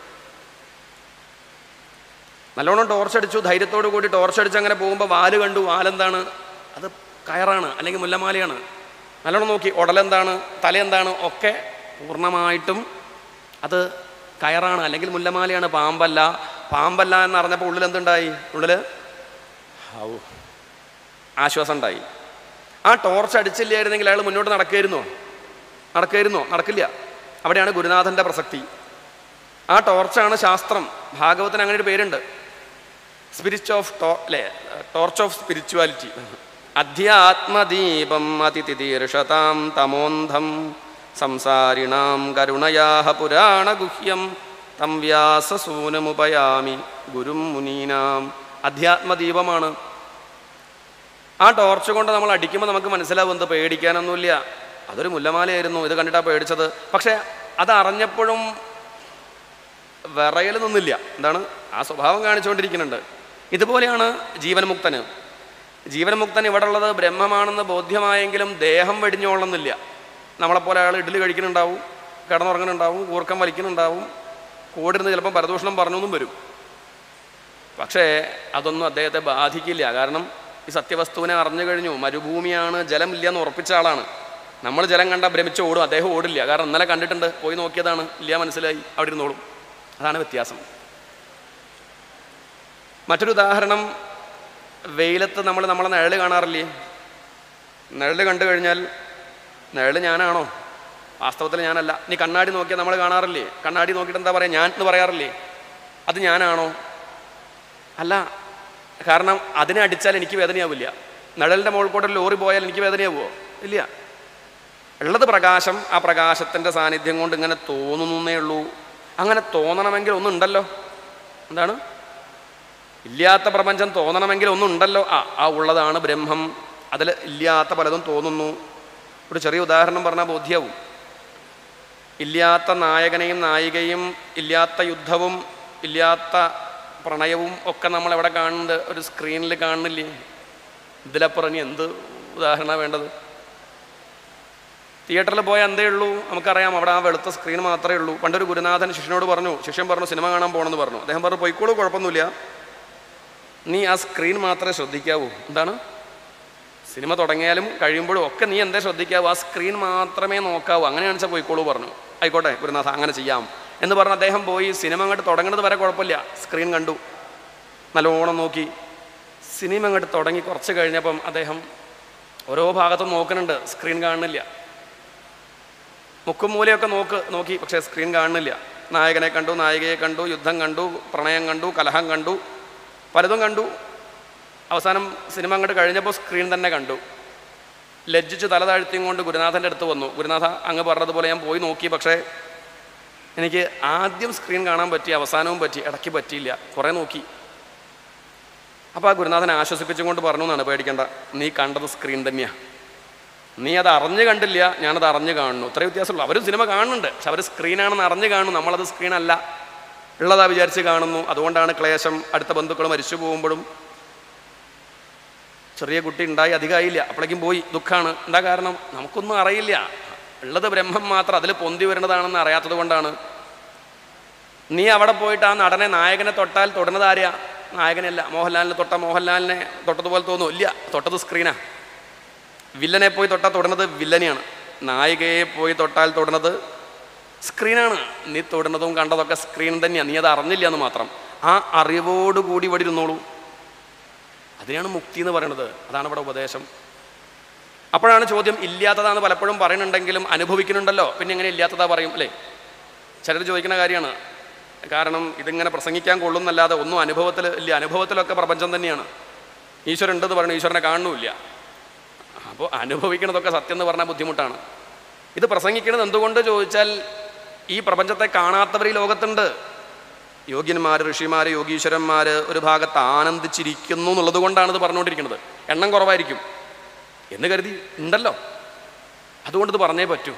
Speaker 2: നല്ലോണം ടോർച്ചടിച്ചു, ധൈര്യത്തോടു കൂടി ടോർച്ചടിച്ച് അങ്ങനെ പോകുമ്പോൾ വാല് കണ്ടു. വാലെന്താണ്? അത് കയറാണ്, അല്ലെങ്കിൽ മുല്ലമാലയാണ്. നല്ലോണം നോക്കി, ഉടലെന്താണ്, തലയെന്താണ്, ഒക്കെ പൂർണ്ണമായിട്ടും അത് കയറാണ്, അല്ലെങ്കിൽ മുല്ലമാലയാണ്, പാമ്പല്ല. പാമ്പല്ല എന്ന് അറിഞ്ഞപ്പോൾ ഉള്ളിൽ എന്തുണ്ടായി? ഉള്ളിൽ ഔ ആശ്വാസം ഉണ്ടായി. ആ ടോർച്ച് അടിച്ചില്ലായിരുന്നെങ്കിൽ അയാൾ മുന്നോട്ട് നടക്കുമായിരുന്നോ? നടക്കുമായിരുന്നോ? നടക്കില്ല. അവിടെയാണ് ഗുരുനാഥൻ്റെ പ്രസക്തി. ആ ടോർച്ചാണ് ശാസ്ത്രം. ഭാഗവത്തിന് അങ്ങനെ ഒരു പേരുണ്ട്, സ്പിരിറ്റ് ഓഫ് ടോ അല്ലേ ടോർച്ച് ഓഫ് സ്പിരിച്വാലിറ്റി. അധ്യാത്മദീപം അതിതിതീർഷതാം തമോന്ധം സംസാരിണാം കരുണയാഹ പുരാണഗുഹ്യം തം വ്യാസസൂനമുപയാമി ഗുരും മുനീനാം. അധ്യാത്മദീപമാണ്. ആ ടോർച്ച് കൊണ്ട് നമ്മൾ അടിക്കുമ്പോൾ നമുക്ക് മനസ്സിലാവും എന്ത് പേടിക്കാനൊന്നുമില്ല, അതൊരു മുല്ലമാലയായിരുന്നു, ഇത് കണ്ടിട്ടാണ് പേടിച്ചത്. പക്ഷെ അതറിഞ്ഞപ്പോഴും വിറയൽ നിന്നില്ല. എന്താണ്? ആ സ്വഭാവം കാണിച്ചുകൊണ്ടിരിക്കുന്നുണ്ട്. ഇതുപോലെയാണ് ജീവൻമുക്തന്. ജീവൻമുക്തൻ ഇവിടെ ഉള്ളത് ബ്രഹ്മമാണെന്ന് ബോധ്യമായെങ്കിലും ദേഹം വെടിഞ്ഞോളണമെന്നില്ല. നമ്മളെപ്പോലെ അയാൾ ഇഡ്ഡലി കഴിക്കുന്നുണ്ടാവും, കിടന്നുറങ്ങുന്നുണ്ടാവും, കൂർക്കം വലിക്കുന്നുണ്ടാവും, കൂടിരുന്ന് ചിലപ്പം പരദൂഷണം പറഞ്ഞൊന്നും വരും. പക്ഷേ അതൊന്നും അദ്ദേഹത്തെ ബാധിക്കില്ല. കാരണം ഈ സത്യവസ്തുവിനെ അറിഞ്ഞു കഴിഞ്ഞു. മരുഭൂമിയാണ്, ജലമില്ല എന്ന് ഉറപ്പിച്ച ആളാണ്. നമ്മൾ ജലം കണ്ടാൽ ഭ്രമിച്ച് ഓടും, അദ്ദേഹം ഓടില്ല. കാരണം ഇന്നലെ കണ്ടിട്ടുണ്ട്, പോയി നോക്കിയതാണ്, ഇല്ല മനസ്സിലായി, അവിടെ ഇരുന്നോളും. അതാണ് വ്യത്യാസം. മറ്റൊരു ഉദാഹരണം, വെയിലത്ത് നമ്മൾ നമ്മളെ നിഴല് കാണാറില്ലേ? നിഴല് കണ്ടു കഴിഞ്ഞാൽ നിഴല് ഞാനാണോ? വാസ്തവത്തിൽ ഞാനല്ല. നീ കണ്ണാടി നോക്കിയാൽ നമ്മൾ കാണാറില്ലേ? കണ്ണാടി നോക്കിയിട്ട് എന്താ പറയുക? ഞാൻ എന്ന് പറയാറില്ലേ? അത് ഞാനാണോ? അല്ല. കാരണം അതിനെ അടിച്ചാൽ എനിക്ക് വേദനയാവില്ല. നിഴലിൻ്റെ മുകൾക്കൂടെ ലോറി പോയാൽ എനിക്ക് വേദനയാവുമോ? ഇല്ല. ഉള്ളത് പ്രകാശം. ആ പ്രകാശത്തിൻ്റെ സാന്നിധ്യം കൊണ്ട് ഇങ്ങനെ തോന്നുന്നേ ഉള്ളൂ. അങ്ങനെ തോന്നണമെങ്കിൽ ഒന്നുണ്ടല്ലോ. എന്താണ്? ഇല്ലാത്ത പ്രപഞ്ചം തോന്നണമെങ്കിൽ ഒന്നുണ്ടല്ലോ. ആ ആ ഉള്ളതാണ് ബ്രഹ്മം. അതിൽ ഇല്ലാത്ത പലതും തോന്നുന്നു. ഒരു ചെറിയ ഉദാഹരണം പറഞ്ഞാൽ ബോധ്യവും. ഇല്ലാത്ത നായകനെയും നായികയും ഇല്ലാത്ത യുദ്ധവും ഇല്ലാത്ത പ്രണയവും ഒക്കെ നമ്മൾ എവിടെ കാണുന്നുണ്ട്? ഒരു സ്ക്രീനിൽ കാണുന്നില്ലേ? ഇതിലപ്പുറം ഇനി എന്ത് ഉദാഹരണമാണ് വേണ്ടത്? തിയേറ്ററിൽ പോയാൽ എന്തേ ഉള്ളൂ? നമുക്കറിയാം, അവിടെ ആ വെളുത്ത സ്ക്രീൻ മാത്രമേ ഉള്ളൂ. പണ്ടൊരു ഗുരുനാഥൻ ശിഷ്യനോട് പറഞ്ഞു, ശിഷ്യൻ പറഞ്ഞു സിനിമ കാണാൻ പോകണമെന്ന് പറഞ്ഞു. അദ്ദേഹം പറഞ്ഞു പോയിക്കോളൂ, കുഴപ്പമൊന്നുമില്ല, നീ ആ സ്ക്രീൻ മാത്രമേ ശ്രദ്ധിക്കാവൂ. എന്താണ്? സിനിമ തുടങ്ങിയാലും കഴിയുമ്പോഴും ഒക്കെ നീ എന്തേ ശ്രദ്ധിക്കാവൂ? ആ സ്ക്രീൻ മാത്രമേ നോക്കാവൂ. അങ്ങനെയാണെന്ന് വെച്ചാൽ പോയിക്കോളൂ പറഞ്ഞു. ആയിക്കോട്ടെ ഗുരുനാഥ, അങ്ങനെ ചെയ്യാം എന്ന് പറഞ്ഞ് അദ്ദേഹം പോയി. സിനിമ അങ്ങോട്ട് തുടങ്ങുന്നത് വരെ കുഴപ്പമില്ല, സ്ക്രീൻ കണ്ടു, നല്ലോണം നോക്കി. സിനിമ അങ്ങോട്ട് തുടങ്ങി കുറച്ച് കഴിഞ്ഞപ്പം അദ്ദേഹം ഓരോ ഭാഗത്തും നോക്കുന്നുണ്ട്, സ്ക്രീൻ കാണുന്നില്ല. മുക്കും മൂലയൊക്കെ നോക്ക് നോക്കി, പക്ഷേ സ്ക്രീൻ കാണുന്നില്ല. നായകനെ കണ്ടു, നായികയെ കണ്ടു, യുദ്ധം കണ്ടു, പ്രണയം കണ്ടു, കലഹം കണ്ടു, പലതും കണ്ടു. അവസാനം സിനിമ അങ്ങോട്ട് കഴിഞ്ഞപ്പോൾ സ്ക്രീൻ തന്നെ കണ്ടു. ലജ്ജിച്ച് തല താഴ്ത്തിയും കൊണ്ട് ഗുരുനാഥൻ്റെ അടുത്ത് വന്നു. ഗുരുനാഥ, അങ്ങ് പറഞ്ഞതുപോലെ ഞാൻ പോയി നോക്കി, പക്ഷേ എനിക്ക് ആദ്യം സ്ക്രീൻ കാണാൻ പറ്റി, അവസാനവും പറ്റി, ഇടയ്ക്ക് പറ്റിയില്ല, കുറേ നോക്കി. അപ്പോൾ ആ ഗുരുനാഥനെ ആശ്വസിപ്പിച്ചുകൊണ്ട് പറഞ്ഞു എന്നാണ്, പേടിക്കേണ്ട, നീ കണ്ടത് സ്ക്രീൻ തന്നെയാണ്, നീ അത് അറിഞ്ഞ് കണ്ടില്ല, ഞാനത് അറിഞ്ഞ് കാണുന്നു, ഇത്രേ വ്യത്യാസമുള്ളൂ. അവരും സിനിമ കാണുന്നുണ്ട്, പക്ഷെ അവർ സ്ക്രീനാണെന്ന് അറിഞ്ഞ് കാണുന്നു, നമ്മളത് സ്ക്രീനല്ല, ഉള്ളതാ വിചാരിച്ച് കാണുന്നു. അതുകൊണ്ടാണ് ക്ലേശം. അടുത്ത ബന്ധുക്കൾ മരിച്ചു പോകുമ്പോഴും, ചെറിയ കുട്ടി ഉണ്ടായി അധികമായില്ല, അപ്പോഴേക്കും പോയി, ദുഃഖമാണ്. എന്താ കാരണം? നമുക്കൊന്നും അറിയില്ല, ഉള്ളത് ബ്രഹ്മം മാത്രം, അതിൽ പൊന്തി വരുന്നതാണെന്ന് അറിയാത്തത് കൊണ്ടാണ്. നീ അവിടെ പോയിട്ട് ആ നടനെ, നായകനെ തൊട്ടാൽ തൊടുന്നത് ആരെയാ? നായകനല്ല. മോഹൻലാലിനെ തൊട്ട മോഹൻലാലിനെ തൊട്ടതുപോലെ തോന്നും? ഇല്ല, തൊട്ടത് സ്ക്രീനാ. വില്ലനെ പോയി തൊട്ടാൽ തൊടുന്നത് വില്ലനെയാണ്. നായികയെ പോയി തൊട്ടാൽ തൊടുന്നത് സ്ക്രീനാണ്. നീ തൊടുന്നതും കണ്ടതൊക്കെ സ്ക്രീൻ തന്നെയാണ്, നീ അത് അറിഞ്ഞില്ല എന്ന് മാത്രം. ആ അറിവോടുകൂടി ഇവിടെ ഇരുന്നോളൂ. അതിനാണ് മുക്തി എന്ന് പറയുന്നത്. അതാണ് ഇവിടെ ഉപദേശം. അപ്പോഴാണ് ചോദ്യം, ഇല്ലാത്തതാണെന്ന് പലപ്പോഴും പറയുന്നുണ്ടെങ്കിലും അനുഭവിക്കുന്നുണ്ടല്ലോ, പിന്നെ എങ്ങനെ ഇല്ലാത്തതാ പറയും അല്ലേ? ചിലർ ചോദിക്കുന്ന കാര്യമാണ്. കാരണം ഇതിങ്ങനെ പ്രസംഗിക്കാൻ കൊള്ളുന്നല്ലാതെ ഒന്നും അനുഭവത്തിൽ ഇല്ല. അനുഭവത്തിലൊക്കെ പ്രപഞ്ചം തന്നെയാണ്. ഈശ്വരൻ ഉണ്ടെന്ന് പറയുന്നത് ഈശ്വരനെ കാണുന്നില്ല. അപ്പോൾ അനുഭവിക്കണതൊക്കെ സത്യം എന്ന് പറഞ്ഞാൽ ബുദ്ധിമുട്ടാണ്. ഇത് പ്രസംഗിക്കുന്നത് എന്തുകൊണ്ട് ചോദിച്ചാൽ, ഈ പ്രപഞ്ചത്തെ കാണാത്തവർ ഈ ലോകത്തുണ്ട്. യോഗ്യന്മാർ, ഋഷിമാർ, യോഗീശ്വരന്മാർ ഒരു ഭാഗത്ത് ആനന്ദിച്ചിരിക്കുന്നു എന്നുള്ളത് കൊണ്ടാണ് ഇത് പറഞ്ഞുകൊണ്ടിരിക്കുന്നത്. എണ്ണം കുറവായിരിക്കും എന്ന് കരുതി ഉണ്ടല്ലോ, അതുകൊണ്ട് ഇത് പറഞ്ഞേ പറ്റൂ.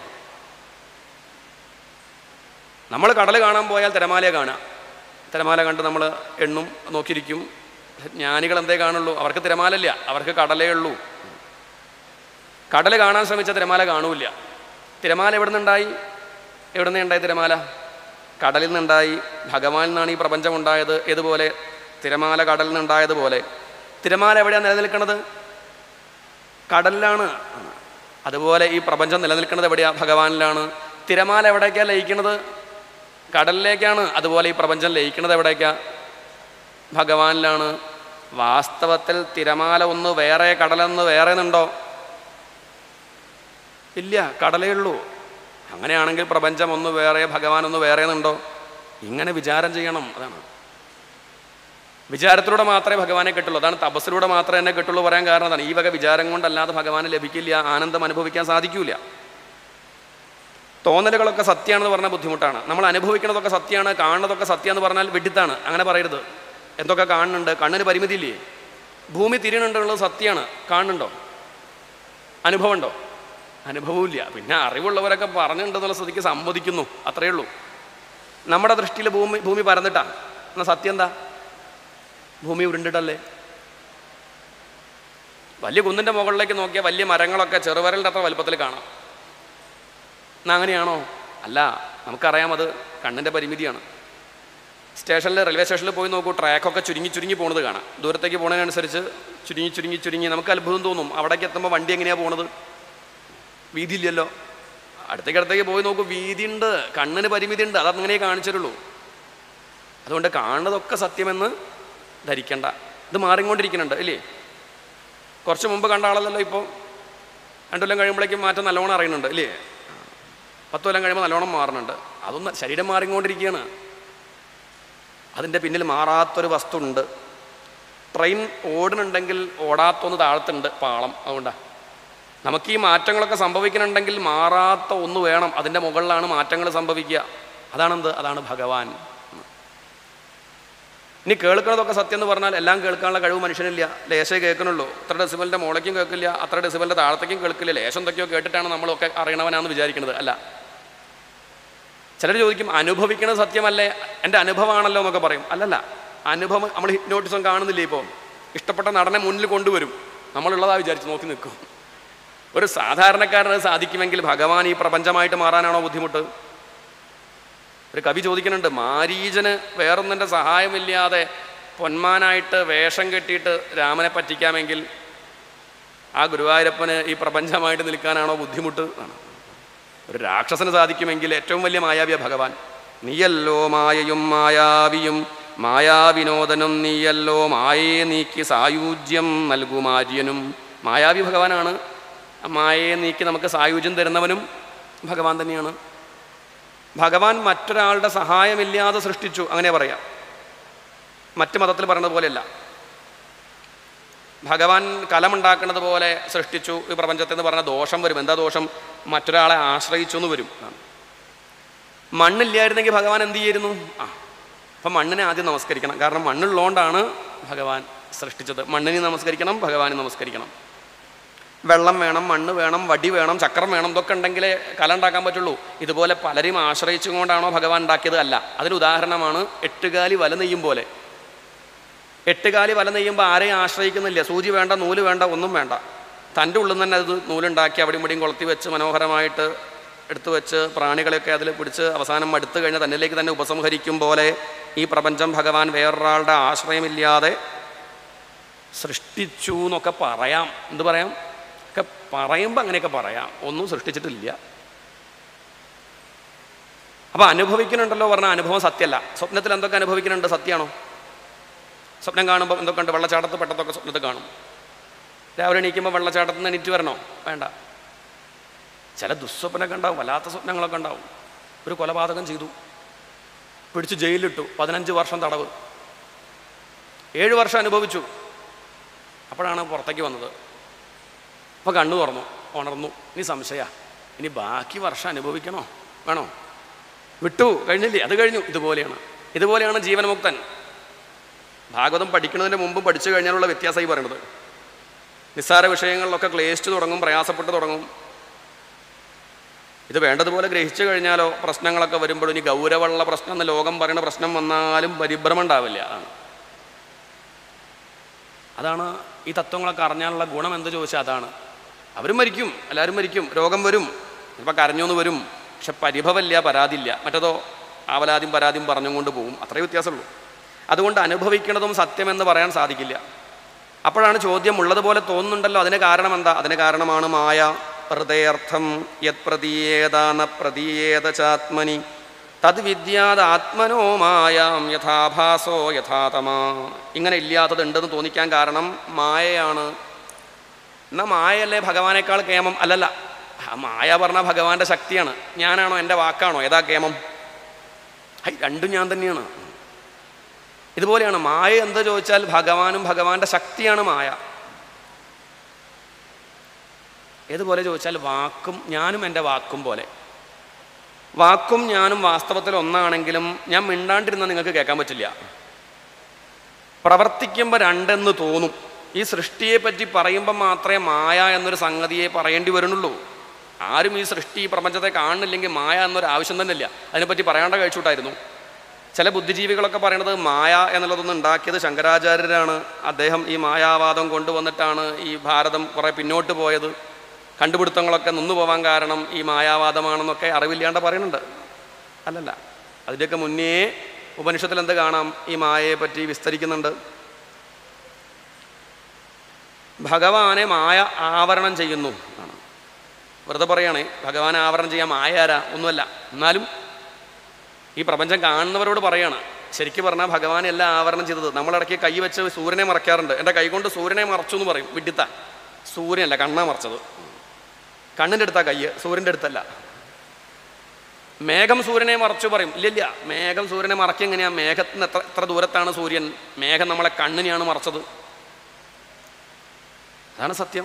Speaker 2: നമ്മൾ കടൽ കാണാൻ പോയാൽ തിരമാലയെ കാണാം. തിരമാല കണ്ട് നമ്മൾ എണ്ണും നോക്കിയിരിക്കും. ജ്ഞാനികൾ എന്തേ കാണുള്ളൂ? അവർക്ക് തിരമാലല്ല, അവർക്ക് കടലേ ഉള്ളൂ. കടൽ കാണാൻ ശ്രമിച്ച തിരമാല കാണൂല്ല. തിരമാല എവിടെ നിന്നുണ്ടായി? എവിടെ നിന്നുണ്ടായി തിരമാല? കടലിൽ നിന്നുണ്ടായി. ഭഗവാനിൽ നിന്നാണ് ഈ പ്രപഞ്ചം ഉണ്ടായത്. ഏതുപോലെ? തിരമാല കടലിൽ നിന്നുണ്ടായതുപോലെ. തിരമാല എവിടെയാണ് നിലനിൽക്കുന്നത്? കടലിലാണ്. അതുപോലെ ഈ പ്രപഞ്ചം നിലനിൽക്കുന്നത് എവിടെയാണ്? ഭഗവാനിലാണ്. തിരമാല എവിടേക്കാണ് ലയിക്കുന്നത്? കടലിലേക്കാണ്. അതുപോലെ ഈ പ്രപഞ്ചം ലയിക്കുന്നത് എവിടേക്കാണ്? ഭഗവാനിലാണ്. വാസ്തവത്തിൽ തിരമാല ഒന്ന് വേറെ, കടലൊന്ന് വേറെ എന്നുണ്ടോ? ഇല്ല, കടലേ ഉള്ളൂ. അങ്ങനെയാണെങ്കിൽ പ്രപഞ്ചം ഒന്ന് വേറെ, ഭഗവാൻ ഒന്ന് വേറെ എന്നുണ്ടോ? ഇങ്ങനെ വിചാരം ചെയ്യണം. അതാണ് വിചാരത്തിലൂടെ മാത്രമേ ഭഗവാനെ കിട്ടുള്ളൂ. അതാണ് തപസ്സിലൂടെ മാത്രമേ എന്നെ കിട്ടുള്ളൂ പറയാൻ കാരണം അതാണ്. ഈ വക വിചാരം കൊണ്ടല്ലാതെ ഭഗവാനെ ലഭിക്കില്ല, ആനന്ദം അനുഭവിക്കാൻ സാധിക്കൂല. തോന്നലുകളൊക്കെ സത്യമാണെന്ന് പറഞ്ഞാൽ ബുദ്ധിമുട്ടാണ്. നമ്മൾ അനുഭവിക്കുന്നതൊക്കെ സത്യമാണ്, കാണുന്നതൊക്കെ സത്യമെന്ന് പറഞ്ഞാൽ വെഡിത്താണ്. അങ്ങനെ പറയരുത്. എന്തൊക്കെ കാണുന്നുണ്ട്? കണ്ണിന് പരിമിതിയില്ലേ? ഭൂമി തിരിയണുണ്ടുള്ളത് സത്യമാണ്. കാണുന്നുണ്ടോ? അനുഭവം ഉണ്ടോ? അനുഭവമില്ല. പിന്നെ അറിവുള്ളവരൊക്കെ പറഞ്ഞിട്ടുണ്ടെന്നുള്ള സ്ഥിതിക്ക് സമ്മതിക്കുന്നു, അത്രയേ ഉള്ളൂ. നമ്മുടെ ദൃഷ്ടിയിൽ ഭൂമി ഭൂമി പരന്നിട്ടാ. എന്നാൽ സത്യം എന്താ? ഭൂമി ഉരുണ്ടിട്ടല്ലേ? വലിയ കുന്നിൻ്റെ മുകളിലേക്ക് നോക്കിയാൽ വലിയ മരങ്ങളൊക്കെ ചെറുവിരലിൻ്റെ അത്ര വലുപ്പത്തിൽ കാണാം. എന്നാൽ അങ്ങനെയാണോ? അല്ല, നമുക്കറിയാം അത് കണ്ണിൻ്റെ പരിമിതിയാണ്. സ്റ്റേഷനിൽ, റെയിൽവേ സ്റ്റേഷനിൽ പോയി നോക്കൂ, ട്രാക്കൊക്കെ ചുരുങ്ങി ചുരുങ്ങി പോകുന്നത് കാണാം. ദൂരത്തേക്ക് പോകുന്നതിനനുസരിച്ച് ചുരുങ്ങി ചുരുങ്ങി ചുരുങ്ങി നമുക്ക് അത്ഭുതം തോന്നും. അവിടേക്ക് എത്തുമ്പോൾ വണ്ടി എങ്ങനെയാണ് പോണത്? വീതിയില്ലല്ലോ. അടുത്തേക്ക് അടുത്തേക്ക് പോയി നോക്കൂ, വീതിയുണ്ട്, കണ്ണിന് പരിമിതി ഉണ്ട്. അതങ്ങനെ കാണിച്ചിട്ടുള്ളൂ. അതുകൊണ്ട് കാണുന്നതൊക്കെ സത്യമെന്ന് ധരിക്കണ്ട. ഇത് മാറിക്കൊണ്ടിരിക്കുന്നുണ്ട് ഇല്ലേ? കുറച്ച് മുമ്പ് കണ്ട ആളല്ലല്ലോ ഇപ്പോൾ. രണ്ടു കൊല്ലം കഴിയുമ്പോഴേക്കും മാറ്റം നല്ലോണം അറിയുന്നുണ്ട് ഇല്ലേ? പത്ത് കൊല്ലം കഴിയുമ്പോൾ നല്ലോണം മാറുന്നുണ്ട്. അതൊന്നും, ശരീരം മാറിക്കൊണ്ടിരിക്കുകയാണ്. അതിൻ്റെ പിന്നിൽ മാറാത്തൊരു വസ്തു ഉണ്ട്. ട്രെയിൻ ഓടുന്നുണ്ടെങ്കിൽ ഓടാത്തൊന്ന് താഴത്തുണ്ട്, പാളം. അതുകൊണ്ടാണ് നമുക്ക് ഈ മാറ്റങ്ങളൊക്കെ സംഭവിക്കുന്നുണ്ടെങ്കിൽ മാറാത്ത ഒന്ന് വേണം. അതിൻ്റെ മുകളിലാണ് മാറ്റങ്ങൾ സംഭവിക്കുക. അതാണെന്ത്? അതാണ് ഭഗവാൻ. ഇനി കേൾക്കുന്നതൊക്കെ സത്യം എന്ന് പറഞ്ഞാൽ എല്ലാം കേൾക്കാനുള്ള കഴിവ് മനുഷ്യനില്ല. ലേശേ കേൾക്കണുള്ളൂ. ഇത്ര ഡെസിബലിൻ്റെ മുകളിലേക്കും കേൾക്കില്ല, അത്ര ഡെസിബലിൻ്റെ താഴത്തേക്കും കേൾക്കില്ല. ലേശം എന്തൊക്കെയോ കേട്ടിട്ടാണ് നമ്മളൊക്കെ അറിയണവനാണെന്ന് വിചാരിക്കുന്നത്. അല്ല, ചിലർ ചോദിക്കും അനുഭവിക്കുന്നത് സത്യമല്ലേ, എൻ്റെ അനുഭവമാണല്ലോ എന്നൊക്കെ പറയും. അല്ലല്ല, അനുഭവം നമ്മൾ ഹിപ്നോട്ടിസം കാണുന്നില്ലേ? ഇപ്പോൾ ഇഷ്ടപ്പെട്ട നടനെ മുന്നിൽ കൊണ്ടുവരും, നമ്മളുള്ളതാ വിചാരിച്ച് നോക്കി നിൽക്കും. ഒരു സാധാരണക്കാരന് സാധിക്കുമെങ്കിൽ ഭഗവാൻ ഈ പ്രപഞ്ചമായിട്ട് മാറാനാണോ ബുദ്ധിമുട്ട്? ഒരു കവി ചോദിക്കുന്നുണ്ട്, മാരീചന് വേറൊന്നിൻ്റെ സഹായമില്ലാതെ പൊന്മാനായിട്ട് വേഷം കെട്ടിയിട്ട് രാമനെ പറ്റിക്കാമെങ്കിൽ ആ ഗുരുവായൂരപ്പന് ഈ പ്രപഞ്ചമായിട്ട് നിൽക്കാനാണോ ബുദ്ധിമുട്ട്? ആണ്. ഒരു രാക്ഷസന് സാധിക്കുമെങ്കിൽ ഏറ്റവും വലിയ മായാവിയ ഭഗവാൻ. നീയല്ലോ മായയും മായാവിയും മായാവിനോദനും നീയല്ലോ മായയെ നീക്കി സായുജ്യം നൽകുമാര്യനും. മായാവി ഭഗവാനാണ്. മായയെ നീക്കി നമുക്ക് സായുജ്യം തരുന്നവനും ഭഗവാൻ തന്നെയാണ്. ഭഗവാൻ മറ്റൊരാളുടെ സഹായമില്ലാതെ സൃഷ്ടിച്ചു, അങ്ങനെ പറയാം. മറ്റ് മതത്തിൽ പറയുന്നത് പോലെയല്ല. ഭഗവാൻ കലമുണ്ടാക്കുന്നത് പോലെ സൃഷ്ടിച്ചു ഈ പ്രപഞ്ചത്തിൽ എന്ന് പറഞ്ഞാൽ ദോഷം വരും. എന്താ ദോഷം? മറ്റൊരാളെ ആശ്രയിച്ചു എന്ന് വരും. മണ്ണില്ലായിരുന്നെങ്കിൽ ഭഗവാൻ എന്ത് ചെയ്യായിരുന്നു? ആ അപ്പം മണ്ണിനെ ആദ്യം നമസ്കരിക്കണം. കാരണം മണ്ണുള്ളതുകൊണ്ടാണ് ഭഗവാൻ സൃഷ്ടിച്ചത്. മണ്ണിനെ നമസ്കരിക്കണം, ഭഗവാനെ നമസ്കരിക്കണം. വെള്ളം വേണം, മണ്ണ് വേണം, വടി വേണം, ചക്രം വേണം. ഇതൊക്കെ ഉണ്ടെങ്കിലേ കല ഉണ്ടാക്കാൻ പറ്റുള്ളൂ. ഇതുപോലെ പലരെയും ആശ്രയിച്ചുകൊണ്ടാണോ ഭഗവാൻ ഉണ്ടാക്കിയത്? അല്ല. അതിന് ഉദാഹരണമാണ് എട്ടുകാലി വല നെയ്യും പോലെ. എട്ടുകാലി വല നെയ്യുമ്പോൾ ആരെയും ആശ്രയിക്കുന്നില്ല. സൂചി വേണ്ട, നൂല് വേണ്ട, ഒന്നും വേണ്ട. തൻ്റെ ഉള്ളിൽ നിന്ന് തന്നെ അത് നൂലുണ്ടാക്കി അവിടെയും ഇവിടെയും കൊളുത്തി വെച്ച് മനോഹരമായിട്ട് എടുത്തു വെച്ച് പ്രാണികളെയൊക്കെ അതിൽ പിടിച്ച് അവസാനം അടുത്ത് കഴിഞ്ഞാൽ തന്നിലേക്ക് തന്നെ ഉപസംഹരിക്കും പോലെ ഈ പ്രപഞ്ചം ഭഗവാൻ വേറൊരാളുടെ ആശ്രയമില്ലാതെ സൃഷ്ടിച്ചു എന്നൊക്കെ പറയാം. എന്ത് പറയാം? ഒക്കെ പറയുമ്പോൾ അങ്ങനെയൊക്കെ പറയാം. ഒന്നും സൃഷ്ടിച്ചിട്ടില്ല. അപ്പോൾ അനുഭവിക്കുന്നുണ്ടല്ലോ പറഞ്ഞാൽ അനുഭവം സത്യമല്ല. സ്വപ്നത്തിൽ എന്തൊക്കെ അനുഭവിക്കുന്നുണ്ട്? സത്യമാണോ? സ്വപ്നം കാണുമ്പോൾ എന്തൊക്കെ ഉണ്ട്, വെള്ളച്ചാട്ടത്ത് പെട്ടതൊക്കെ സ്വപ്നത്തിൽ കാണും. രാവിലെ എണീക്കുമ്പോൾ വെള്ളച്ചാട്ടത്തിൽ നിന്ന് എണീറ്റ് വരണോ? വേണ്ട. ചില ദുസ്വപ്നമൊക്കെ ഉണ്ടാവും, വല്ലാത്ത സ്വപ്നങ്ങളൊക്കെ ഉണ്ടാവും. ഒരു കൊലപാതകം ചെയ്തു, പിടിച്ച് ജയിലിലിട്ടു, പതിനഞ്ച് വർഷം തടവ്, ഏഴ് വർഷം അനുഭവിച്ചു. അപ്പോഴാണ് പുറത്തേക്ക് വന്നത്. അപ്പോൾ കണ്ണു തുറന്നു, ഉണർന്നു. ഇനി സംശയ, ഇനി ബാക്കി വർഷം അനുഭവിക്കണോ വേണോ? വിട്ടു, കഴിഞ്ഞില്ലേ, അത് കഴിഞ്ഞു. ഇതുപോലെയാണ് ഇതുപോലെയാണ് ജീവൻമുക്തൻ. ഭാഗവതം പഠിക്കുന്നതിന് മുമ്പ് പഠിച്ചു കഴിഞ്ഞാലുള്ള വ്യത്യാസമായി പറയുന്നത്. നിസ്സാര വിഷയങ്ങളിലൊക്കെ ക്ലേശിച്ചു തുടങ്ങും, പ്രയാസപ്പെട്ട് തുടങ്ങും. ഇത് വേണ്ടതുപോലെ ഗ്രഹിച്ചു കഴിഞ്ഞാലോ പ്രശ്നങ്ങളൊക്കെ വരുമ്പോഴും ഇനി ഗൗരവമുള്ള പ്രശ്നം എന്ന് ലോകം പറയുന്ന പ്രശ്നം വന്നാലും പരിഭ്രമം ഉണ്ടാവില്ല. അതാണ് അതാണ് ഈ തത്വങ്ങളൊക്കെ അറിഞ്ഞാലുള്ള ഗുണം എന്ത് ചോദിച്ചാൽ അതാണ്. അവരും മരിക്കും, എല്ലാവരും മരിക്കും, രോഗം വരും, ചിലപ്പോൾ കരഞ്ഞോന്ന് വരും, പക്ഷെ പരിഭവമില്ല, പരാതിയില്ല. മറ്റതോ ആവലാദ്യം പരാതിയും പറഞ്ഞുകൊണ്ട് പോകും. അത്രേ വ്യത്യാസമുള്ളൂ. അതുകൊണ്ട് അനുഭവിക്കുന്നതും സത്യമെന്ന് പറയാൻ സാധിക്കില്ല. അപ്പോഴാണ് ചോദ്യം, ഉള്ളതുപോലെ തോന്നുന്നുണ്ടല്ലോ, അതിന് കാരണം എന്താ? അതിന് കാരണമാണ് മായ. ഹൃദയർത്ഥം യത് പ്രതീയേതാന പ്രതീയേത ചാത്മനി തത് വിദ്യാത് ആത്മനോ മായാം യഥാഭാസോ യഥാതമാ. ഇങ്ങനെ ഇല്ലാത്തതുണ്ടെന്ന് തോന്നിക്കാൻ കാരണം മായയാണ്. എന്നാൽ മായയല്ലേ ഭഗവാനേക്കാൾ കേമം? അല്ലല്ല, മായ പറഞ്ഞാൽ ഭഗവാന്റെ ശക്തിയാണ്. ഞാനാണോ, എൻ്റെ വാക്കാണോ? ഏതാ കേമം? ഹൈ, രണ്ടും ഞാൻ തന്നെയാണ്. ഇതുപോലെയാണ് മായ. എന്താ ചോദിച്ചാൽ ഭഗവാനും ഭഗവാന്റെ ശക്തിയാണ് മായ. ഏതുപോലെ ചോദിച്ചാൽ വാക്കും ഞാനും എൻ്റെ വാക്കും പോലെ. വാക്കും ഞാനും വാസ്തവത്തിൽ ഒന്നാണെങ്കിലും ഞാൻ മിണ്ടാണ്ടിരുന്നാൽ നിങ്ങൾക്ക് കേൾക്കാൻ പറ്റില്ല. പ്രവർത്തിക്കുമ്പോൾ രണ്ടെന്ന് തോന്നും. ഈ സൃഷ്ടിയെ പറ്റി പറയുമ്പോൾ മാത്രമേ മായ എന്നൊരു സംഗതിയെ പറയേണ്ടി വരുന്നുള്ളൂ. ആരും ഈ സൃഷ്ടി പ്രപഞ്ചത്തെ കാണുന്നില്ലെങ്കിൽ മായ എന്നൊരു ആവശ്യം തന്നെ ഇല്ല. അതിനെപ്പറ്റി പറയാണ്ട കഴിച്ചുകൂട്ടായിരുന്നു. ചില ബുദ്ധിജീവികളൊക്കെ പറയണത് മായ എന്നുള്ളതൊന്നും ഉണ്ടാക്കിയത് ശങ്കരാചാര്യരാണ്. അദ്ദേഹം ഈ മായാവാദം കൊണ്ടുവന്നിട്ടാണ് ഈ ഭാരതം കുറേ പിന്നോട്ട് പോയത്. കണ്ടുപിടുത്തങ്ങളൊക്കെ നിന്നു പോകാൻ കാരണം ഈ മായാവാദമാണെന്നൊക്കെ അറിവില്ലാണ്ട് പറയുന്നുണ്ട്. അല്ലല്ല, അതിൻ്റെയൊക്കെ മുന്നേ ഉപനിഷത്തിൽ എന്ത് കാണാം? ഈ മായയെ പറ്റി വിസ്തരിക്കുന്നുണ്ട്. ഭഗവാനെ മായ ആവരണം ചെയ്യുന്നു ആണ്. വെറുതെ പറയുകയാണേ, ഭഗവാനെ ആവരണം ചെയ്യാൻ മായ ആരാ? ഒന്നുമല്ല. എന്നാലും ഈ പ്രപഞ്ചം കാണുന്നവരോട് പറയാണ്, ശരിക്കും പറഞ്ഞാൽ ഭഗവാനെ എല്ലാം ആവരണം ചെയ്തത്. നമ്മളിടയ്ക്ക് കൈ വെച്ച് സൂര്യനെ മറയ്ക്കാറുണ്ട്. എൻ്റെ കൈ കൊണ്ട് സൂര്യനെ മറച്ചു എന്ന് പറയും. വിഡിത്ത. സൂര്യനല്ല, കണ്ണാ മറച്ചത്. കണ്ണിൻ്റെ അടുത്താ കയ്യ്, സൂര്യൻ്റെ അടുത്തല്ല. മേഘം സൂര്യനെ മറച്ചു പറയും. ഇല്ലില്ല, മേഘം സൂര്യനെ മറക്കി എങ്ങനെയാണ്? മേഘത്തിന് എത്ര എത്ര ദൂരത്താണ് സൂര്യൻ? മേഘം നമ്മളെ കണ്ണിനെയാണ് മറച്ചത്. അതാണ് സത്യം.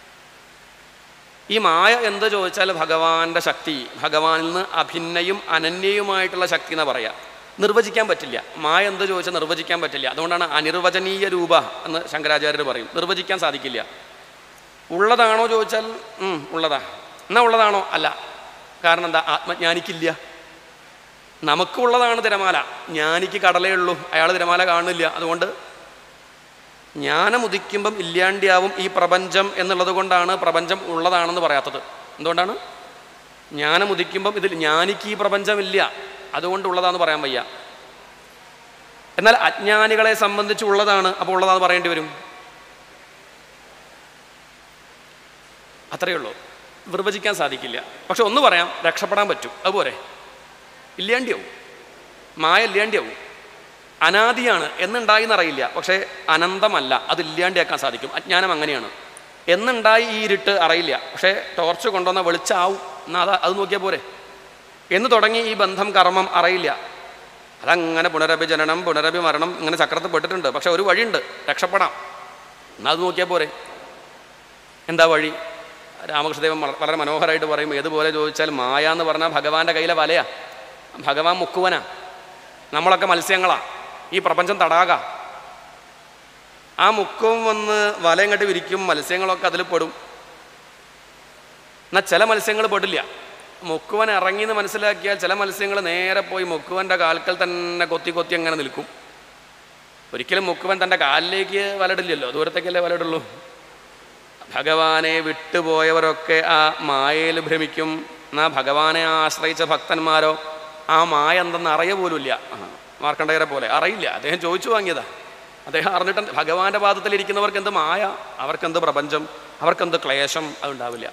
Speaker 2: ഈ മായ എന്ത് ചോദിച്ചാൽ ഭഗവാന്റെ ശക്തി, ഭഗവാനിൽ നിന്ന് അഭിന്നയും അനന്യയുമായിട്ടുള്ള ശക്തി എന്ന് പറയാം. നിർവചിക്കാൻ പറ്റില്ല. മായ എന്ത് ചോദിച്ചാൽ നിർവചിക്കാൻ പറ്റില്ല. അതുകൊണ്ടാണ് അനിർവചനീയ രൂപ എന്ന് ശങ്കരാചാര്യർ പറയും. നിർവചിക്കാൻ സാധിക്കില്ല. ഉള്ളതാണോ ചോദിച്ചാൽ ഉള്ളതാ. എന്നാൽ ഉള്ളതാണോ? അല്ല. കാരണം എന്താ? ആത്മജ്ഞാനിക്കില്ല. നമുക്കുള്ളതാണ് തിരമാല, ജ്ഞാനിക്ക് കടലേ ഉള്ളൂ. അയാൾ തിരമാല കാണില്ല. അതുകൊണ്ട് ജ്ഞാനം ഉദിക്കുമ്പം ഇല്ലാണ്ടിയാവും ഈ പ്രപഞ്ചം എന്നുള്ളത് കൊണ്ടാണ് പ്രപഞ്ചം ഉള്ളതാണെന്ന് പറയാത്തത്. എന്തുകൊണ്ടാണ്? ജ്ഞാനം ഉദിക്കുമ്പം ഇതിൽ ജ്ഞാനിക്ക് ഈ പ്രപഞ്ചമില്ല, അതുകൊണ്ട് ഉള്ളതാന്ന് പറയാൻ വയ്യ. എന്നാൽ അജ്ഞാനികളെ സംബന്ധിച്ച് ഉള്ളതാണ്, അപ്പോൾ ഉള്ളതാന്ന് പറയേണ്ടി വരും. അത്രയേ ഉള്ളൂ. നിർവചിക്കാൻ സാധിക്കില്ല. പക്ഷെ ഒന്ന് പറയാം, രക്ഷപ്പെടാൻ പറ്റും. അതുപോലെ ഇല്ലാണ്ടിയാവും. മായ ഇല്ലാണ്ടിയാവും. അനാദിയാണ്, എന്നുണ്ടായിന്നറിയില്ല, പക്ഷേ അനന്തമല്ല, അത് ഇല്ലാണ്ടിയാക്കാൻ സാധിക്കും. അജ്ഞാനം അങ്ങനെയാണ്. എന്നുണ്ടായി ഈ ഇരുട്ട് അറിയില്ല, പക്ഷേ ടോർച്ച് കൊണ്ടുവന്ന വെളിച്ചാവും. എന്നാൽ അത് അത് നോക്കിയാൽ പോരെ. എന്ന് തുടങ്ങി ഈ ബന്ധം കർമ്മം അറിയില്ല. അതങ്ങനെ പുനരഭി ജനനം പുനരഭി മരണം ഇങ്ങനെ ചക്രത്തിൽ പെട്ടിട്ടുണ്ട്. പക്ഷെ ഒരു വഴിയുണ്ട്, രക്ഷപ്പെടാം. എന്നാൽ അത് നോക്കിയാൽ പോരെ. എന്താ വഴി? രാമകൃഷ്ണദേവൻ വളരെ മനോഹരമായിട്ട് പറയും. ഏതുപോലെ ചോദിച്ചാൽ മായ എന്ന് പറഞ്ഞാൽ ഭഗവാന്റെ കയ്യിലെ വലയാ. ഭഗവാൻ മുക്കുവനാ, നമ്മളൊക്കെ മത്സ്യങ്ങളാ. ഈ പ്രപഞ്ചം തടാക. ആ മുക്കും വന്ന് വലയും കെട്ടി വിരിക്കും, മത്സ്യങ്ങളൊക്കെ അതിൽ പെടും. എന്നാൽ ചില മത്സ്യങ്ങൾ പെടില്ല. മുക്കുവൻ ഇറങ്ങിയെന്ന് മനസ്സിലാക്കിയാൽ ചില മത്സ്യങ്ങൾ നേരെ പോയി മുക്കുവൻ്റെ കാൽക്കൽ തന്നെ കൊത്തി കൊത്തി അങ്ങനെ നിൽക്കും. ഒരിക്കലും മുക്കുവൻ തൻ്റെ കാലിലേക്ക് വലടില്ലല്ലോ, ദൂരത്തേക്കല്ലേ വലടുള്ളൂ. ഭഗവാനെ വിട്ടുപോയവരൊക്കെ ആ മായയിൽ ഭ്രമിക്കും. എന്നാൽ ഭഗവാനെ ആശ്രയിച്ച ഭക്തന്മാരോ ആ മായ എന്തെന്ന് അറിയ പോലുമില്ല. മാർക്കണ്ഡേയരെ പോലെ അറിയില്ല. അദ്ദേഹം ചോദിച്ചു വാങ്ങിയതാ. അദ്ദേഹം അറിഞ്ഞിട്ട് ഭഗവാന്റെ പാദത്തിലിരിക്കുന്നവർക്ക് എന്ത് മായ, അവർക്കെന്ത് പ്രപഞ്ചം, അവർക്കെന്ത് ക്ലേശം, അതുണ്ടാവില്ല.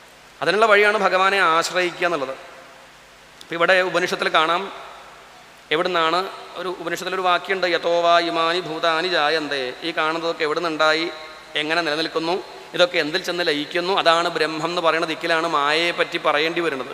Speaker 2: അതിനുള്ള വഴിയാണ് ഭഗവാനെ ആശ്രയിക്കുക എന്നുള്ളത്. അപ്പം ഇവിടെ ഉപനിഷത്തിൽ കാണാം, എവിടുന്നാണ്? ഒരു ഉപനിഷത്തിലൊരു വാക്യമുണ്ട്, യഥോവാ ഇമാനി ഭൂതാനി ജായന്തേ. ഈ കാണുന്നതൊക്കെ എവിടെ നിന്നുണ്ടായി, എങ്ങനെ നിലനിൽക്കുന്നു, ഇതൊക്കെ എന്തിൽ ചെന്ന് ലയിക്കുന്നു, അതാണ് ബ്രഹ്മം എന്ന് പറയുന്ന ദിക്കിലാണ് മായയെ പറ്റി പറയേണ്ടി വരുന്നത്.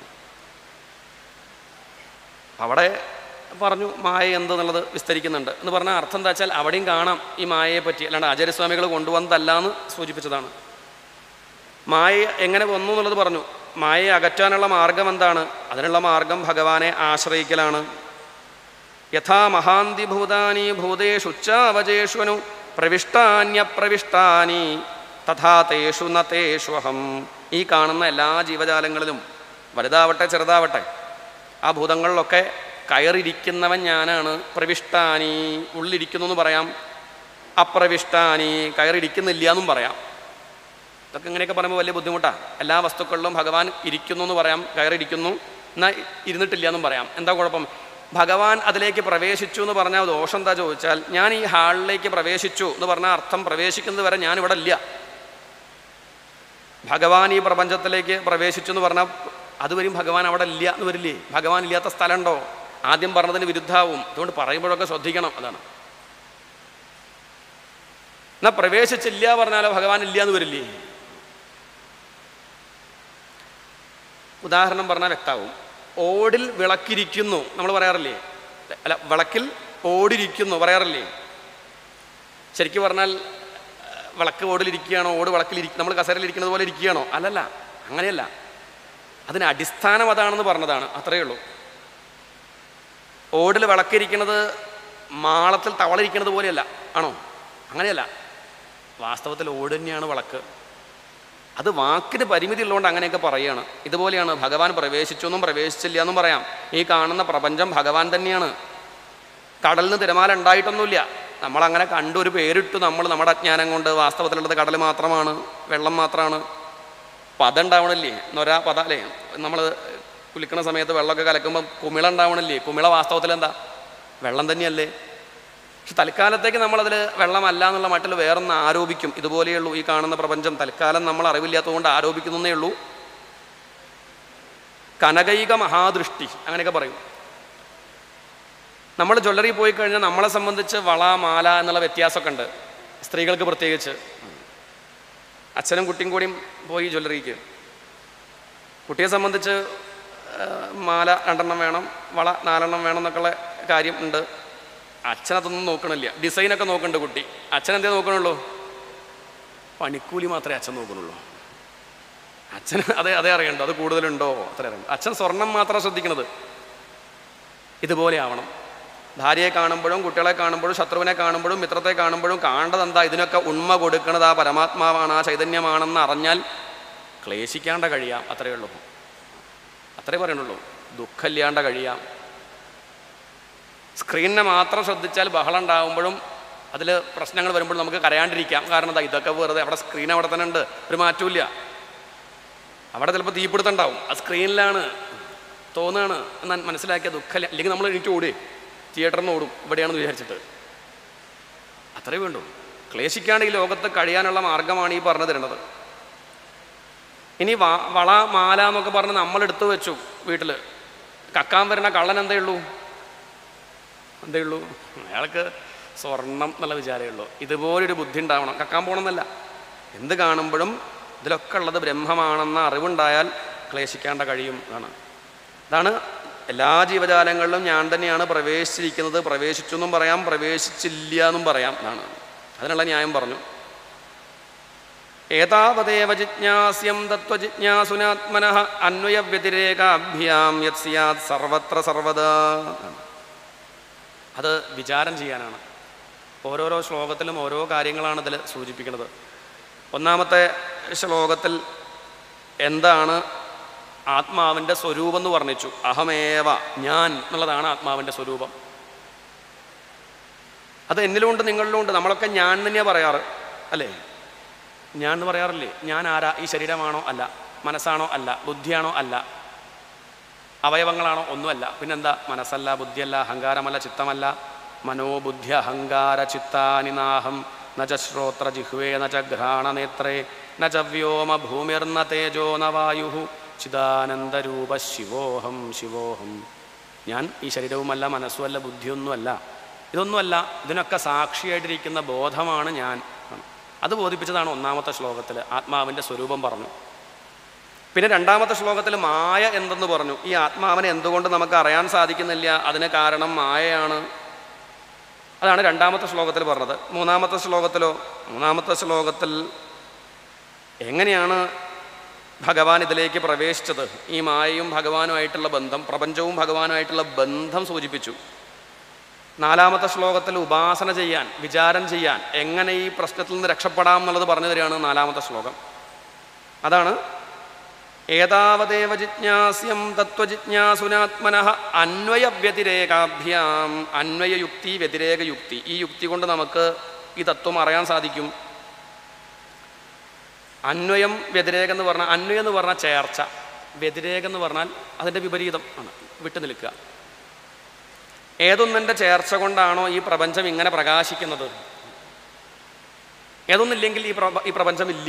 Speaker 2: അവിടെ പറഞ്ഞു മായ എന്തെന്നുള്ളത് വിസ്തരിക്കുന്നുണ്ട്. എന്ന് പറഞ്ഞാൽ അർത്ഥം എന്താ വെച്ചാൽ അവിടെയും കാണാം ഈ മായയെ പറ്റി, അല്ലാണ്ട് ആചാര്യസ്വാമികൾ കൊണ്ടുവന്നതല്ല എന്ന് സൂചിപ്പിച്ചതാണ്. മായ എങ്ങനെ വന്നു എന്നുള്ളത് പറഞ്ഞു. മായയെ അകറ്റാനുള്ള മാർഗം എന്താണ്? അതിനുള്ള മാർഗം ഭഗവാനെ ആശ്രയിക്കലാണ്. യഥാ മഹാന്തി ഭൂതാനി ഭൂതേഷുച്ചാവജേഷ്വനു പ്രവിഷ്ടാന്യപ്രവിഷ്ടാനി തഥാ തേഷു ന തേഷ്വഹം. ഈ കാണുന്ന എല്ലാ ജീവജാലങ്ങളിലും വലുതാവട്ടെ ചെറുതാവട്ടെ ആ ഭൂതങ്ങളിലൊക്കെ കയറിയിരിക്കുന്നവൻ ഞാനാണ്. പ്രവിഷ്ടാനി ഉള്ളിരിക്കുന്നു എന്ന് പറയാം, അപ്രവിഷ്ടാനി കയറിയിരിക്കുന്നില്ല എന്നും പറയാം. ഇതൊക്കെ ഇങ്ങനെയൊക്കെ പറയുമ്പോൾ വലിയ ബുദ്ധിമുട്ടാണ്. എല്ലാ വസ്തുക്കളിലും ഭഗവാൻ ഇരിക്കുന്നു എന്ന് പറയാം, കയറിയിരിക്കുന്നു, എന്നാൽ ഇരുന്നിട്ടില്ല എന്നും പറയാം. എന്താ കുഴപ്പം? ഭഗവാൻ അതിലേക്ക് പ്രവേശിച്ചു എന്ന് പറഞ്ഞാൽ ദോഷം എന്താ ചോദിച്ചാൽ, ഞാൻ ഈ ഹാളിലേക്ക് പ്രവേശിച്ചു എന്ന് പറഞ്ഞാൽ അർത്ഥം പ്രവേശിക്കുന്നത് വരെ ഞാനിവിടെ ഇല്ല. ഭഗവാൻ ഈ പ്രപഞ്ചത്തിലേക്ക് പ്രവേശിച്ചു എന്ന് പറഞ്ഞാൽ അതുവരും ഭഗവാൻ അവിടെ ഇല്ല എന്ന് വരില്ലേ? ഭഗവാൻ ഇല്ലാത്ത സ്ഥലമുണ്ടോ? ആദ്യം പറഞ്ഞതിന് വിരുദ്ധാവും. അതുകൊണ്ട് പറയുമ്പോഴൊക്കെ ശ്രദ്ധിക്കണം. അതാണ്. എന്നാൽ പ്രവേശിച്ചില്ല പറഞ്ഞാലോ ഭഗവാൻ ഇല്ല എന്ന് വരില്ലേ? ഉദാഹരണം പറഞ്ഞാൽ വ്യക്തമാവും. ഓടിൽ വിളക്കിരിക്കുന്നു നമ്മൾ പറയാറില്ലേ? അല്ല, വിളക്കിൽ ഓടിരിക്കുന്നു പറയാറില്ലേ? ശരിക്കും പറഞ്ഞാൽ വിളക്ക് ഓടിലിരിക്കുകയാണോ, ഓട് വിളക്കിലിരിക്കും നമ്മൾ കസേരയിലിരിക്കുന്നത് പോലെ ഇരിക്കുകയാണോ? അല്ലല്ല, അങ്ങനെയല്ല. അതിന് അടിസ്ഥാനം അതാണെന്ന് പറഞ്ഞതാണ്, അത്രയേ ഉള്ളൂ. ഓടിൽ വിളക്കിരിക്കുന്നത് മാളത്തിൽ തവളിരിക്കുന്നത് പോലെയല്ല, ആണോ? അങ്ങനെയല്ല. വാസ്തവത്തിൽ ഓട് തന്നെയാണ് വിളക്ക്. അത് വാക്കിന് പരിമിതി ഉള്ളതുകൊണ്ട് അങ്ങനെയൊക്കെ പറയുകയാണ്. ഇതുപോലെയാണ് ഭഗവാൻ പ്രവേശിച്ചു എന്നും പ്രവേശിച്ചില്ല എന്നും പറയാം. ഈ കാണുന്ന പ്രപഞ്ചം ഭഗവാൻ തന്നെയാണ്. കടലിന് തിരമാല ഉണ്ടായിട്ടൊന്നുമില്ല. നമ്മളങ്ങനെ കണ്ടു ഒരു പേരിട്ടു നമ്മൾ നമ്മുടെ അജ്ഞാനം കൊണ്ട്. വാസ്തവത്തിലുള്ളത് കടൽ മാത്രമാണ്, വെള്ളം മാത്രമാണ്. പത ഉണ്ടാവണില്ലേ? നൊരാ പത അല്ലേ? നമ്മൾ കുലിക്കണ സമയത്ത് വെള്ളമൊക്കെ കലക്കുമ്പോൾ കുമിള ഉണ്ടാവണില്ലേ? കുമിള വാസ്തവത്തിൽ എന്താ? വെള്ളം തന്നെയല്ലേ? പക്ഷെ തൽക്കാലത്തേക്ക് നമ്മളതിൽ വെള്ളമല്ല എന്നുള്ള മട്ടിൽ വേറൊന്ന് ആരോപിക്കും. ഇതുപോലെയുള്ളൂ ഈ കാണുന്ന പ്രപഞ്ചം. തൽക്കാലം നമ്മൾ അറിവില്ലാത്തതുകൊണ്ട് ആരോപിക്കുന്നേ ഉള്ളൂ. കനകൈക മഹാദൃഷ്ടി അങ്ങനെയൊക്കെ പറയും. നമ്മൾ ജ്വല്ലറി പോയി കഴിഞ്ഞാൽ നമ്മളെ സംബന്ധിച്ച് വള മാല എന്നുള്ള വ്യത്യാസമൊക്കെ ഉണ്ട്, സ്ത്രീകൾക്ക് പ്രത്യേകിച്ച്. അച്ഛനും കുട്ടിയും കൂടിയും പോയി ജ്വല്ലറിക്ക്. കുട്ടിയെ സംബന്ധിച്ച് മാല രണ്ടെണ്ണം വേണം, വള നാലെണ്ണം വേണം എന്നൊക്കെയുള്ള കാര്യം ഉണ്ട്. അച്ഛനതൊന്നും നോക്കണില്ല. ഡിസൈനൊക്കെ നോക്കുന്നുണ്ട് കുട്ടി. അച്ഛൻ എന്തേ നോക്കണുള്ളൂ? പണിക്കൂലി മാത്രമേ അച്ഛൻ നോക്കണുള്ളൂ. അച്ഛന് അതേ അതേ അറിയണ്ടോ അത് കൂടുതലുണ്ടോ അത്ര അറിയണ്ട. അച്ഛൻ സ്വർണം മാത്രം ശ്രദ്ധിക്കുന്നത്. ഇതുപോലെ ആവണം. ഭാര്യയെ കാണുമ്പോഴും കുട്ടികളെ കാണുമ്പോഴും ശത്രുവിനെ കാണുമ്പോഴും മിത്രത്തെ കാണുമ്പോഴും കാണേണ്ടത് എന്താ? ഇതിനൊക്കെ ഉണ്മ കൊടുക്കുന്നത് ആ പരമാത്മാവാണ്, ആ ചൈതന്യമാണെന്ന് അറിഞ്ഞാൽ ക്ലേശിക്കാണ്ട കഴിയാം. അത്രയേ ഉള്ളൂ, അത്രേ പറയണുള്ളൂ. ദുഃഖമില്ലാണ്ട കഴിയാം. സ്ക്രീനിനെ മാത്രം ശ്രദ്ധിച്ചാൽ ബഹളം ഉണ്ടാകുമ്പോഴും അതിൽ പ്രശ്നങ്ങൾ വരുമ്പോഴും നമുക്ക് കരയാണ്ടിരിക്കാം. കാരണം എന്താ? ഇതൊക്കെ വെറുതെ, അവിടെ സ്ക്രീൻ അവിടെ തന്നെ ഉണ്ട്, ഒരു മാറ്റമില്ല. അവിടെ ചിലപ്പോൾ തീപിടുത്തം ഉണ്ടാവും, ആ സ്ക്രീനിലാണ് തോന്നുകയാണ് എന്നാൽ മനസ്സിലാക്കിയ ദുഃഖമില്ല. അല്ലെങ്കിൽ നമ്മൾ എണീറ്റ് ഓടി തിയേറ്ററിൽ നിന്ന് ഓടും ഇവിടെയാണെന്ന് വിചാരിച്ചിട്ട്. അത്രേ വേണ്ടു. ക്ലേശിക്കാണ്ട് ഈ ലോകത്ത് കഴിയാനുള്ള മാർഗമാണ് ഈ പറഞ്ഞു തരുന്നത്. ഇനി വ വള മാല എന്നൊക്കെ പറഞ്ഞ് നമ്മളെടുത്ത് വെച്ചു വീട്ടിൽ. കക്കാൻ വരുന്ന കള്ളൻ എന്തേ ഉള്ളൂ? എന്തേ ഉള്ളൂ? അയാൾക്ക് സ്വർണം എന്നുള്ള വിചാരമേ ഉള്ളൂ. ഇതുപോലൊരു ബുദ്ധി ഉണ്ടാവണം. കക്കാൻ പോകണമെന്നല്ല, എന്ത് കാണുമ്പോഴും ഇതിലൊക്കെ ഉള്ളത് ബ്രഹ്മമാണെന്ന അറിവുണ്ടായാൽ ക്ലേശിക്കാണ്ട കഴിയും. അതാണ് അതാണ് എല്ലാ ജീവജാലങ്ങളിലും ഞാൻ തന്നെയാണ് പ്രവേശിച്ചിരിക്കുന്നത്. പ്രവേശിച്ചു എന്നും പറയാം, പ്രവേശിച്ചില്ല എന്നും പറയാം. എന്നാണ് അതിനുള്ള ന്യായം പറഞ്ഞു. ഏതാവദേവ ജിജ്ഞാസ്യം തത്വജിജ്ഞാസുനാത്മനഃ അന്വയ വ്യതിരേകാഭ്യാം യത് സ്യാത് സർവത്ര സർവദാ. അത് വിചാരം ചെയ്യാനാണ്. ഓരോരോ ശ്ലോകത്തിലും ഓരോ കാര്യങ്ങളാണ് ഇതിൽ സൂചിപ്പിക്കുന്നത്. ഒന്നാമത്തെ ശ്ലോകത്തിൽ എന്താണ് ആത്മാവിൻ്റെ സ്വരൂപം എന്ന് വർണ്ണിച്ചു. അഹമേവ, ഞാൻ എന്നുള്ളതാണ് ആത്മാവിൻ്റെ സ്വരൂപം. അത് എന്നിലുമുണ്ട് നിങ്ങളിലുമുണ്ട്. നമ്മളൊക്കെ ഞാൻ തന്നെയാണ് പറയാറ് അല്ലേ? ഞാൻ എന്ന് പറയാറില്ലേ? ഞാൻ ആരാ? ഈ ശരീരമാണോ? അല്ല. മനസ്സാണോ? അല്ല. ബുദ്ധിയാണോ? അല്ല. അവയവങ്ങളാണോ? ഒന്നുമല്ല. പിന്നെന്താ? മനസ്സല്ല, ബുദ്ധിയല്ല, അഹങ്കാരമല്ല, ചിത്തമല്ല. മനോബുദ്ധി അഹങ്കാര ചിത്താനി നാഹം ന ച ശ്രോത്ര ജിഹ്വേ ന ച ഘ്രാണനേത്രേ ന ച വ്യോമ ഭൂമിർന തേജോ ന വായു ചിദാനന്ദരൂപ ശിവോഹം ശിവോഹം. ഞാൻ ഈ ശരീരവുമല്ല, മനസ്സുമല്ല, ബുദ്ധിയൊന്നുമല്ല, ഇതൊന്നുമല്ല, ഇതിനൊക്കെ സാക്ഷിയായിട്ടിരിക്കുന്ന ബോധമാണ് ഞാൻ. അത് ബോധിപ്പിച്ചതാണ് ഒന്നാമത്തെ ശ്ലോകത്തിൽ. ആത്മാവിൻ്റെ സ്വരൂപം പറഞ്ഞു. പിന്നെ രണ്ടാമത്തെ ശ്ലോകത്തിൽ മായ എന്തെന്ന് പറഞ്ഞു. ഈ ആത്മാവിനെ എന്തുകൊണ്ട് നമുക്ക് അറിയാൻ സാധിക്കുന്നില്ല, അതിന് കാരണം മായയാണ്. അതാണ് രണ്ടാമത്തെ ശ്ലോകത്തിൽ പറഞ്ഞത്. മൂന്നാമത്തെ ശ്ലോകത്തിലോ മൂന്നാമത്തെ ശ്ലോകത്തിൽ എങ്ങനെയാണ് ഭഗവാൻ ഇതിലേക്ക് പ്രവേശിച്ചത്, ഈ മായയും ഭഗവാനുമായിട്ടുള്ള ബന്ധം, പ്രപഞ്ചവും ഭഗവാനുമായിട്ടുള്ള ബന്ധം സൂചിപ്പിച്ചു. നാലാമത്തെ ശ്ലോകത്തിൽ ഉപാസന ചെയ്യാൻ, വിചാരം ചെയ്യാൻ, എങ്ങനെ ഈ പ്രശ്നത്തിൽ നിന്ന് രക്ഷപ്പെടാം എന്നുള്ളത് പറഞ്ഞു തരികയാണ് നാലാമത്തെ ശ്ലോകം. അതാണ് ഏതാവദേവ ജിജ്ഞാസ്യം തത്വജിജ്ഞാസുനാത്മനഃ അന്വയ വ്യതിരേകാഭ്യാം. അന്വയയുക്തി, വ്യതിരേകയുക്തി, ഈ യുക്തി കൊണ്ട് നമുക്ക് ഈ തത്വം അറിയാൻ സാധിക്കും. അന്വയം വ്യതിരേകം എന്ന് പറഞ്ഞാൽ, അന്വയം എന്ന് പറഞ്ഞാൽ ചേർച്ച, വ്യതിരേകം എന്ന് പറഞ്ഞാൽ അതിൻ്റെ വിപരീതം ആണ്, വിട്ടു നിൽക്കുക. ഏതൊന്നിൻ്റെ ചേർച്ച കൊണ്ടാണോ ഈ പ്രപഞ്ചം ഇങ്ങനെ പ്രകാശിക്കുന്നത്, ഏതൊന്നില്ലെങ്കിൽ ഈ പ്രപ ഈ പ്രപഞ്ചം ഇല്ല.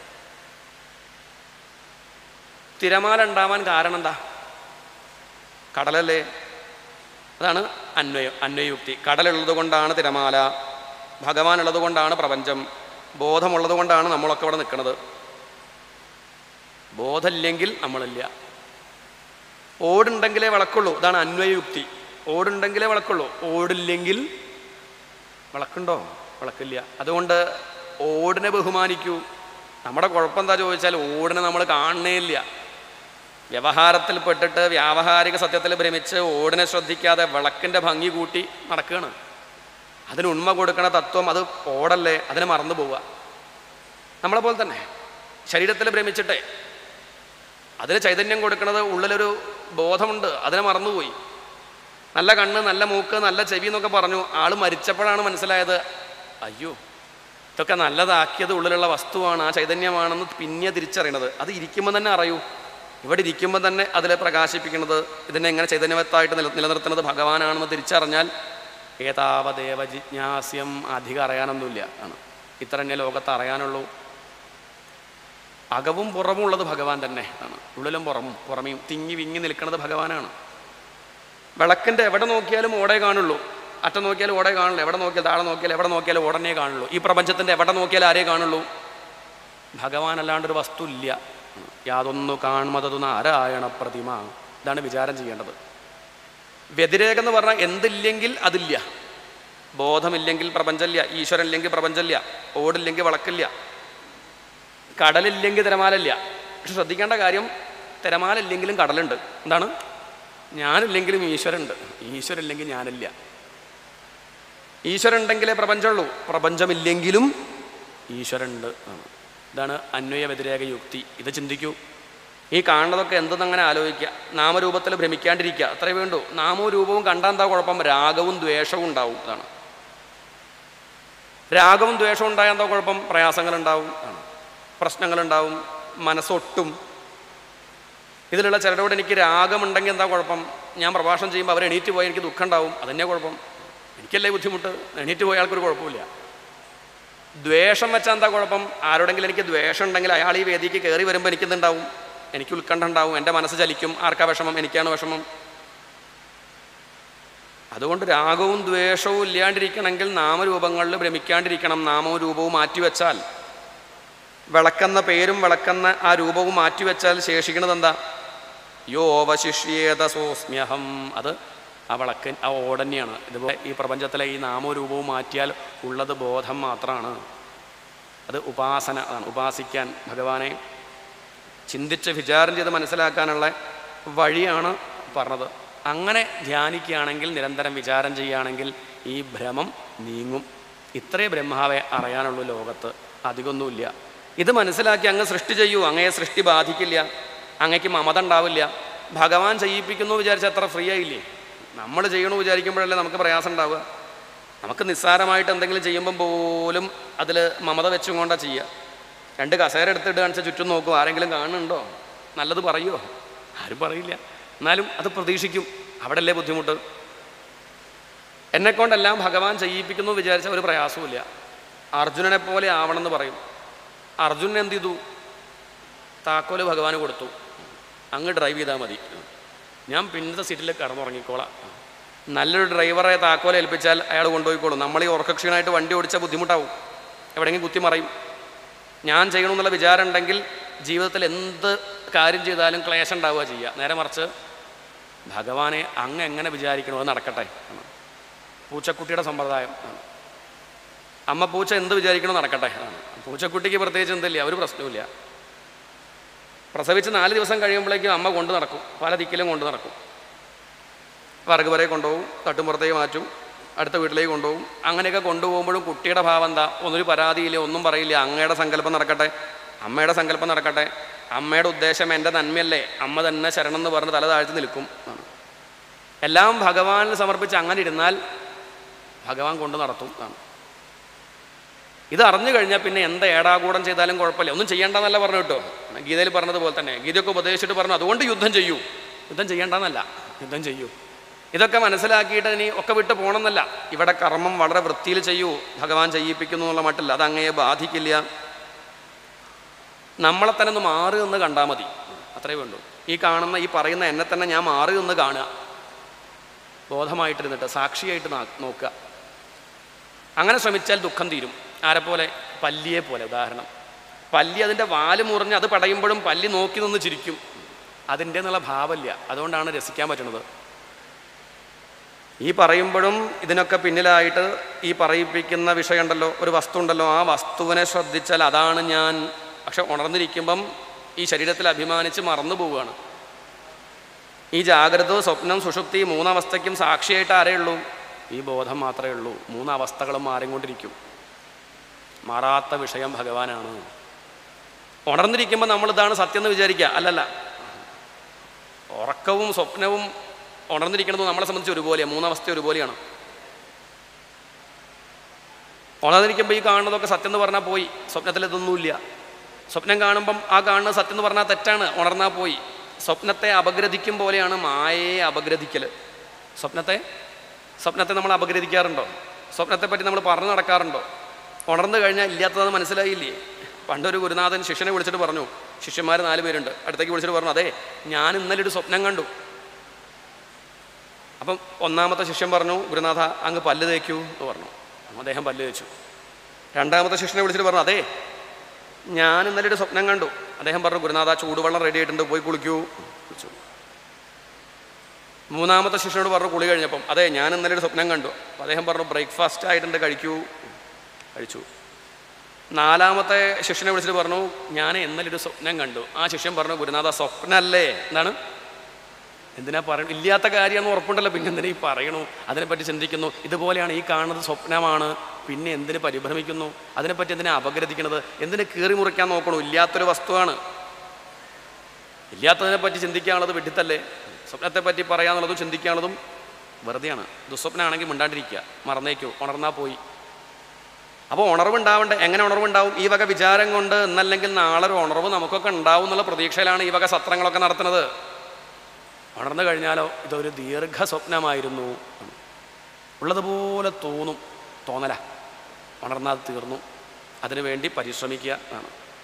Speaker 2: തിരമാല ഉണ്ടാവാൻ കാരണം എന്താ? കടലല്ലേ. അതാണ് അന്വയം, അന്വയുക്തി. കടലുള്ളത് കൊണ്ടാണ് തിരമാല, ഭഗവാൻ ഉള്ളത് കൊണ്ടാണ് പ്രപഞ്ചം, ബോധമുള്ളത് കൊണ്ടാണ് നമ്മളൊക്കെ ഇവിടെ നിൽക്കുന്നത്. ബോധമില്ലെങ്കിൽ നമ്മളില്ല. ഓടുണ്ടെങ്കിലേ വിളക്കുള്ളൂ, ഇതാണ് അന്വയയുക്തി. ഓടുണ്ടെങ്കിലേ വിളക്കുള്ളൂ, ഓടില്ലെങ്കിൽ വിളക്കുണ്ടോ? വിളക്കില്ല. അതുകൊണ്ട് ഓടിനെ ബഹുമാനിക്കൂ. നമ്മുടെ കുഴപ്പം എന്താ ചോദിച്ചാൽ, ഓടിനെ നമ്മൾ കാണണേ ഇല്ല. വ്യവഹാരത്തിൽ പെട്ടിട്ട് വ്യാവഹാരിക സത്യത്തിൽ ഭ്രമിച്ച് ഓടിനെ ശ്രദ്ധിക്കാതെ വിളക്കിൻ്റെ ഭംഗി കൂട്ടി നടക്കുകയാണ്. അതിന് ഉണ്മ കൊടുക്കണ തത്വം അത് ഓടല്ലേ, അതിനെ മറന്നു പോവുക. നമ്മളെപ്പോലെ തന്നെ ശരീരത്തിൽ ഭ്രമിച്ചിട്ടേ അതിന് ചൈതന്യം കൊടുക്കുന്നത് ഉള്ളിലൊരു ബോധമുണ്ട്, അതിനെ മറന്നുപോയി. നല്ല കണ്ണ്, നല്ല മൂക്ക്, നല്ല ചെവി എന്നൊക്കെ പറഞ്ഞു. ആൾ മരിച്ചപ്പോഴാണ് മനസ്സിലായത്, അയ്യോ ഇതൊക്കെ നല്ലതാക്കിയത് ഉള്ളിലുള്ള വസ്തുവാണ്, ആ ചൈതന്യമാണെന്ന് പിന്നെ തിരിച്ചറിയണത്. അത് ഇരിക്കുമ്പോൾ തന്നെ അറിയൂ. ഇവിടെ ഇരിക്കുമ്പോൾ തന്നെ അതിലെ പ്രകാശിപ്പിക്കുന്നത്, ഇതിനെ എങ്ങനെ ചൈതന്യവത്തായിട്ട് നില നിലനിർത്തുന്നത് ഭഗവാനാണെന്ന് തിരിച്ചറിഞ്ഞാൽ ഏതാവദേവ ജിജ്ഞാസ്യം. അധികം അറിയാനൊന്നുമില്ല ആണ്. ഇത്ര തന്നെ ലോകത്ത് അറിയാനുള്ളൂ. അകവും പുറമും ഉള്ളത് ഭഗവാൻ തന്നെ ആണ്. ഉള്ളിലും പുറമും പുറമേയും തിങ്ങി വിങ്ങി നിൽക്കുന്നത് ഭഗവാനാണ്. വിളക്കിൻ്റെ എവിടെ നോക്കിയാലും ഓടേ കാണുള്ളൂ, അറ്റം നോക്കിയാലും ഓടേ കാണുള്ളൂ, എവിടെ നോക്കിയാൽ താഴെ നോക്കിയാൽ എവിടെ നോക്കിയാലും ഓടനെ കാണുള്ളൂ. ഈ പ്രപഞ്ചത്തിൻ്റെ എവിടെ നോക്കിയാലും ആരേ കാണുള്ളൂ? ഭഗവാൻ അല്ലാണ്ടൊരു വസ്തു ഇല്ല. യാതൊന്നു കാണുമതു നാരായണ പ്രതിമ. ഇതാണ് വിചാരം ചെയ്യേണ്ടത്. വ്യതിരേകം എന്ന് പറഞ്ഞാൽ എന്തില്ലെങ്കിൽ അതില്ല. ബോധമില്ലെങ്കിൽ പ്രപഞ്ചമില്ല, ഈശ്വരൻ ഇല്ലെങ്കിൽ പ്രപഞ്ചമില്ല, ഓടില്ലെങ്കിൽ വിളക്കില്ല, കടലില്ലെങ്കിൽ തിരമാലയില്ല. പക്ഷെ ശ്രദ്ധിക്കേണ്ട കാര്യം, തിരമാല ഇല്ലെങ്കിലും കടലുണ്ട്. എന്താണ്? ഞാനില്ലെങ്കിലും ഈശ്വരനുണ്ട്, ഈശ്വരൻ ഇല്ലെങ്കിൽ ഞാനില്ല. ഈശ്വരൻ ഉണ്ടെങ്കിലേ പ്രപഞ്ചമുള്ളൂ, പ്രപഞ്ചമില്ലെങ്കിലും ഈശ്വരനുണ്ട്. ഇതാണ് അന്വയ വ്യതിരേക യുക്തി. ഇത് ചിന്തിക്കൂ. ഈ കാണുന്നതൊക്കെ എന്തെന്നങ്ങനെ ആലോചിക്കുക. നാമരൂപത്തിൽ ഭ്രമിക്കാണ്ടിരിക്കുക, അത്രേ വേണ്ടൂ. നാമവും രൂപവും കണ്ടാൽ എന്താ കുഴപ്പം? രാഗവും ദ്വേഷവും ഉണ്ടാവും. അതാണ്. രാഗവും ദ്വേഷവും ഉണ്ടായാൽ എന്താ കുഴപ്പം? പ്രയാസങ്ങളുണ്ടാവും, പ്രശ്നങ്ങളുണ്ടാവും, മനസ്സൊട്ടും. ഇതിലുള്ള ചിലരോട് എനിക്ക് രാഗമുണ്ടെങ്കിൽ എന്താ കുഴപ്പം? ഞാൻ പ്രഭാഷണം ചെയ്യുമ്പോൾ അവർ എണീറ്റ് പോയാൽ എനിക്ക് ദുഃഖം ഉണ്ടാവും. അതന്നെ കുഴപ്പം. എനിക്കല്ലേ ബുദ്ധിമുട്ട്, എണീറ്റ് പോയ ആൾക്കൊരു കുഴപ്പമില്ല. ദ്വേഷം വെച്ചാൽ എന്താ കുഴപ്പം? ആരോടെങ്കിലും എനിക്ക് ദ്വേഷം ഉണ്ടെങ്കിൽ അയാൾ ഈ വേദിക്ക് കയറി വരുമ്പോൾ എനിക്കെന്തുണ്ടാവും? എനിക്ക് ഉത്കണ്ഠ ഉണ്ടാവും, എൻ്റെ മനസ്സ് ചലിക്കും. ആർക്കാ വിഷമം? എനിക്കാണ് വിഷമം. അതുകൊണ്ട് രാഗവും ദ്വേഷവും ഇല്ലാണ്ടിരിക്കണമെങ്കിൽ നാമരൂപങ്ങളിൽ ഭ്രമിക്കാണ്ടിരിക്കണം. നാമവും രൂപവും മാറ്റിവെച്ചാൽ, വിളക്കെന്ന പേരും വിളക്കെന്ന ആ രൂപവും മാറ്റിവെച്ചാൽ ശേഷിക്കുന്നത് എന്താ? യോ അവശിഷ്യേത സോസ്മ്യഹം. അത് ആ വിളക്ക്, ആ ഓടന്നെയാണ്. ഇതുപോലെ ഈ പ്രപഞ്ചത്തിലെ ഈ നാമരൂപവും മാറ്റിയാൽ ഉള്ളത് ബോധം മാത്രമാണ്. അത് ഉപാസന ആണ്. ഉപാസിക്കാൻ, ഭഗവാനെ ചിന്തിച്ച് വിചാരം ചെയ്ത് മനസ്സിലാക്കാനുള്ള വഴിയാണ് പറഞ്ഞത്. അങ്ങനെ ധ്യാനിക്കുകയാണെങ്കിൽ, നിരന്തരം വിചാരം ചെയ്യുകയാണെങ്കിൽ ഈ ഭ്രമം നീങ്ങും. ഇത്രേ ബ്രഹ്മാവെ അറിയാനുള്ളൂ ലോകത്ത്, അധികമൊന്നുമില്ല. ഇത് മനസ്സിലാക്കി അങ്ങ് സൃഷ്ടി ചെയ്യൂ. അങ്ങയെ സൃഷ്ടി ബാധിക്കില്ല, അങ്ങയ്ക്ക് മമത ഉണ്ടാവില്ല. ഭഗവാൻ ചെയ്യിപ്പിക്കുന്നു വിചാരിച്ചാൽ അത്ര ഫ്രീ ആയില്ലേ? നമ്മൾ ചെയ്യണു വിചാരിക്കുമ്പോഴല്ലേ നമുക്ക് പ്രയാസം ഉണ്ടാവുക. നമുക്ക് നിസ്സാരമായിട്ട് എന്തെങ്കിലും ചെയ്യുമ്പം പോലും അതിൽ മമത വെച്ചും കൊണ്ടാണ് ചെയ്യുക. രണ്ട് കസേര എടുത്തിട്ട് കാണിച്ചാൽ ചുറ്റും നോക്കും, ആരെങ്കിലും കാണുന്നുണ്ടോ? നല്ലത് പറയുമോ? ആരും പറയില്ല. എന്നാലും അത് പ്രതീക്ഷിക്കും. അവിടെയല്ലേ ബുദ്ധിമുട്ട്. എന്നെക്കൊണ്ടെല്ലാം ഭഗവാൻ ചെയ്യിപ്പിക്കുന്നു വിചാരിച്ച ഒരു പ്രയാസവുമില്ല. അർജുനനെ പോലെ ആവണമെന്ന് പറയും. അർജുനൻ എന്ത് ചെയ്തു? താക്കോല് ഭഗവാന് കൊടുത്തു, അങ്ങ് ഡ്രൈവ് ചെയ്താൽ മതി. ഞാൻ പിന്നത്തെ സീറ്റിൽ കിടന്നുറങ്ങിക്കോളാം. നല്ലൊരു ഡ്രൈവറെ താക്കോല ഏൽപ്പിച്ചാൽ അയാൾ കൊണ്ടുപോയിക്കോളും. നമ്മൾ ഈ ഉറക്കക്ഷീണമായിട്ട് വണ്ടി ഓടിച്ചാൽ ബുദ്ധിമുട്ടാവും, എവിടെയെങ്കിലും കുത്തി മറയും. ഞാൻ ചെയ്യണമെന്നുള്ള വിചാരം ഉണ്ടെങ്കിൽ ജീവിതത്തിൽ എന്ത് കാര്യം ചെയ്താലും ക്ലേശം ഉണ്ടാവുക ചെയ്യുക. നേരെ മറിച്ച് ഭഗവാനെ അങ്ങ് എങ്ങനെ വിചാരിക്കണോ അത് നടക്കട്ടെ. പൂച്ചക്കുട്ടിയുടെ സമ്പ്രദായം. അമ്മ പൂച്ച എന്ത് വിചാരിക്കണോ നടക്കട്ടെ. പൂച്ചക്കുട്ടിക്ക് പ്രത്യേകിച്ച് എന്തില്ല, ഒരു പ്രശ്നവുമില്ല. പ്രസവിച്ച് നാല് ദിവസം കഴിയുമ്പോഴേക്കും അമ്മ കൊണ്ട് നടക്കും, പല ദിക്കിലും കൊണ്ട് നടക്കും. വറക് വരെ കൊണ്ടുപോകും, തട്ടുമ്പുറത്തേക്ക് മാറ്റും, അടുത്ത വീട്ടിലേക്ക് കൊണ്ടുപോകും. അങ്ങനെയൊക്കെ കൊണ്ടുപോകുമ്പോഴും കുട്ടിയുടെ ഭാവം എന്താ? ഒന്നൊരു പരാതിയില്ല, ഒന്നും പറയില്ല. അങ്ങയുടെ സങ്കല്പം നടക്കട്ടെ, അമ്മയുടെ സങ്കല്പം നടക്കട്ടെ, അമ്മയുടെ ഉദ്ദേശം എൻ്റെ നന്മയല്ലേ, അമ്മ തന്നെ ശരണം എന്ന് പറഞ്ഞ് തല താഴ്ത്തി നിൽക്കും. എല്ലാം ഭഗവാനിൽ സമർപ്പിച്ച് അങ്ങനെ ഇരുന്നാൽ ഭഗവാൻ കൊണ്ട് നടത്തും. ഇത് അറിഞ്ഞു കഴിഞ്ഞാൽ പിന്നെ എന്താ ഏടാകൂടം ചെയ്താലും കുഴപ്പമില്ല, ഒന്നും ചെയ്യേണ്ടെന്നല്ല പറഞ്ഞു കേട്ടോ. ഗീതയിൽ പറഞ്ഞതുപോലെ തന്നെ ഗീതയൊക്കെ ഉപദേശിച്ചിട്ട് പറഞ്ഞു അതുകൊണ്ട് യുദ്ധം ചെയ്യൂ. യുദ്ധം ചെയ്യേണ്ടെന്നല്ല, യുദ്ധം ചെയ്യൂ. ഇതൊക്കെ മനസ്സിലാക്കിയിട്ട് ഇനി ഒക്കെ വിട്ട് പോകണമെന്നല്ല. ഇവിടെ കർമ്മം വളരെ വൃത്തിയിൽ ചെയ്യൂ, ഭഗവാൻ ചെയ്യിപ്പിക്കുന്നു എന്നുള്ള മട്ടില്ല, അത് അങ്ങയെ ബാധിക്കില്ല. നമ്മളെ തന്നെ ഒന്ന് മാറി എന്ന് കണ്ടാൽ മതി, അത്രയേ വേണ്ടൂ. ഈ കാണുന്ന ഈ പറയുന്ന എന്നെ തന്നെ ഞാൻ മാറി എന്ന് കാണുക, ബോധമായിട്ടിരുന്നിട്ട് സാക്ഷിയായിട്ട് നോക്കുക. അങ്ങനെ ശ്രമിച്ചാൽ ദുഃഖം തീരും. ആരെപ്പോലെ? പല്ലിയെ പോലെ. ഉദാഹരണം, പല്ലി അതിൻ്റെ വാല് മുറിഞ്ഞ് അത് പടയുമ്പോഴും പല്ലി നോക്കി നിന്ന് ചിരിക്കും. അതിൻ്റെ എന്നുള്ള ഭാവമില്ല, അതുകൊണ്ടാണ് രസിക്കാൻ പറ്റുന്നത്. ഈ പറയുമ്പോഴും ഇതിനൊക്കെ പിന്നിലായിട്ട് ഈ പറയിപ്പിക്കുന്ന വിഷയമുണ്ടല്ലോ, ഒരു വസ്തു ഉണ്ടല്ലോ, ആ വസ്തുവിനെ ശ്രദ്ധിച്ചാൽ അതാണ് ഞാൻ. പക്ഷെ ഉണർന്നിരിക്കുമ്പം ഈ ശരീരത്തിൽ അഭിമാനിച്ച് മറന്നു പോവുകയാണ്. ഈ ജാഗ്രത, സ്വപ്നം, സുഷുപ്തി മൂന്നവസ്ഥയ്ക്കും സാക്ഷിയായിട്ട് ആരേ ഉള്ളൂ? ഈ ബോധം മാത്രമേ ഉള്ളൂ. മൂന്നവസ്ഥകളും മാറിക്കൊണ്ടിരിക്കും. മാറാത്ത വിഷയം ഭഗവാനാണ്. ഉണർന്നിരിക്കുമ്പോൾ നമ്മളിതാണ് സത്യം എന്ന് വിചാരിക്കുക, അല്ലല്ല. ഉറക്കവും സ്വപ്നവും ഉണർന്നിരിക്കുന്നത് നമ്മളെ സംബന്ധിച്ച് ഒരുപോലെയാണ്, മൂന്നവസ്ഥ ഒരുപോലെയാണ്. ഉണർന്നിരിക്കുമ്പോൾ ഈ കാണുന്നതൊക്കെ സത്യം എന്ന് പറഞ്ഞാൽ പോയി, സ്വപ്നത്തിൽ ഇതൊന്നുമില്ല. സ്വപ്നം കാണുമ്പം ആ കാണുന്നത് സത്യം എന്ന് പറഞ്ഞാൽ തെറ്റാണ്, ഉണർന്നാൽ പോയി. സ്വപ്നത്തെ അപഗ്രഥിക്കും പോലെയാണ് മായയെ അപഗ്രഥിക്കൽ. സ്വപ്നത്തെ സ്വപ്നത്തെ നമ്മൾ അപഗ്രഥിക്കാറുണ്ടോ? സ്വപ്നത്തെപ്പറ്റി നമ്മൾ പറഞ്ഞു നടക്കാറുണ്ടോ? ഉണർന്നു കഴിഞ്ഞാൽ ഇല്ലാത്തതെന്ന് മനസ്സിലായില്ലേ? പണ്ടൊരു ഗുരുനാഥൻ ശിഷ്യനെ വിളിച്ചിട്ട് പറഞ്ഞു, ശിഷ്യന്മാർ നാല് പേരുണ്ട്, അടുത്തേക്ക് വിളിച്ചിട്ട് പറഞ്ഞു, അതെ ഞാൻ ഇന്നലെ ഒരു സ്വപ്നം കണ്ടു. അപ്പം ഒന്നാമത്തെ ശിഷ്യൻ പറഞ്ഞു, ഗുരുനാഥ അങ്ങ് പല്ല് തേക്കൂ എന്ന് പറഞ്ഞു. അദ്ദേഹം പല്ല് തേച്ചു. രണ്ടാമത്തെ ശിഷ്യനെ വിളിച്ചിട്ട് പറഞ്ഞു, അതെ ഞാൻ ഇന്നലെ ഒരു സ്വപ്നം കണ്ടു. അദ്ദേഹം പറഞ്ഞു, ഗുരുനാഥ ചൂടുവെള്ളം റെഡി ആയിട്ടുണ്ട്, പോയി കുളിക്കൂ. കുളിച്ചു. മൂന്നാമത്തെ ശിഷ്യനോട് പറഞ്ഞു കുളി കഴിഞ്ഞപ്പം, അതെ ഞാൻ ഇന്നലെ ഒരു സ്വപ്നം കണ്ടു. അദ്ദേഹം പറഞ്ഞു, ബ്രേക്ക്ഫാസ്റ്റ് ആയിട്ടുണ്ട്, കഴിക്കൂ. കഴിച്ചു. നാലാമത്തെ ശിഷ്യനെ വിളിച്ചിട്ട് പറഞ്ഞു, ഞാൻ ഇന്നലെ ഒരു സ്വപ്നം കണ്ടു. ആ ശിഷ്യൻ പറഞ്ഞു, ഗുരുനാഥ സ്വപ്നമല്ലേ? എന്താണ്? എന്തിനാ പറയണു? ഇല്ലാത്ത കാര്യമെന്ന് ഉറപ്പുണ്ടല്ലോ, പിന്നെ എന്തിനാ ഈ പറയണു? അതിനെപ്പറ്റി ചിന്തിക്കുന്നു. ഇതുപോലെയാണ് ഈ കാണുന്നത് സ്വപ്നമാണ്, പിന്നെ എന്തിന് പരിഭ്രമിക്കുന്നു? അതിനെപ്പറ്റി എന്തിനാ അപഗ്രഥിക്കുന്നത്? എന്തിന് കീറി മുറിക്കാൻ നോക്കണു? ഇല്ലാത്തൊരു വസ്തുവാണ്. ഇല്ലാത്തതിനെപ്പറ്റി ചിന്തിക്കാനുള്ളത് വിഡിത്തല്ലേ? സ്വപ്നത്തെപ്പറ്റി പറയാനുള്ളതും ചിന്തിക്കാനുള്ളതും വെറുതെയാണ്. ദുസ്വപ്നമാണെങ്കിൽ മിണ്ടാണ്ടിരിക്കുക, മറന്നേക്കൂ, ഉണർന്നാൽ പോയി. അപ്പോൾ ഉണർവുണ്ടാവേണ്ട. എങ്ങനെ ഉണർവുണ്ടാവും? ഈ വക വിചാരം കൊണ്ട് എന്നല്ലെങ്കിൽ നാളെ ഒരു ഉണർവ് നമുക്കൊക്കെ ഉണ്ടാവും എന്നുള്ള പ്രതീക്ഷയിലാണ് ഈ വക സത്രങ്ങളൊക്കെ നടത്തുന്നത്. ഉണർന്നു കഴിഞ്ഞാലോ ഇതൊരു ദീർഘ സ്വപ്നമായിരുന്നു, ഉള്ളതുപോലെ തോന്നും. തോന്നല ഉണർന്നാൽ തീർന്നു. അതിനുവേണ്ടി പരിശ്രമിക്കുക ആണ്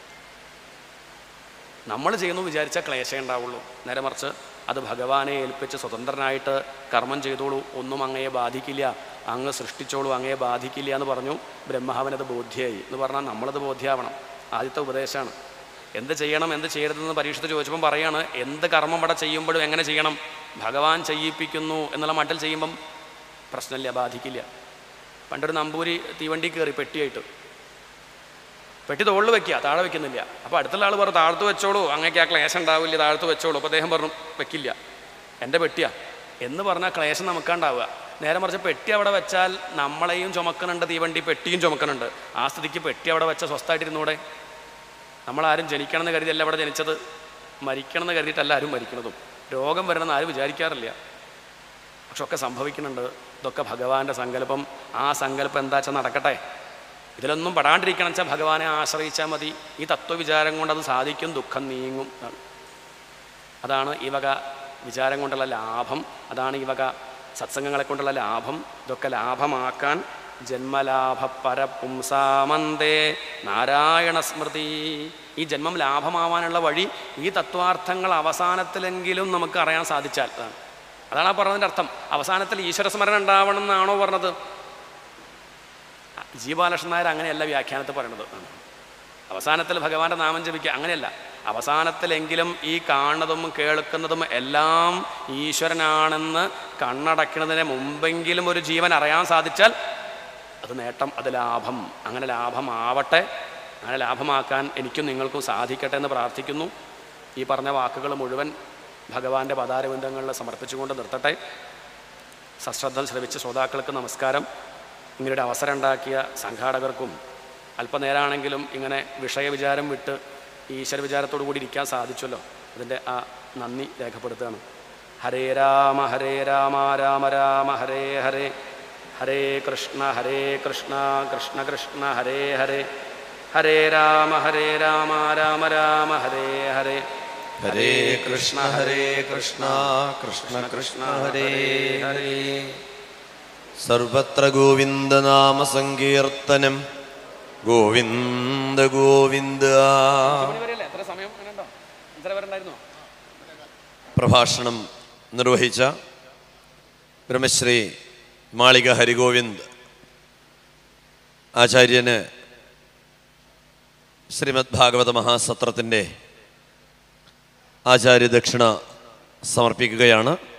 Speaker 2: നമ്മൾ ചെയ്യുന്നു. വിചാരിച്ചാൽ ക്ലേശം ഉണ്ടാവുള്ളൂ. നേരെ മറിച്ച് അത് ഭഗവാനെ ഏൽപ്പിച്ച് സ്വതന്ത്രനായിട്ട് കർമ്മം ചെയ്തോളൂ, ഒന്നും അങ്ങയെ ബാധിക്കില്ല, അങ്ങ് സൃഷ്ടിച്ചോളൂ, അങ്ങയെ ബാധിക്കില്ല എന്ന് പറഞ്ഞു. ബ്രഹ്മാവനത് ബോധ്യമായി എന്ന് പറഞ്ഞാൽ നമ്മളത് ബോധ്യമാവണം. ആദ്യത്തെ ഉപദേശമാണ്. എന്ത് ചെയ്യണം എന്ത് ചെയ്യരുതെന്ന് പരീക്ഷത്ത് ചോദിച്ചപ്പം പറയാണ്, എന്ത് കർമ്മം ഇവിടെ ചെയ്യുമ്പോഴും എങ്ങനെ ചെയ്യണം? ഭഗവാൻ ചെയ്യിപ്പിക്കുന്നു എന്നുള്ള മട്ടിൽ ചെയ്യുമ്പം പ്രശ്നമില്ല, ബാധിക്കില്ല. പണ്ടൊരു നമ്പൂരി തീവണ്ടി കയറി പെട്ടിയായിട്ട്. പെട്ടി തോളിൽ വെക്കുക, താഴെ വെക്കുന്നില്ല. അപ്പോൾ അടുത്തുള്ള ആൾ പറഞ്ഞു, താഴത്ത് വെച്ചോളൂ, അങ്ങേക്ക് ആ ക്ലേശം ഉണ്ടാവില്ല, താഴത്ത് വെച്ചോളൂ. അപ്പോൾ അദ്ദേഹം പറഞ്ഞു, വെക്കില്ല, എൻ്റെ പെട്ടിയാ എന്ന് പറഞ്ഞാൽ ക്ലേശം നമുക്കുണ്ടാവുക. നേരെ മറിച്ച് പെട്ടി അവിടെ വെച്ചാൽ നമ്മളെയും ചുമക്കുന്നുണ്ട് തീവണ്ടി, പെട്ടിയും ചുമക്കുന്നുണ്ട്. ആ സ്ഥിതിക്ക് പെട്ടി അവിടെ വെച്ച സ്വസ്ഥമായിട്ടിരുന്നൂടെ? നമ്മളാരും ജനിക്കണമെന്ന് കരുതിയല്ല അവിടെ ജനിച്ചത്, മരിക്കണമെന്ന് കരുതിയിട്ടല്ല ആരും മരിക്കണതും. രോഗം വരണമെന്ന് ആരും വിചാരിക്കാറില്ല, പക്ഷെ ഒക്കെ സംഭവിക്കുന്നുണ്ട്. ഇതൊക്കെ ഭഗവാന്റെ സങ്കല്പം. ആ സങ്കല്പം എന്താ വെച്ചാൽ നടക്കട്ടെ. ഇതിലൊന്നും പെടാണ്ടിരിക്കണം വെച്ചാൽ ഭഗവാനെ ആശ്രയിച്ചാൽ മതി. ഈ തത്വവിചാരം കൊണ്ട് അത് സാധിക്കും, ദുഃഖം നീങ്ങും. അതാണ് ഈ വക വിചാരം കൊണ്ടുള്ള ലാഭം, അതാണ് ഈ വക സത്സംഗങ്ങളെ കൊണ്ടുള്ള ലാഭം. ഇതൊക്കെ ലാഭമാക്കാൻ ജന്മലാഭ പരപുംസാമന്തേ നാരായണ സ്മൃതി ഈ ജന്മം ലാഭമാവാനുള്ള വഴി ഈ തത്വാർത്ഥങ്ങൾ അവസാനത്തിലെങ്കിലും നമുക്ക് അറിയാൻ സാധിച്ചാൽ അതാണ് അതാണ് ആ പറഞ്ഞതിൻ്റെ അർത്ഥം. അവസാനത്തിൽ ഈശ്വര സ്മരണ ഉണ്ടാവണം എന്നാണോ പറഞ്ഞത്? ജീവാലക്ഷ്മണൻ നായർ അങ്ങനെയല്ല വ്യാഖ്യാനത്തിൽ പറയണത്. അവസാനത്തിൽ ഭഗവാന്റെ നാമം ജപിക്കുക അങ്ങനെയല്ല. അവസാനത്തിലെങ്കിലും ഈ കാണുന്നതും കേൾക്കുന്നതും എല്ലാം ഈശ്വരനാണെന്ന് കണ്ണടയ്ക്കുന്നതിന് മുമ്പെങ്കിലും ഒരു ജീവൻ അറിയാൻ സാധിച്ചാൽ അത് നേട്ടം, അത് ലാഭം. അങ്ങനെ ലാഭമാവട്ടെ, അങ്ങനെ ലാഭമാക്കാൻ എനിക്കും നിങ്ങൾക്കും സാധിക്കട്ടെ എന്ന് പ്രാർത്ഥിക്കുന്നു. ഈ പറഞ്ഞ വാക്കുകൾ മുഴുവൻ ഭഗവാന്റെ പദാരബന്ധങ്ങളിൽ സമർപ്പിച്ചുകൊണ്ട് നിർത്തട്ടെ. സശ്രദ്ധം ശ്രവിച്ച ശ്രോതാക്കൾക്ക് നമസ്കാരം. ഇങ്ങനൊരു അവസരം ഉണ്ടാക്കിയ സംഘാടകർക്കും അല്പനേരമാണെങ്കിലും ഇങ്ങനെ വിഷയവിചാരം വിട്ട് ഈശ്വര വിചാരത്തോടു കൂടി ഇരിക്കാൻ സാധിച്ചല്ലോ, അതിൻ്റെ ആ നന്ദി രേഖപ്പെടുത്തുകയാണ്. ഹരേ രാമ ഹരേ രാമ രാമ രാമ ഹരേ ഹരേ, ഹരേ കൃഷ്ണ ഹരേ കൃഷ്ണ കൃഷ്ണ കൃഷ്ണ ഹരേ ഹരേ, ഹരേ രാമ ഹരേ രാമ രാമ രാമ ഹരേ ഹരേ,
Speaker 1: ഹരേ കൃഷ്ണ ഹരേ കൃഷ്ണ കൃഷ്ണ കൃഷ്ണ ഹരേ ഹരേ. സർവത്ര ഗോവിന്ദനാമ സങ്കീർത്തനം, ഗോവിന്ദ ഗോവിന്ദ. പ്രഭാഷണം നിർവഹിച്ച ബ്രഹ്മശ്രീ മാളിക ഹരിഗോവിന്ദ് ആചാര്യന് ശ്രീമദ് ഭാഗവത മഹാസത്രത്തിൻ്റെ ആചാര്യദക്ഷിണ സമർപ്പിക്കുകയാണ്.